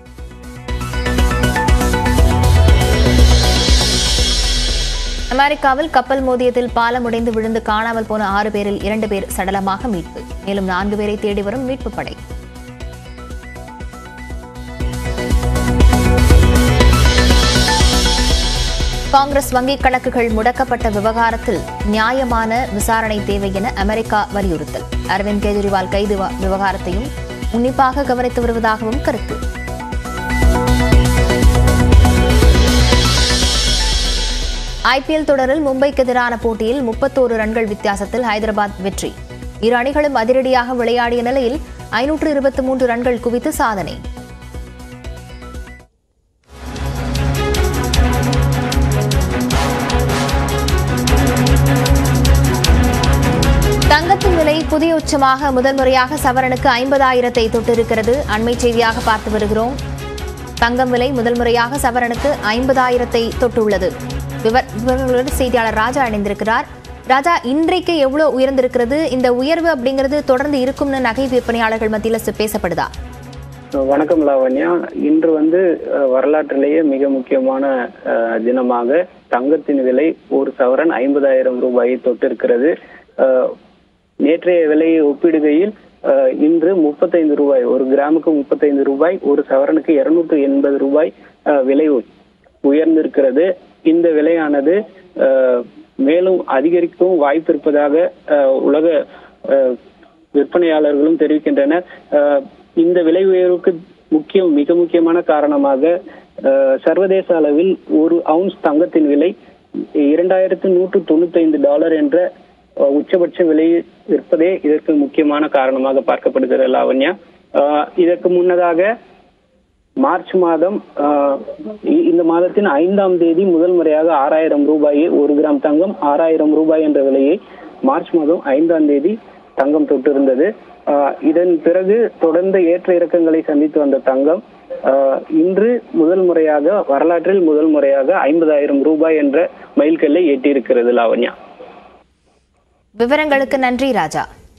அமெரிக்காவில் கப்பல் மோதியதில் பாலம் உடைந்து விழுந்து காணாமல் போன 6 பேரில் 2 பேர் சடலமாக மீட்பு. மேலும் 4 பேரை தேடி வரும் மீட்புப் படை. காங்கிரஸ் வங்கிக் கணக்குகள் முடக்கப்பட்ட விவகாரத்தில் நியாயமான விசாரணை தேவை என அமெரிக்கா வலியுறுத்தல். அரவிந்த் கெஜ்ரிவால் கைது விவகாரத்தையும் உன்னிப்பாக கவனித்து வருவதாகவும் கருத்து. ஐபிஎல் தொடரில் மும்பைக்கு எதிரான போட்டியில் 31 ரன்கள் வித்தியாசத்தில் ஹைதராபாத் வெற்றி. இரு அணிகளும் அதிரடியாக விளையாடிய நிலையில் 523 ரன்கள் குவித்து சாதனை. தங்கத்தின் விலை புதிய உச்சமாக முதல் முறையாக சவரனுக்கு 50,000 தொட்டிருக்கிறது. அண்மை செய்தியாக பார்த்து வருகிறோம். தங்கம் விலை முதல் முறையாக சவரனுக்கு 50,000 தொட்டுள்ளது. விவரங்களோடு செய்தியாளர் ராஜா இணைந்திருக்கிறார். ராஜா, இன்றைக்கு எவ்வளவு உயர்ந்திருக்கிறது? இந்த உயர்வு அப்படிங்கிறது தொடர்ந்து இருக்கும்னு நகை விற்பனையாளர்கள் மத்தியில் பேசப்படுதா? வணக்கம் லாவண்யா. இன்று வரலாற்றிலேயே மிக முக்கியமான தினமாக தங்கத்தின் விலை ஒரு சவரன் 50,000 ரூபாயை தொட்டிருக்கிறது. நேற்றைய விலையை ஒப்பிடுகையில் இன்று 35 ரூபாய், ஒரு கிராமுக்கு 35 ரூபாய், ஒரு சவரனுக்கு 280 ரூபாய் விலை உயர்ந்திருக்கிறது. இந்த விலையானது மேலும் அதிகரிக்கவும் வாய்ப்பு இருப்பதாக உலக விற்பனையாளர்களும் தெரிவிக்கின்றனர். இந்த விலை உயர்வுக்கு மிக முக்கியமான காரணமாக சர்வதேச அளவில் ஒரு அவுன்ஸ் தங்கத்தின் விலை $2,195 என்ற உச்சபட்ச விலை இருப்பதே இதற்கு முக்கியமான காரணமாக பார்க்கப்படுகிறது லாவண்யா. இதற்கு முன்னதாக மார்ச் மாதம் இந்த மாதத்தின் 5ஆம் தேதி முதல் முறையாக 6,000 ரூபாயை, ஒரு கிராம் தங்கம் 6,000 ரூபாய் என்ற விலையை மார்ச் மாதம் 5ஆம் தேதி தங்கம் தொட்டிருந்தது. இதன் பிறகு தொடர்ந்த ஏற்ற இறக்கங்களை சந்தித்து வந்த தங்கம் இன்று வரலாற்றில் முதல் முறையாக 50,000 ரூபாய் என்ற மைல்கல்லை எட்டியிருக்கிறது லாவண்யா. விவரங்களுக்கு நன்றி ராஜா.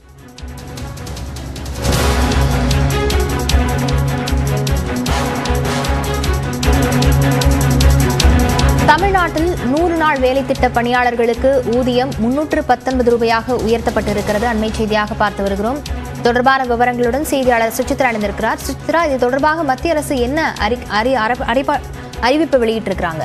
தமிழ்நாட்டில் 100 நாள் வேலை திட்ட பணியாளர்களுக்கு ஊதியம் 319 ரூபாயாக உயர்த்தப்பட்டிருக்கிறது. அண்மை செய்தியாக பார்த்து வருகிறோம். தொடர்பான விவரங்களுடன் செய்தியாளர் சுசித்ரா இணைந்திருக்கிறார். சுசித்ரா, இது தொடர்பாக மத்திய அரசு என்ன அறிவிப்பு வெளியிட்டிருக்கிறாங்க?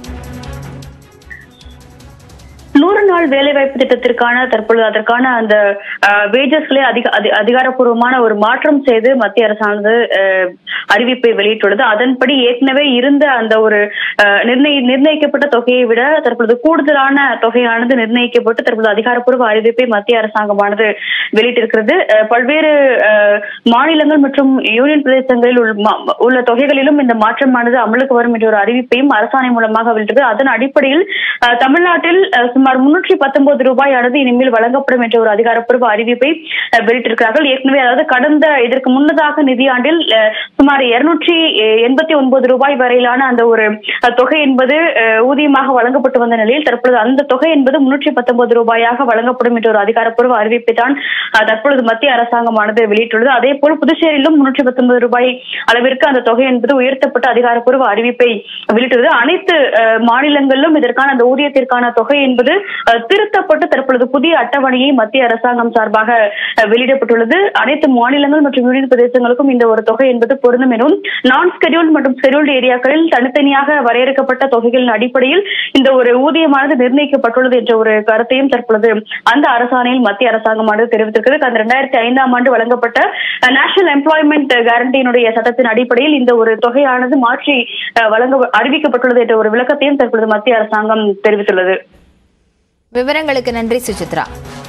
100 நாள் வேலைவாய்ப்பு திட்டத்திற்கான தற்பொழுது அதற்கான அந்த வேஜஸ்களை அதிகாரப்பூர்வமான ஒரு மாற்றம் செய்து மத்திய அரசானது அறிவிப்பை வெளியிட்டுள்ளது. அதன்படி ஏற்கனவே இருந்த அந்த ஒரு நிர்ணயிக்கப்பட்ட தொகையை விட தற்பொழுது கூடுதலான தொகையானது நிர்ணயிக்கப்பட்டு தற்பொழுது அதிகாரப்பூர்வ அறிவிப்பை மத்திய அரசாங்கமானது வெளியிட்டிருக்கிறது. பல்வேறு மாநிலங்கள் மற்றும் யூனியன் பிரதேசங்களில் உள்ள தொகைகளிலும் இந்த மாற்றமானது அமலுக்கு வரும் என்ற ஒரு அறிவிப்பையும் அரசாணை மூலமாக வெளியிட்டது. அதன் அடிப்படையில் தமிழ்நாட்டில் சுமார் 119 ரூபாயானது இனிமேல் வழங்கப்படும் என்ற ஒரு அதிகாரப்பூர்வ அறிவிப்பை வெளியிட்டிருக்கிறார்கள். ஏற்கனவே அதாவது இதற்கு முன்னதாக நிதியாண்டில் சுமார் 289 ரூபாய் வரையிலான அந்த ஒரு தொகை என்பது ஊதியமாக வழங்கப்பட்டு வந்த நிலையில் தற்பொழுது அந்த தொகை என்பது 319 ரூபாயாக வழங்கப்படும் என்ற ஒரு அதிகாரப்பூர்வ அறிவிப்பை தான் தற்பொழுது மத்திய அரசாங்கமானது வெளியிட்டுள்ளது. அதே போல் புதுச்சேரியிலும் 319 ரூபாய் அளவிற்கு அந்த தொகை என்பது உயர்த்தப்பட்ட அதிகாரப்பூர்வ அறிவிப்பை வெளியிட்டுள்ளது. அனைத்து மாநிலங்களிலும் இதற்கான அந்த ஊதியத்திற்கான தொகை என்பது திருத்தப்பட்டு தற்பொழுது புதிய அட்டவணையை மத்திய அரசாங்கம் சார்பாக வெளியிடப்பட்டுள்ளது. அனைத்து மாநிலங்கள் மற்றும் யூனியன் பிரதேசங்களுக்கும் இந்த ஒரு தொகை என்பது பொருந்தும் எனவும் நான் ஸ்கெடியூல்ட் மற்றும் ஸ்கெடியூல்டு ஏரியாக்களில் தனித்தனியாக வரையறுக்கப்பட்ட தொகைகளின் அடிப்படையில் இந்த ஒரு ஊதியமானது நிர்ணயிக்கப்பட்டுள்ளது என்ற ஒரு கருத்தையும் தற்பொழுது அந்த அரசாணையில் மத்திய அரசாங்கமானது தெரிவித்திருக்கிறது. அந்த 2005ஆம் ஆண்டு வழங்கப்பட்ட நேஷனல் எம்ப்ளாய்மெண்ட் கேரண்டியினுடைய சட்டத்தின் அடிப்படையில் இந்த ஒரு தொகையானது மாற்றி அறிவிக்கப்பட்டுள்ளது என்ற ஒரு விளக்கத்தையும் தற்பொழுது மத்திய அரசாங்கம் தெரிவித்துள்ளது. விவரங்களுக்கு நன்றி சுசித்ரா.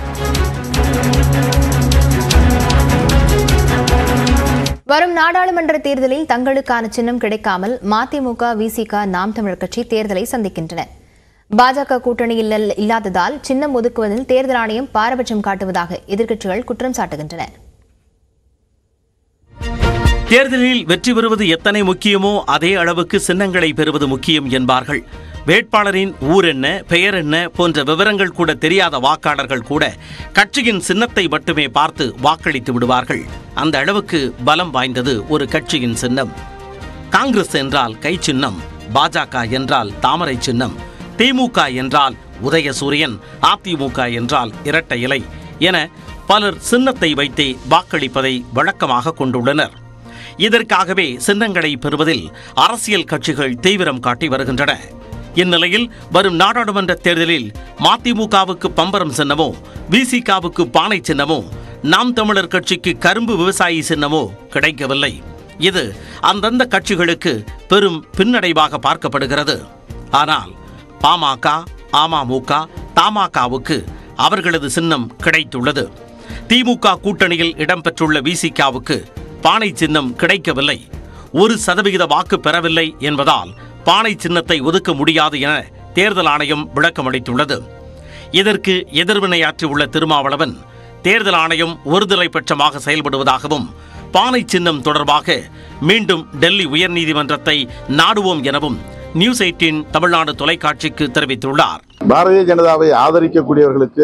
வரும் நாடாளுமன்ற தேர்தலில் தங்களுக்கான சின்னம் கிடைக்காமல் மதிமுக, விசிக, நாம் தமிழர் கட்சி தேர்தலை சந்திக்கின்றன. பாஜக கூட்டணியில் இல்லாததால் சின்னம் ஒதுக்குவதில் தேர்தல் ஆணையம் பாரபட்சம் காட்டுவதாக எதிர்க்கட்சிகள் குற்றம் சாட்டுகின்றன. தேர்தலில் வெற்றி பெறுவது எத்தனை முக்கியமோ அதே அளவுக்கு சின்னங்களை பெறுவது முக்கியம் என்பார்கள். வேட்பாளரின் ஊர் என்ன, பெயர் என்ன போன்ற விவரங்கள் கூட தெரியாத வாக்காளர்கள் கூட கட்சியின் சின்னத்தை மட்டுமே பார்த்து வாக்களித்து விடுவார்கள். அந்த அளவுக்கு பலம் வாய்ந்தது ஒரு கட்சியின் சின்னம். காங்கிரஸ் என்றால் கை சின்னம், பாஜக என்றால் தாமரை சின்னம், திமுக என்றால் உதயசூரியன், அதிமுக என்றால் இரட்டை இலை என பலர் சின்னத்தை வைத்தே வாக்களிப்பதை வழக்கமாக கொண்டுள்ளனர். இதற்காகவே சின்னங்களை பெறுவதில் அரசியல் கட்சிகள் தீவிரம் காட்டி வருகின்றன. இந்நிலையில் வரும் நாடாளுமன்ற தேர்தலில் மதிமுகவுக்கு பம்பரம் சின்னமோ, விசிகாவுக்கு பானை சின்னமோ, நாம் தமிழர் கட்சிக்கு கரும்பு விவசாயி சின்னமோ கிடைக்கவில்லை. இது அந்தந்த கட்சிகளுக்கு பெரும் பின்னடைவாக பார்க்கப்படுகிறது. ஆனால் பாமக, அமமுக, தமாகவுக்கு அவர்களது சின்னம் கிடைத்துள்ளது. திமுக கூட்டணியில் இடம்பெற்றுள்ள விசிகாவுக்கு பானை சின்னம் கிடைக்கவில்லை. 1% வாக்கு பெறவில்லை என்பதால் பானை சின்னத்தை ஒதுக்க முடியாது என தேர்தல் ஆணையம் விளக்கமளித்துள்ளது. இதற்கு எதிர்வினையாற்றியுள்ள திருமாவளவன் தேர்தல் ஆணையம் ஒருதலைபட்சமாக செயல்படுவதாகவும் பானை சின்னம் தொடர்பாக மீண்டும் டெல்லி உயர்நீதிமன்றத்தை நாடுவோம் எனவும் நியூஸ் 18 தமிழ்நாடு தொலைக்காட்சிக்கு தெரிவித்துள்ளார். பாரதிய ஜனதாவை ஆதரிக்கக்கூடியவர்களுக்கு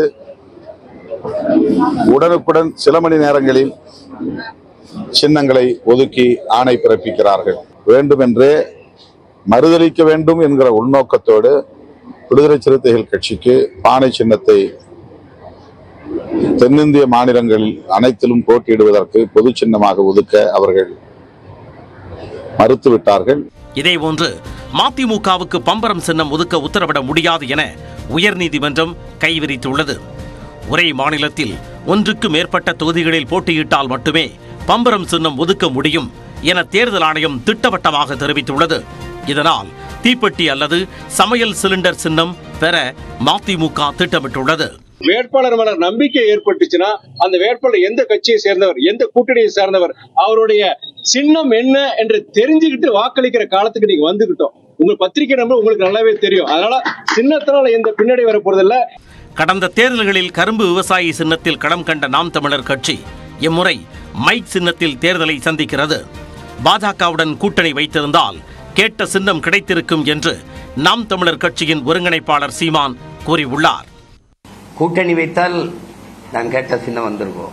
உடனுக்குடன் சில மணி நேரங்களில் சின்னங்களை ஒதுக்கி ஆணை பிறப்பிக்கிறார்கள். வேண்டுமென்றே மறுதளிக்க வேண்டும் என்கிற உள்நோக்கத்தோடு விடுதலை சிறுத்தைகள் கட்சிக்கு பானை சின்னத்தை தென்னிந்திய மாநிலங்களில் அனைத்திலும் போட்டியிடுவதற்கு பொது சின்னமாக ஒதுக்க அவர்கள் மறுத்துவிட்டார்கள். இதேபோன்று மதிமுகவுக்கு பம்பரம் சின்னம் ஒதுக்க உத்தரவிட முடியாது என உயர்நீதிமன்றம் கைவிரித்துள்ளது. ஒரே மாநிலத்தில் ஒன்றுக்கு மேற்பட்ட தொகுதிகளில் போட்டியிட்டால் மட்டுமே பம்பரம் சின்னம் ஒதுக்க முடியும் என தேர்தல் ஆணையம் திட்டவட்டமாக தெரிவித்துள்ளது. இதனால் தீப்பெட்டி அல்லது சமையல் சிலிண்டர் சின்னம் பெற மதிமுக திட்டமிட்டுள்ளது. வேட்பாளர் மேல நம்பிக்கை ஏற்பட்டுச்சுன்னா அந்த வேட்பாளர் எந்த கட்சியை சேர்ந்தவர், எந்த கூட்டணியை சேர்ந்தவர், அவருடைய சின்னம் என்ன என்று தெரிஞ்சுக்கிட்டு வாக்களிக்கிற காலத்துக்கு நீங்க வந்துகிட்டோம். உங்க பத்திரிகை நம்பர் உங்களுக்கு நல்லாவே தெரியும். அதனால சின்னத்தினால எந்த பின்னாடி வர போறதில்ல. கடந்த தேர்தல்களில் கரும்பு விவசாயி சின்னத்தில் களம் கண்ட நாம் தமிழர் கட்சி இம்முறை மைக் சின்னத்தில் தேர்தலை சந்திக்கிறது. பாஜகவுடன் கூட்டணி வைத்திருந்தால் கேட்ட சின்னம் கிடைத்திருக்கும் என்று நாம் தமிழர் கட்சியின் ஒருங்கிணைப்பாளர் சீமான் கூறியுள்ளார். கூட்டணி வைத்தால் நான் கேட்ட சின்னம் வந்திருக்கோம்.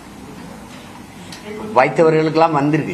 வைத்தவர்களுக்கெல்லாம் வந்திருக்கு.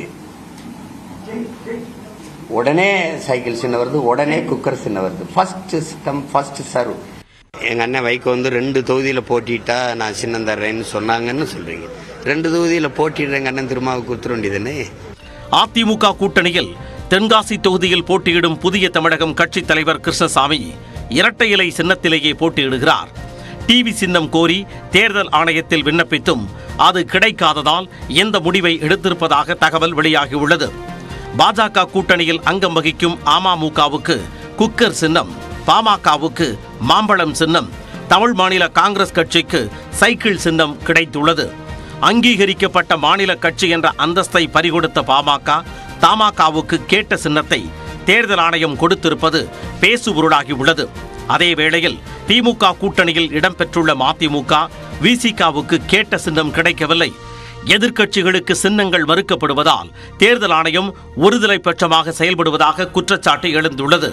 உடனே சைக்கிள் சின்ன வருது, உடனே குக்கர் சின்ன வருது. First serve. எங்க அண்ணன் வைக்க வந்து 2 தொகுதியில் போட்டிட்டா நான் சின்னம் தர்றேன்னு சொன்னாங்கன்னு சொல்றீங்க. 2 தொகுதியில் போட்டிடுற எங்க அண்ணன் திருமாவுக்கு கொடுத்துட வேண்டியதுன்னு. அதிமுக கூட்டணியில் தென்காசி தொகுதியில் போட்டியிடும் புதிய தமிழகம் கட்சி தலைவர் கிருஷ்ணசாமி இரட்டை இலை சின்னத்திலேயே போட்டியிடுகிறார். டிவி சின்னம் கோரி தேர்தல் ஆணையத்தில் விண்ணப்பித்தும் அது கிடைக்காததால் எந்த முடிவை எடுத்திருப்பதாக தகவல் வெளியாகியுள்ளது. பாஜக கூட்டணியில் அங்கம் வகிக்கும் அமமுகவுக்கு குக்கர் சின்னம், பாமகவுக்கு மாம்பழம் சின்னம், தமிழ் மாநில காங்கிரஸ் கட்சிக்கு சைக்கிள் சின்னம் கிடைத்துள்ளது. அங்கீகரிக்கப்பட்ட மாநில கட்சி என்ற அந்தஸ்தை பறிகொடுத்த பாமக, தமாகவுக்கு கேட்ட சின்னத்தை தேர்தல் ஆணையம் கொடுத்திருப்பது பேசுபொருளாகியுள்ளது. அதே வேளையில் திமுக கூட்டணியில் இடம்பெற்றுள்ள மதிமுக, விசிகவுக்கு கேட்ட சின்னம் கிடைக்கவில்லை. எதிர்க்கட்சிகளுக்கு சின்னங்கள் மறுக்கப்படுவதால் தேர்தல் ஆணையம் ஒருதலை பட்சமாக செயல்படுவதாக குற்றச்சாட்டு எழுந்துள்ளது.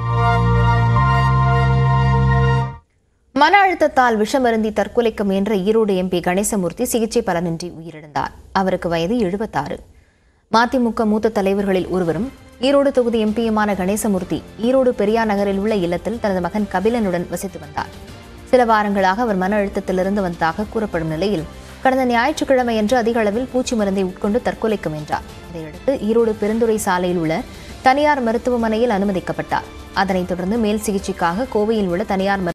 மன அழுத்தத்தால் விஷமருந்தி தற்கொலைக்கு முயன்ற ஈரோடு எம்பி கணேசமூர்த்தி சிகிச்சை பலனின்றி உயிரிழந்தார். அவருக்கு வயது 76. மதிமுக மூத்த தலைவர்களில் ஒருவரும் ஈரோடு தொகுதி எம்பியுமான கணேசமூர்த்தி ஈரோடு பெரியார் நகரில் உள்ள இல்லத்தில் தனது மகன் கபிலனுடன் வசித்து வந்தார். சில வாரங்களாக அவர் மன அழுத்தத்திலிருந்து வந்ததாக கூறப்படும் நிலையில் கடந்த ஞாயிற்றுக்கிழமையன்று அதிக அளவில் பூச்சி மருந்தை உட்கொண்டு தற்கொலைக்கு முயன்றார். இதையடுத்து ஈரோடு பெருந்துறை சாலையில் உள்ள தனியார் மருத்துவமனையில் அனுமதிக்கப்பட்டார். அதனைத் தொடர்ந்து மேல் சிகிச்சைக்காக கோவையில் உள்ள தனியார்